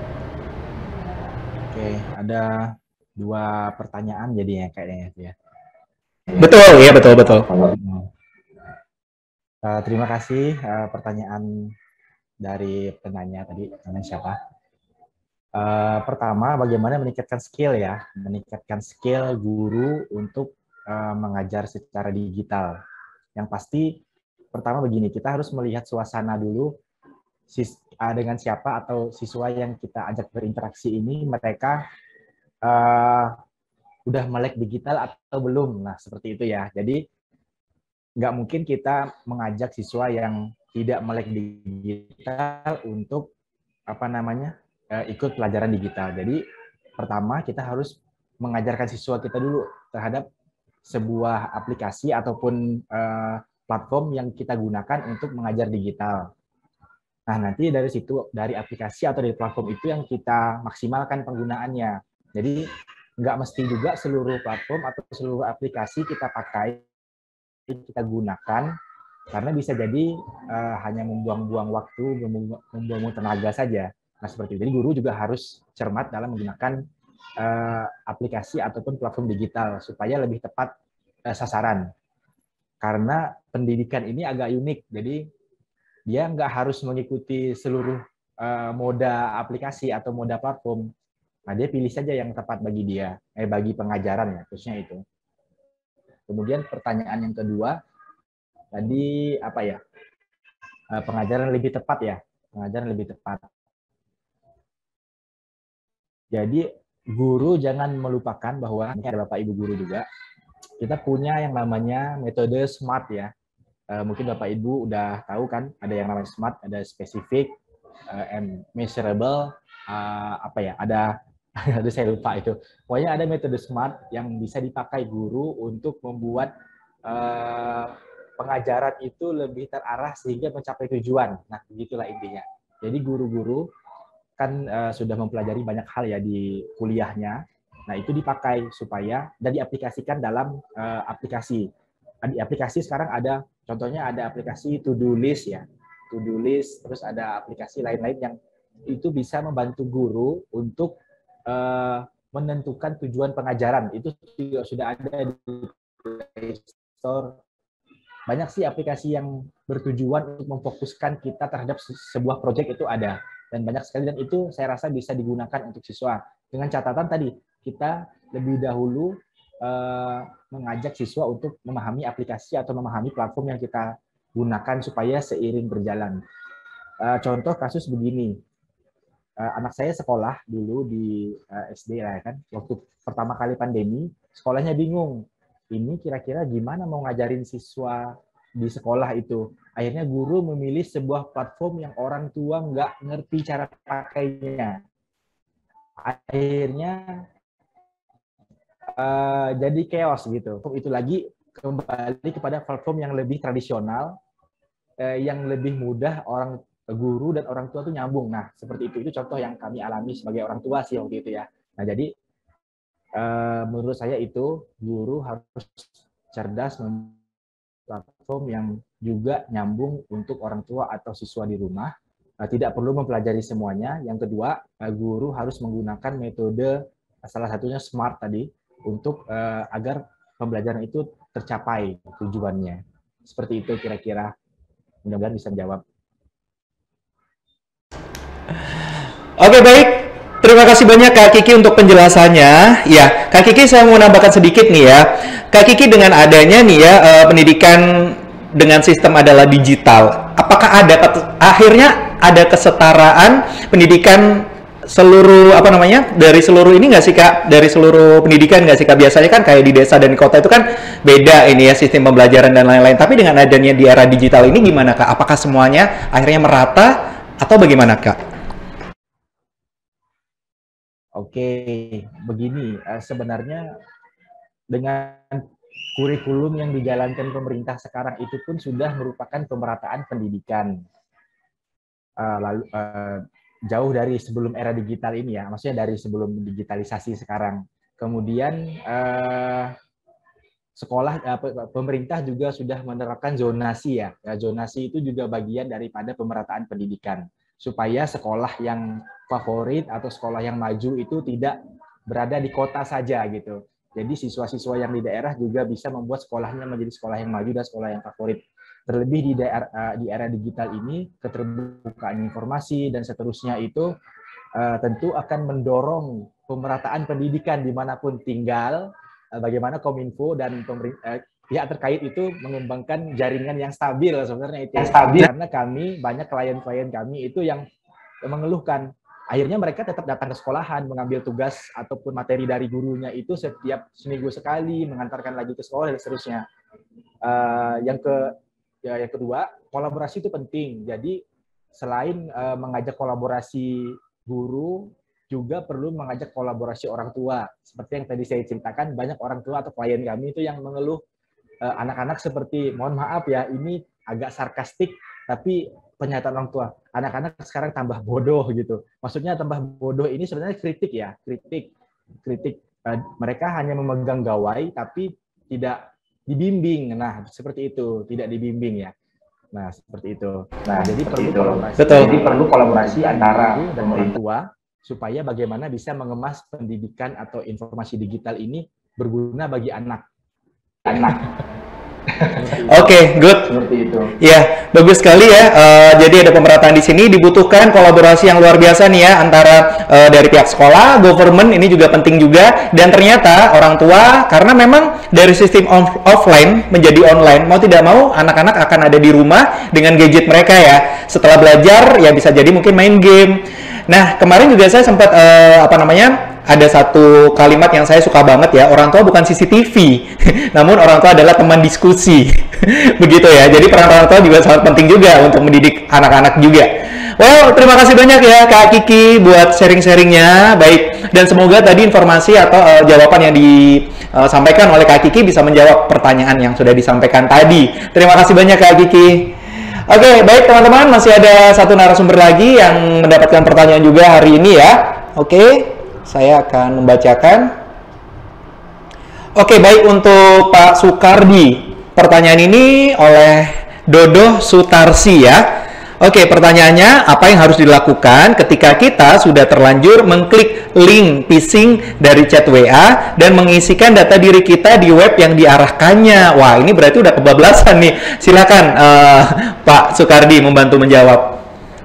Oke, ada dua pertanyaan jadinya kayaknya ya. Betul, ya betul betul. Uh, terima kasih uh, pertanyaan dari penanya tadi, namanya siapa? Uh, pertama, bagaimana meningkatkan skill ya, meningkatkan skill guru untuk uh, mengajar secara digital. Yang pasti, pertama begini, kita harus melihat suasana dulu sis uh, dengan siapa atau siswa yang kita ajak berinteraksi ini, mereka Uh, udah melek digital atau belum. Nah, seperti itu ya. Jadi, nggak mungkin kita mengajak siswa yang tidak melek digital untuk apa namanya uh, ikut pelajaran digital. Jadi, pertama kita harus mengajarkan siswa kita dulu terhadap sebuah aplikasi ataupun uh, platform yang kita gunakan untuk mengajar digital. Nah, nanti dari situ, dari aplikasi atau dari platform itu yang kita maksimalkan penggunaannya. Jadi nggak mesti juga seluruh platform atau seluruh aplikasi kita pakai, kita gunakan, karena bisa jadi uh, hanya membuang-buang waktu, membuang-buang tenaga saja. Nah seperti itu. Jadi guru juga harus cermat dalam menggunakan uh, aplikasi ataupun platform digital supaya lebih tepat uh, sasaran. Karena pendidikan ini agak unik, jadi dia nggak harus mengikuti seluruh uh, moda aplikasi atau moda platform. Nah, dia pilih saja yang tepat bagi dia, eh bagi pengajaran ya, khususnya itu. Kemudian pertanyaan yang kedua, tadi apa ya? Pengajaran lebih tepat ya, pengajaran lebih tepat. Jadi guru jangan melupakan bahwa ini ada Bapak Ibu guru juga. Kita punya yang namanya metode SMART ya. Mungkin Bapak Ibu udah tahu kan, ada yang namanya SMART, ada specific, and measurable, apa ya? Ada Aduh, saya lupa itu. Pokoknya ada metode SMART yang bisa dipakai guru untuk membuat uh, pengajaran itu lebih terarah sehingga mencapai tujuan. Nah, begitulah intinya. Jadi guru-guru kan uh, sudah mempelajari banyak hal ya di kuliahnya. Nah, itu dipakai supaya dan diaplikasikan dalam uh, aplikasi. Di aplikasi sekarang ada, contohnya ada aplikasi to-do list ya. To-do list, terus ada aplikasi lain-lain yang itu bisa membantu guru untuk Uh, menentukan tujuan pengajaran. Itu juga sudah ada di Play Store. Banyak sih aplikasi yang bertujuan untuk memfokuskan kita terhadap sebuah proyek itu ada. Dan banyak sekali, dan itu saya rasa bisa digunakan untuk siswa. Dengan catatan tadi, kita lebih dahulu uh, mengajak siswa untuk memahami aplikasi atau memahami platform yang kita gunakan supaya seiring berjalan. Uh, contoh kasus begini, Uh, anak saya sekolah dulu di uh, S D lah kan, waktu pertama kali pandemi, sekolahnya bingung, ini kira-kira gimana mau ngajarin siswa di sekolah itu, Akhirnya guru memilih sebuah platform yang orang tua nggak ngerti cara pakainya. Akhirnya uh, jadi chaos gitu. Itu lagi kembali kepada platform yang lebih tradisional, uh, yang lebih mudah orang guru dan orang tua tuh nyambung. Nah, seperti itu. Itu contoh yang kami alami sebagai orang tua sih waktu itu ya. Nah, jadi uh, menurut saya itu guru harus cerdas platform yang juga nyambung untuk orang tua atau siswa di rumah. Uh, tidak perlu mempelajari semuanya. Yang kedua, uh, guru harus menggunakan metode uh, salah satunya SMART tadi untuk uh, agar pembelajaran itu tercapai tujuannya. Seperti itu kira-kira. Mudah-mudahan bisa menjawab. Oke, baik. Terima kasih banyak Kak Kiki untuk penjelasannya. Ya, Kak Kiki saya mau nambahkan sedikit nih ya. Kak Kiki dengan adanya nih ya uh, pendidikan dengan sistem adalah digital. Apakah ada akhirnya ada kesetaraan pendidikan seluruh apa namanya dari seluruh ini nggak sih Kak? Dari seluruh pendidikan nggak sih Kak? Biasanya kan kayak di desa dan di kota itu kan beda ini ya sistem pembelajaran dan lain-lain. Tapi dengan adanya di era digital ini gimana Kak? Apakah semuanya akhirnya merata atau bagaimana Kak? Oke, begini, sebenarnya dengan kurikulum yang dijalankan pemerintah sekarang itu pun sudah merupakan pemerataan pendidikan. Uh, lalu uh, jauh dari sebelum era digital ini ya, maksudnya dari sebelum digitalisasi sekarang. Kemudian uh, sekolah, uh, pemerintah juga sudah menerapkan zonasi ya. ya. Zonasi itu juga bagian daripada pemerataan pendidikan. Supaya sekolah yang favorit atau sekolah yang maju itu tidak berada di kota saja gitu. Jadi siswa-siswa yang di daerah juga bisa membuat sekolahnya menjadi sekolah yang maju dan sekolah yang favorit. Terlebih di daerah di era digital ini, keterbukaan informasi dan seterusnya itu uh, tentu akan mendorong pemerataan pendidikan dimanapun tinggal. Uh, bagaimana Kominfo dan pemerintah uh, pihak terkait itu mengembangkan jaringan yang stabil sebenarnya itu. Yang stabil. Karena kami banyak klien-klien kami itu yang mengeluhkan. Akhirnya mereka tetap datang ke sekolahan, mengambil tugas ataupun materi dari gurunya itu setiap seminggu sekali, mengantarkan lagi ke sekolah dan seterusnya. Uh, yang ke ya, yang kedua, kolaborasi itu penting. Jadi selain uh, mengajak kolaborasi guru, juga perlu mengajak kolaborasi orang tua. Seperti yang tadi saya ceritakan, banyak orang tua atau klien kami itu yang mengeluh uh, anak-anak seperti, mohon maaf ya, ini agak sarkastik, tapi pernyataan orang tua, anak-anak sekarang tambah bodoh gitu. Maksudnya tambah bodoh ini sebenarnya kritik ya, kritik, kritik. Uh, mereka hanya memegang gawai tapi tidak dibimbing. Nah, seperti itu, tidak dibimbing ya. Nah, seperti itu. Nah, jadi perlu itu. kolaborasi. Betul. Jadi perlu kolaborasi antara dan orang tua supaya bagaimana bisa mengemas pendidikan atau informasi digital ini berguna bagi anak. Anak. Oke, okay, good. Seperti itu. Ya, bagus sekali ya. Uh, jadi ada pemerataan di sini, dibutuhkan kolaborasi yang luar biasa nih ya antara uh, dari pihak sekolah, government ini juga penting juga, dan ternyata orang tua karena memang dari sistem off offline menjadi online, mau tidak mau anak-anak akan ada di rumah dengan gadget mereka ya. Setelah belajar ya bisa jadi mungkin main game. Nah, kemarin juga saya sempat uh, apa namanya? Ada satu kalimat yang saya suka banget ya, orang tua bukan C C T V, namun orang tua adalah teman diskusi. Begitu ya, jadi peran orang tua juga sangat penting juga untuk mendidik anak-anak juga. Well, terima kasih banyak ya Kak Kiki buat sharing-sharingnya, baik. Dan semoga tadi informasi atau uh, jawaban yang disampaikan oleh Kak Kiki bisa menjawab pertanyaan yang sudah disampaikan tadi. Terima kasih banyak Kak Kiki. Oke, baik teman-teman, masih ada satu narasumber lagi yang mendapatkan pertanyaan juga hari ini ya. Oke. Saya akan membacakan. Oke, baik untuk Pak Sukardi. Pertanyaan ini oleh Dodo Sutarsi ya. Oke, pertanyaannya, apa yang harus dilakukan ketika kita sudah terlanjur mengklik link phishing dari chat W A dan mengisikan data diri kita di web yang diarahkannya? Wah, ini berarti udah kebablasan nih. Silakan uh, Pak Sukardi membantu menjawab.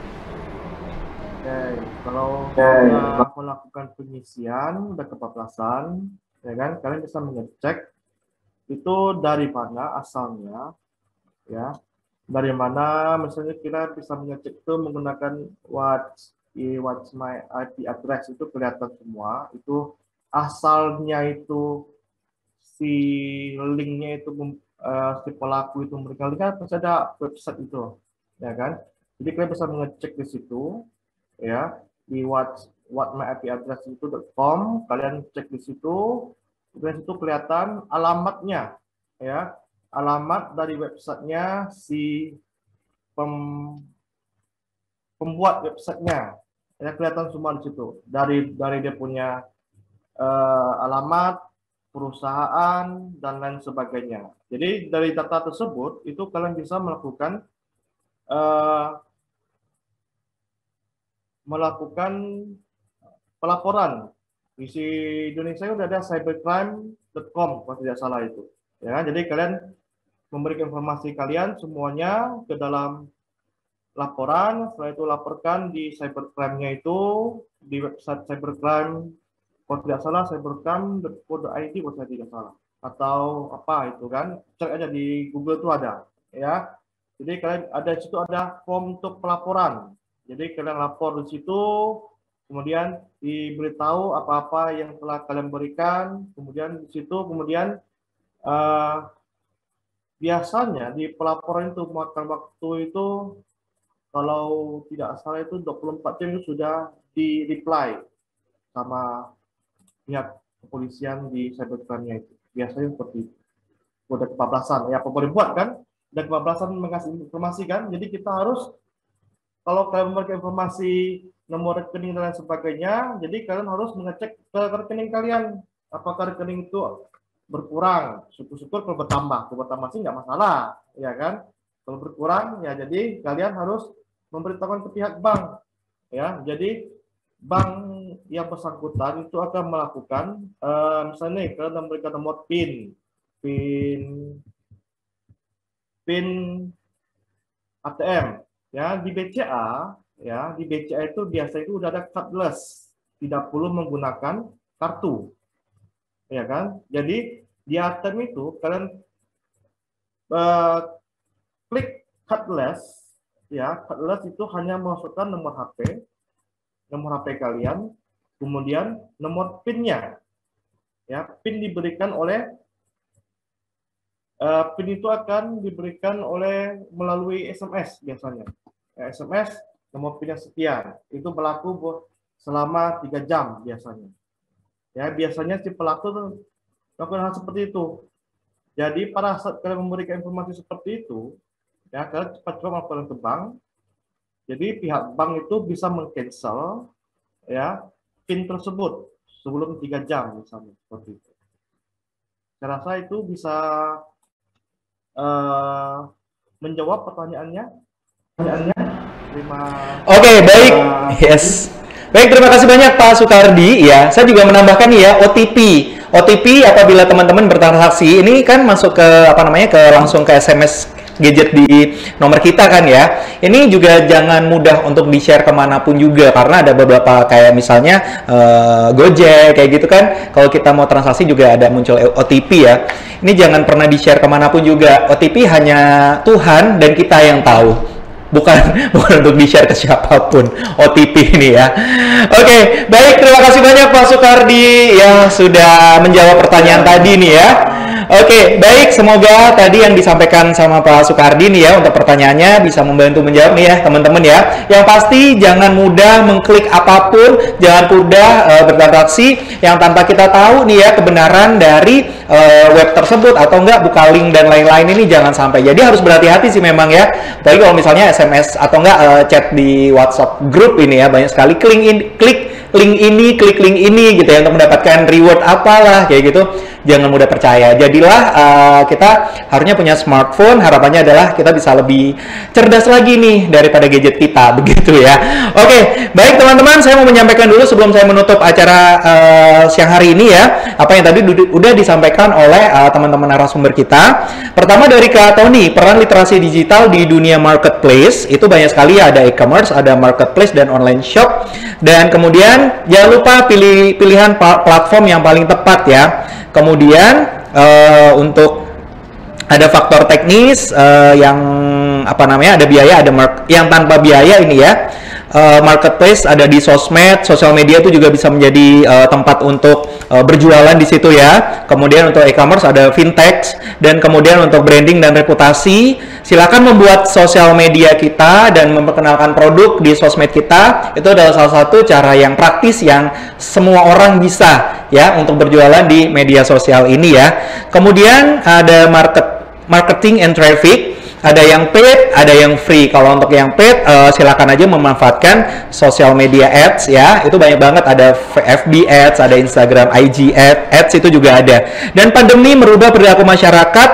Sudah melakukan pengisian dan kebablasan, ya kan? Kalian bisa mengecek itu dari mana asalnya, ya. Dari mana, misalnya kita bisa mengecek itu menggunakan what's, what's my I P address itu kelihatan semua. Itu asalnya itu si linknya itu uh, si pelaku itu memberikan link, kan pasti ada website itu, ya kan? Jadi kalian bisa mengecek di situ, ya, di what what my I P address itu .com, kalian cek di situ, kemudian situ kelihatan alamatnya, ya, alamat dari websitenya si pem, pembuat websitenya, ya, kelihatan semua di situ, dari dari dia punya uh, alamat, perusahaan, dan lain sebagainya. Jadi dari data tersebut itu kalian bisa melakukan uh, melakukan pelaporan. Di Indonesia sudah ada cybercrime dot com kalau tidak salah itu. Ya, jadi kalian memberikan informasi kalian semuanya ke dalam laporan, setelah itu laporkan di cybercrime-nya itu di website cybercrime, kalau tidak salah cybercrime dot co dot I D kalau saya tidak salah, atau apa itu kan, cek aja di Google itu ada, ya. Jadi kalian ada di situ ada form untuk pelaporan. Jadi kalian lapor di situ, kemudian diberitahu apa-apa yang telah kalian berikan, kemudian di situ kemudian uh, biasanya di pelaporan itu makan waktu itu kalau tidak salah itu dua puluh empat jam itu sudah di reply sama pihak kepolisian di cybercrime-nya itu. Biasanya seperti itu. Udah kebablasan, ya apa boleh buat kan? Dan kebablasan mengasih informasi kan? Jadi kita harus, kalau kalian memberikan informasi nomor rekening dan lain sebagainya, jadi kalian harus mengecek ke rekening kalian. Apakah rekening itu berkurang? Syukur-syukur kalau bertambah. Kalau bertambah sih nggak masalah, ya kan? Kalau berkurang, ya jadi kalian harus memberitahukan ke pihak bank. Ya, jadi bank yang bersangkutan itu akan melakukan, uh, misalnya nih, kalian memberikan nomor PIN, PIN, PIN A T M. Ya, di B C A, ya, di B C A itu biasa itu udah ada cardless, tidak perlu menggunakan kartu, ya kan? Jadi di A T M itu kalian uh, klik cardless, ya, cardless itu hanya memasukkan nomor H P, nomor H P kalian, kemudian nomor PIN-nya, ya, PIN diberikan oleh Uh, PIN itu akan diberikan oleh melalui S M S biasanya. Ya, S M S nomor PIN sekian. Itu berlaku selama tiga jam biasanya. Ya, biasanya si pelaku melakukan hal seperti itu. Jadi pada saat kalian memberikan informasi seperti itu, ya, kalian cepat-cepat melakukan ke bank. Jadi pihak bank itu bisa meng-cancel, ya, PIN tersebut sebelum tiga jam misalnya seperti itu. Saya rasa itu bisa Uh, menjawab pertanyaannya. Pertanyaannya. Terima. Oke, okay, baik. Uh, yes. Baik, terima kasih banyak Pak Sukardi. Ya, saya juga menambahkan nih ya O T P. O T P apabila teman-teman bertransaksi ini kan masuk ke apa namanya ke langsung ke S M S gadget di nomor kita kan ya. Ini juga jangan mudah untuk di-share kemanapun juga karena ada beberapa kayak misalnya uh, Gojek kayak gitu kan. Kalau kita mau transaksi juga ada muncul O T P ya. Ini jangan pernah di-share kemanapun juga. O T P hanya Tuhan dan kita yang tahu. Bukan bukan untuk di-share ke siapapun O T P ini ya. Oke, okay, baik, terima kasih banyak Pak Sukardi yang sudah menjawab pertanyaan tadi nih ya. Oke, okay, baik, semoga tadi yang disampaikan sama Pak Sukardi nih ya untuk pertanyaannya bisa membantu menjawab nih ya teman-teman ya. Yang pasti jangan mudah mengklik apapun, jangan mudah uh, bertransaksi yang tanpa kita tahu nih ya kebenaran dari uh, web tersebut atau enggak buka link dan lain-lain ini jangan sampai. Jadi harus berhati-hati sih memang ya. Apalagi kalau misalnya S M S atau enggak uh, chat di WhatsApp grup ini ya banyak sekali klik in, klik link ini, klik link ini gitu ya untuk mendapatkan reward apalah kayak gitu. Jangan mudah percaya. Jadilah uh, kita harusnya punya smartphone. Harapannya adalah kita bisa lebih cerdas lagi nih daripada gadget kita, begitu ya. Oke, baik teman-teman, saya mau menyampaikan dulu sebelum saya menutup acara uh, siang hari ini ya. Apa yang tadi udah disampaikan oleh uh, teman-teman narasumber kita. Pertama dari Kak Tony, peran literasi digital di dunia marketplace itu banyak sekali ya. Ada e-commerce, ada marketplace dan online shop. Dan kemudian jangan lupa pilih pilihan platform yang paling tepat ya. Kemudian uh, untuk ada faktor teknis uh, yang apa namanya ada biaya, ada mark yang tanpa biaya ini ya. Uh, marketplace ada di sosmed, sosial media itu juga bisa menjadi uh, tempat untuk uh, berjualan di situ ya. Kemudian untuk e-commerce ada fintech, dan kemudian untuk branding dan reputasi, silakan membuat sosial media kita dan memperkenalkan produk di sosmed kita. Itu adalah salah satu cara yang praktis yang semua orang bisa ya untuk berjualan di media sosial ini ya. Kemudian ada market marketing and traffic. Ada yang paid, ada yang free. Kalau untuk yang paid, uh, silakan aja memanfaatkan social media ads ya. Itu banyak banget, ada F B ads, ada Instagram I G ads, itu juga ada. Dan pandemi merubah perilaku masyarakat.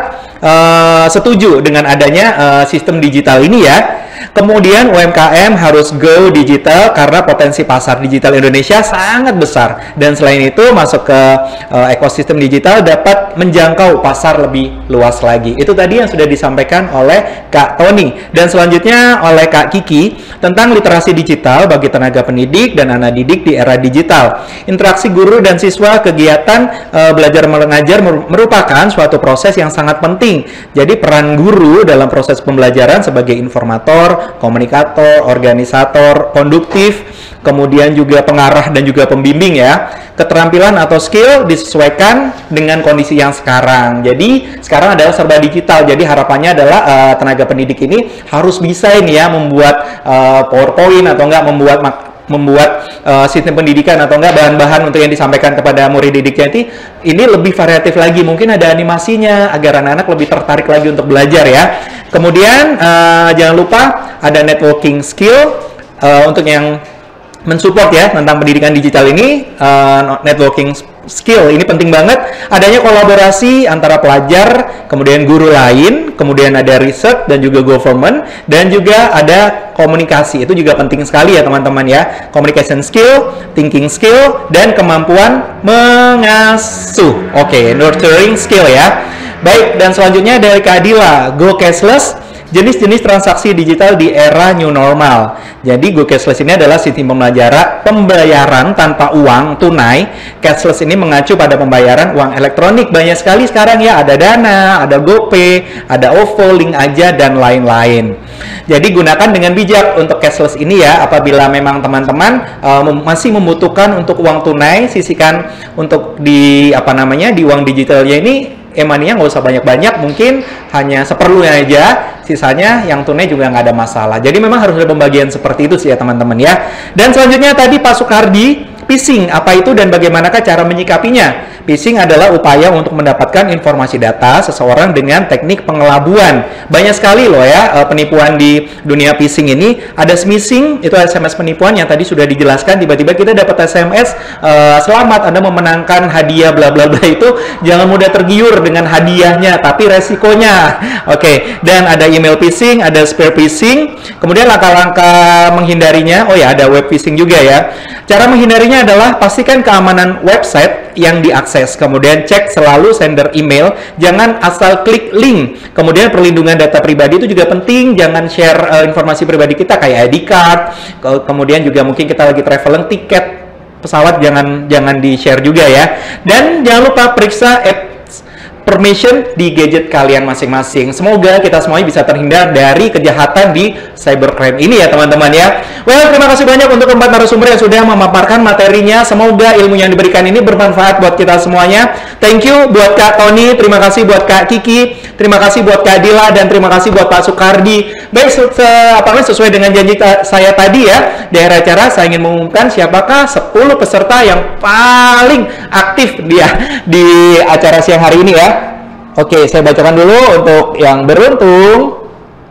Uh, setuju dengan adanya uh, sistem digital ini ya. Kemudian U M K M harus go digital karena potensi pasar digital Indonesia sangat besar. Dan selain itu masuk ke uh, ekosistem digital dapat menjangkau pasar lebih luas lagi. Itu tadi yang sudah disampaikan oleh Kak Tony. Dan selanjutnya oleh Kak Kiki tentang literasi digital bagi tenaga pendidik dan anak didik di era digital. Interaksi guru dan siswa, kegiatan uh, belajar mengajar merupakan suatu proses yang sangat penting. Jadi peran guru dalam proses pembelajaran sebagai informator, komunikator, organisator, konduktif, kemudian juga pengarah dan juga pembimbing ya. Keterampilan atau skill disesuaikan dengan kondisi yang sekarang. Jadi sekarang adalah serba digital. Jadi harapannya adalah uh, tenaga pendidik ini harus bisa ini ya membuat uh, PowerPoint atau enggak membuat membuat uh, sistem pendidikan atau enggak bahan-bahan untuk yang disampaikan kepada murid didiknya ini, ini lebih variatif lagi. Mungkin ada animasinya agar anak-anak lebih tertarik lagi untuk belajar ya. Kemudian uh, jangan lupa ada networking skill uh, untuk yang mensupport ya tentang pendidikan digital ini. Uh, networking skill ini penting banget. Adanya kolaborasi antara pelajar, kemudian guru lain, kemudian ada riset dan juga government, dan juga ada komunikasi. Itu juga penting sekali ya teman-teman ya. Communication skill, thinking skill, dan kemampuan mengasuh. Oke, okay, nurturing skill ya. Baik, dan selanjutnya dari Kak Adila, go cashless, jenis-jenis transaksi digital di era new normal. Jadi go cashless ini adalah sistem pembelajaran pembayaran tanpa uang tunai. Cashless ini mengacu pada pembayaran uang elektronik. Banyak sekali sekarang ya, ada Dana, ada GoPay, ada O V O, Link Aja, dan lain-lain. Jadi gunakan dengan bijak untuk cashless ini ya. Apabila memang teman-teman uh, masih membutuhkan untuk uang tunai, sisihkan untuk di apa namanya di uang digitalnya ini. E-money-nya nggak usah banyak-banyak, mungkin hanya seperlunya aja, sisanya yang tunai juga nggak ada masalah. Jadi memang harus ada pembagian seperti itu sih ya teman-teman ya. Dan selanjutnya tadi Pak Sukardi, phishing apa itu dan bagaimanakah cara menyikapinya? Phishing adalah upaya untuk mendapatkan informasi data seseorang dengan teknik pengelabuan. Banyak sekali loh ya penipuan di dunia phishing ini. Ada smishing, itu S M S penipuan yang tadi sudah dijelaskan. Tiba-tiba kita dapat S M S uh, selamat Anda memenangkan hadiah bla bla bla. Itu jangan mudah tergiur dengan hadiahnya, tapi resikonya. Oke, okay. Dan ada email phishing, ada spear phishing. Kemudian langkah-langkah menghindarinya. Oh ya, ada web phishing juga ya. Cara menghindarinya adalah pastikan keamanan website yang diakses, kemudian cek selalu sender email, jangan asal klik link. Kemudian perlindungan data pribadi itu juga penting, jangan share uh, informasi pribadi kita kayak I D card, ke kemudian juga mungkin kita lagi traveling tiket pesawat jangan jangan di-share juga ya. Dan jangan lupa periksa app permission di gadget kalian masing-masing. Semoga kita semuanya bisa terhindar dari kejahatan di cybercrime ini ya teman-teman ya. Well, terima kasih banyak untuk keempat narasumber yang sudah memaparkan materinya. Semoga ilmu yang diberikan ini bermanfaat buat kita semuanya. Thank you buat Kak Tony, terima kasih buat Kak Kiki, terima kasih buat Kak Adila, dan terima kasih buat Pak Sukardi. Baik, apakah sesuai dengan janji saya tadi ya, di akhir acara saya ingin mengumumkan siapakah sepuluh peserta yang paling aktif dia di acara siang hari ini ya. Oke, saya bacakan dulu untuk yang beruntung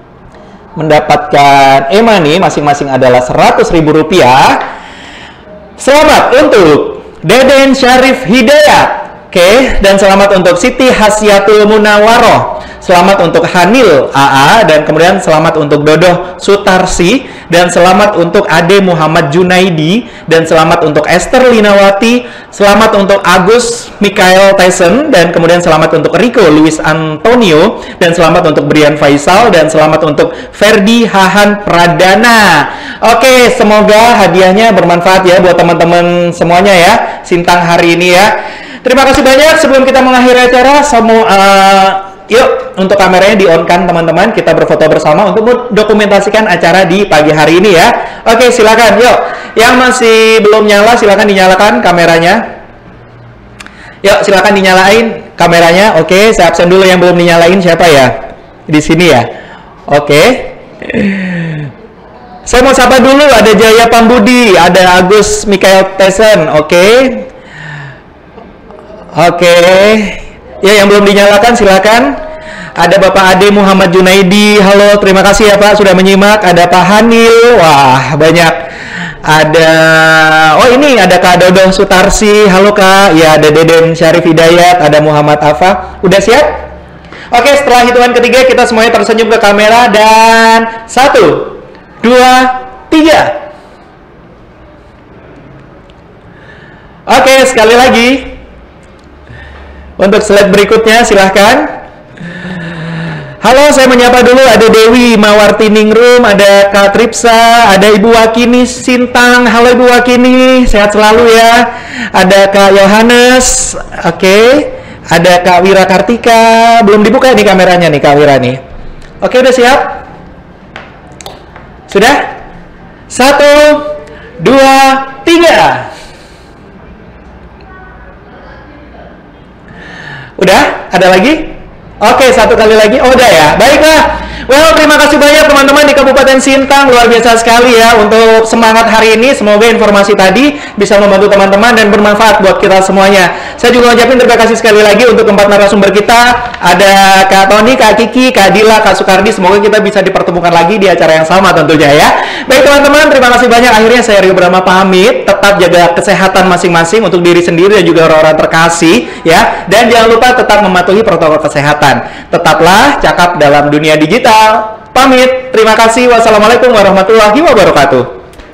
mendapatkan e-money masing-masing adalah seratus ribu rupiah. Selamat untuk Deden Syarif Hidayat. Oke, dan selamat untuk Siti Hasyatul Munawaroh. Selamat untuk Hanil A A, dan kemudian selamat untuk Dodoh Sutarsi, dan selamat untuk Ade Muhammad Junaidi, dan selamat untuk Esther Linawati, selamat untuk Agus Mikael Tyson, dan kemudian selamat untuk Rico Luis Antonio, dan selamat untuk Brian Faisal, dan selamat untuk Ferdi Hahan Pradana. Oke, semoga hadiahnya bermanfaat ya buat teman-teman semuanya ya, Sintang hari ini ya. Terima kasih banyak. Sebelum kita mengakhiri acara, semua uh, yuk untuk kameranya di on kan teman-teman, kita berfoto bersama untuk mendokumentasikan acara di pagi hari ini ya. Oke, silakan yuk. Yang masih belum nyala silakan dinyalakan kameranya. Yuk, silakan dinyalain kameranya. Oke, saya absen dulu yang belum dinyalain siapa ya? Di sini ya. Oke. Saya mau sapa dulu, ada Jaya Pambudi, ada Agus Mikael Tesen. Oke. Oke. Ya, yang belum dinyalakan silakan. Ada Bapak Ade Muhammad Junaidi. Halo, terima kasih ya Pak sudah menyimak. Ada Pak Hanil. Wah, banyak. Ada, oh ini ada Kak Dodo Sutarsi. Halo Kak. Ya, ada Deden Syarif Hidayat. Ada Muhammad Afa. Udah siap? Oke, setelah hitungan ketiga kita semuanya tersenyum ke kamera dan satu, dua, tiga. Oke, sekali lagi. Untuk slide berikutnya silahkan. Halo, saya menyapa dulu, ada Dewi Mawarti Ningrum, ada Kak Tripsa, ada Ibu Wakini Sintang. Halo Ibu Wakini, sehat selalu ya. Ada Kak Yohanes, oke. Ada Kak Wira Kartika, belum dibuka nih kameranya nih Kak Wira nih. Oke, udah siap? Sudah? Satu, dua, tiga. Udah? Ada lagi? Oke, satu kali lagi. Oh, udah ya. Baiklah. Well, terima kasih banyak teman-teman di Kabupaten Sintang. Luar biasa sekali ya untuk semangat hari ini. Semoga informasi tadi bisa membantu teman-teman dan bermanfaat buat kita semuanya. Saya juga ucapin terima kasih sekali lagi untuk keempat narasumber kita. Ada Kak Tony, Kak Kiki, Kak Dila, Kak Sukardi. Semoga kita bisa dipertemukan lagi di acara yang sama tentunya ya. Baik teman-teman, terima kasih banyak. Akhirnya saya Rio Brahma pamit. Tetap jaga kesehatan masing-masing untuk diri sendiri dan juga orang-orang terkasih ya. Dan jangan lupa tetap mematuhi protokol kesehatan. Tetaplah cakap dalam dunia digital. Pamit. Terima kasih. Wassalamualaikum warahmatullahi wabarakatuh.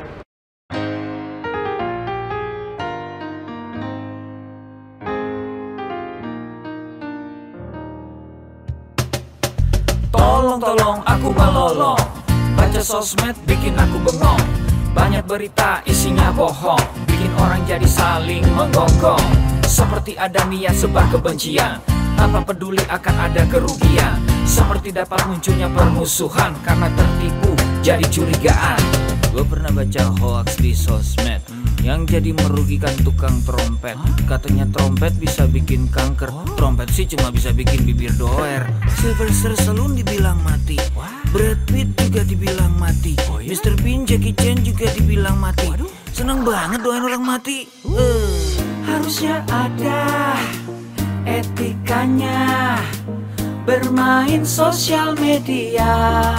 Tolong, tolong, aku melolong. Baca sosmed bikin aku bengong. Banyak berita isinya bohong, bikin orang jadi saling menggonggong. Seperti ada niat sebar kebencian, tanpa peduli akan ada kerugian. Seperti dapat munculnya permusuhan karena tertipu jadi curigaan. Gue pernah baca hoax di sosmed yang jadi merugikan tukang trompet. Katanya trompet bisa bikin kanker, trompet sih cuma bisa bikin bibir doer. Sylvester Stallone dibilang mati, Brad Pitt juga dibilang mati, mister Bean, Jackie Chan juga dibilang mati. Seneng banget doain orang mati. uh. Harusnya ada etikanya bermain sosial media,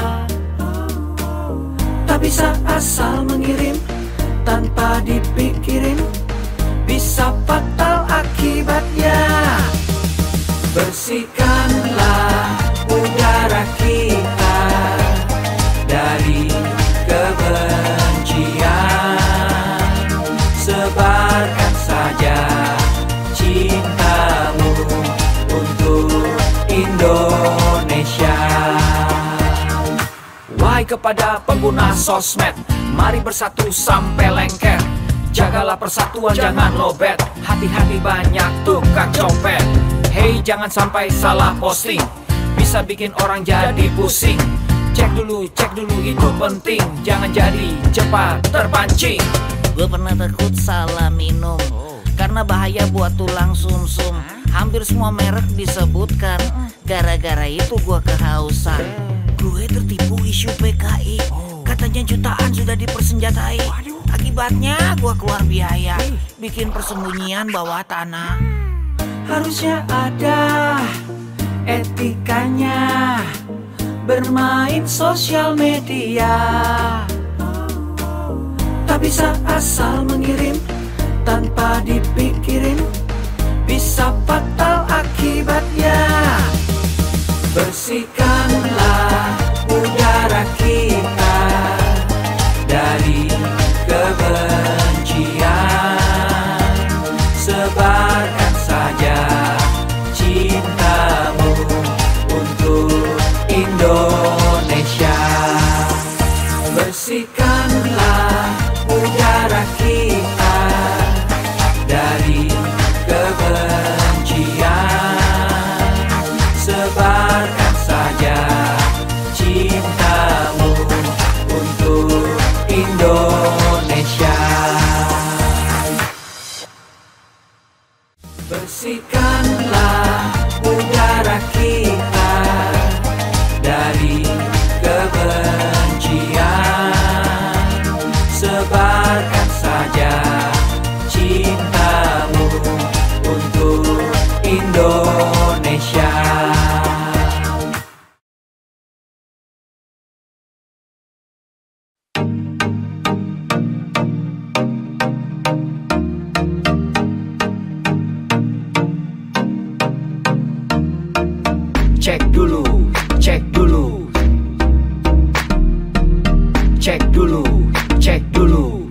tak bisa asal mengirim tanpa dipikirin, bisa fatal akibatnya. Bersihkanlah udara kita dari kebencian, sebarkan saja cintamu untuk Indonesia. Wahai kepada pengguna sosmed, mari bersatu sampai lengket. Jagalah persatuan, jangan lobet. Hati-hati banyak tukang copet. Hey, jangan sampai salah posting, bisa bikin orang jadi pusing. Cek dulu, cek dulu, itu penting. Jangan jadi cepat terpancing. Gue pernah takut salah minum, karena bahaya buat tulang sumsum. Hampir semua merek disebutkan, gara-gara itu gue kehausan. Gue tertipu isu P K I, katanya jutaan sudah dipersenjatai. Akibatnya gue keluar biaya, bikin persembunyian bawah tanah. Harusnya ada etikanya bermain sosial media, tak bisa asal mengirim tanpa dipikirin, bisa fatal akibatnya. Bersihkanlah udara kita dari kebencian, sebarkan saja cintamu untuk Indonesia. Bersihkanlah udara kita dari kebencian, sebarkan saja cintamu untuk Indonesia. Bersih Cek dulu, cek dulu. Cek dulu, cek dulu.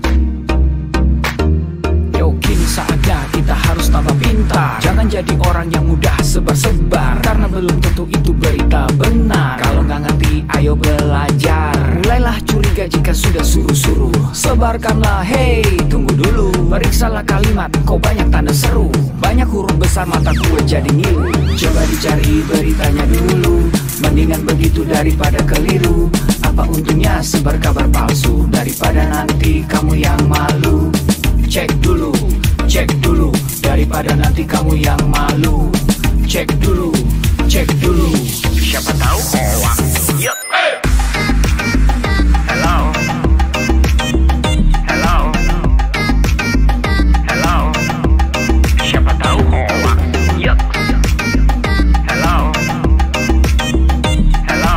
Yo, kini saatnya kita harus tambah pintar. Jangan jadi orang yang mudah sebar-sebar, karena belum tentu itu berita benar. Kalau nggak ngerti, ayo belajar. Mulailah curiga jika sudah suruh-suruh. Sebarkanlah, hey, tunggu dulu. Periksalah kalimat, kok banyak tanda seru. Banyak huruf besar, mata gue jadi ngilu. Coba dicari beritanya dulu. Mendingan begitu daripada keliru. Apa untungnya sebar kabar palsu, daripada nanti kamu yang malu. Cek dulu, cek dulu, daripada nanti kamu yang malu. Cek dulu, cek dulu. Siapa tahu hoax. Yup. Hello. Hello. Hello. Siapa tahu hoax. Yup. Hello. Hello.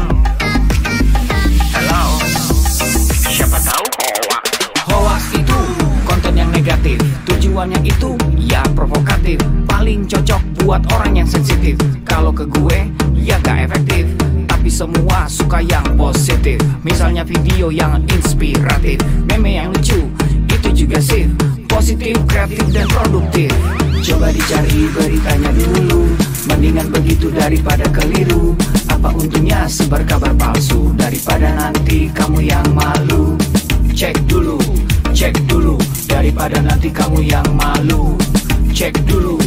Hello. Siapa tahu hoax. Hoax itu konten yang negatif, tujuannya itu ya provokatif. Paling cocok buat orang yang sensitif. Kalau ke gue ya gak efektif, tapi semua suka yang positif. Misalnya video yang inspiratif, meme yang lucu, itu juga sip. Positif, kreatif, dan produktif. Coba dicari beritanya dulu. Mendingan begitu daripada keliru. Apa untungnya sebar kabar palsu, daripada nanti kamu yang malu. Cek dulu, cek dulu, daripada nanti kamu yang malu. Cek dulu,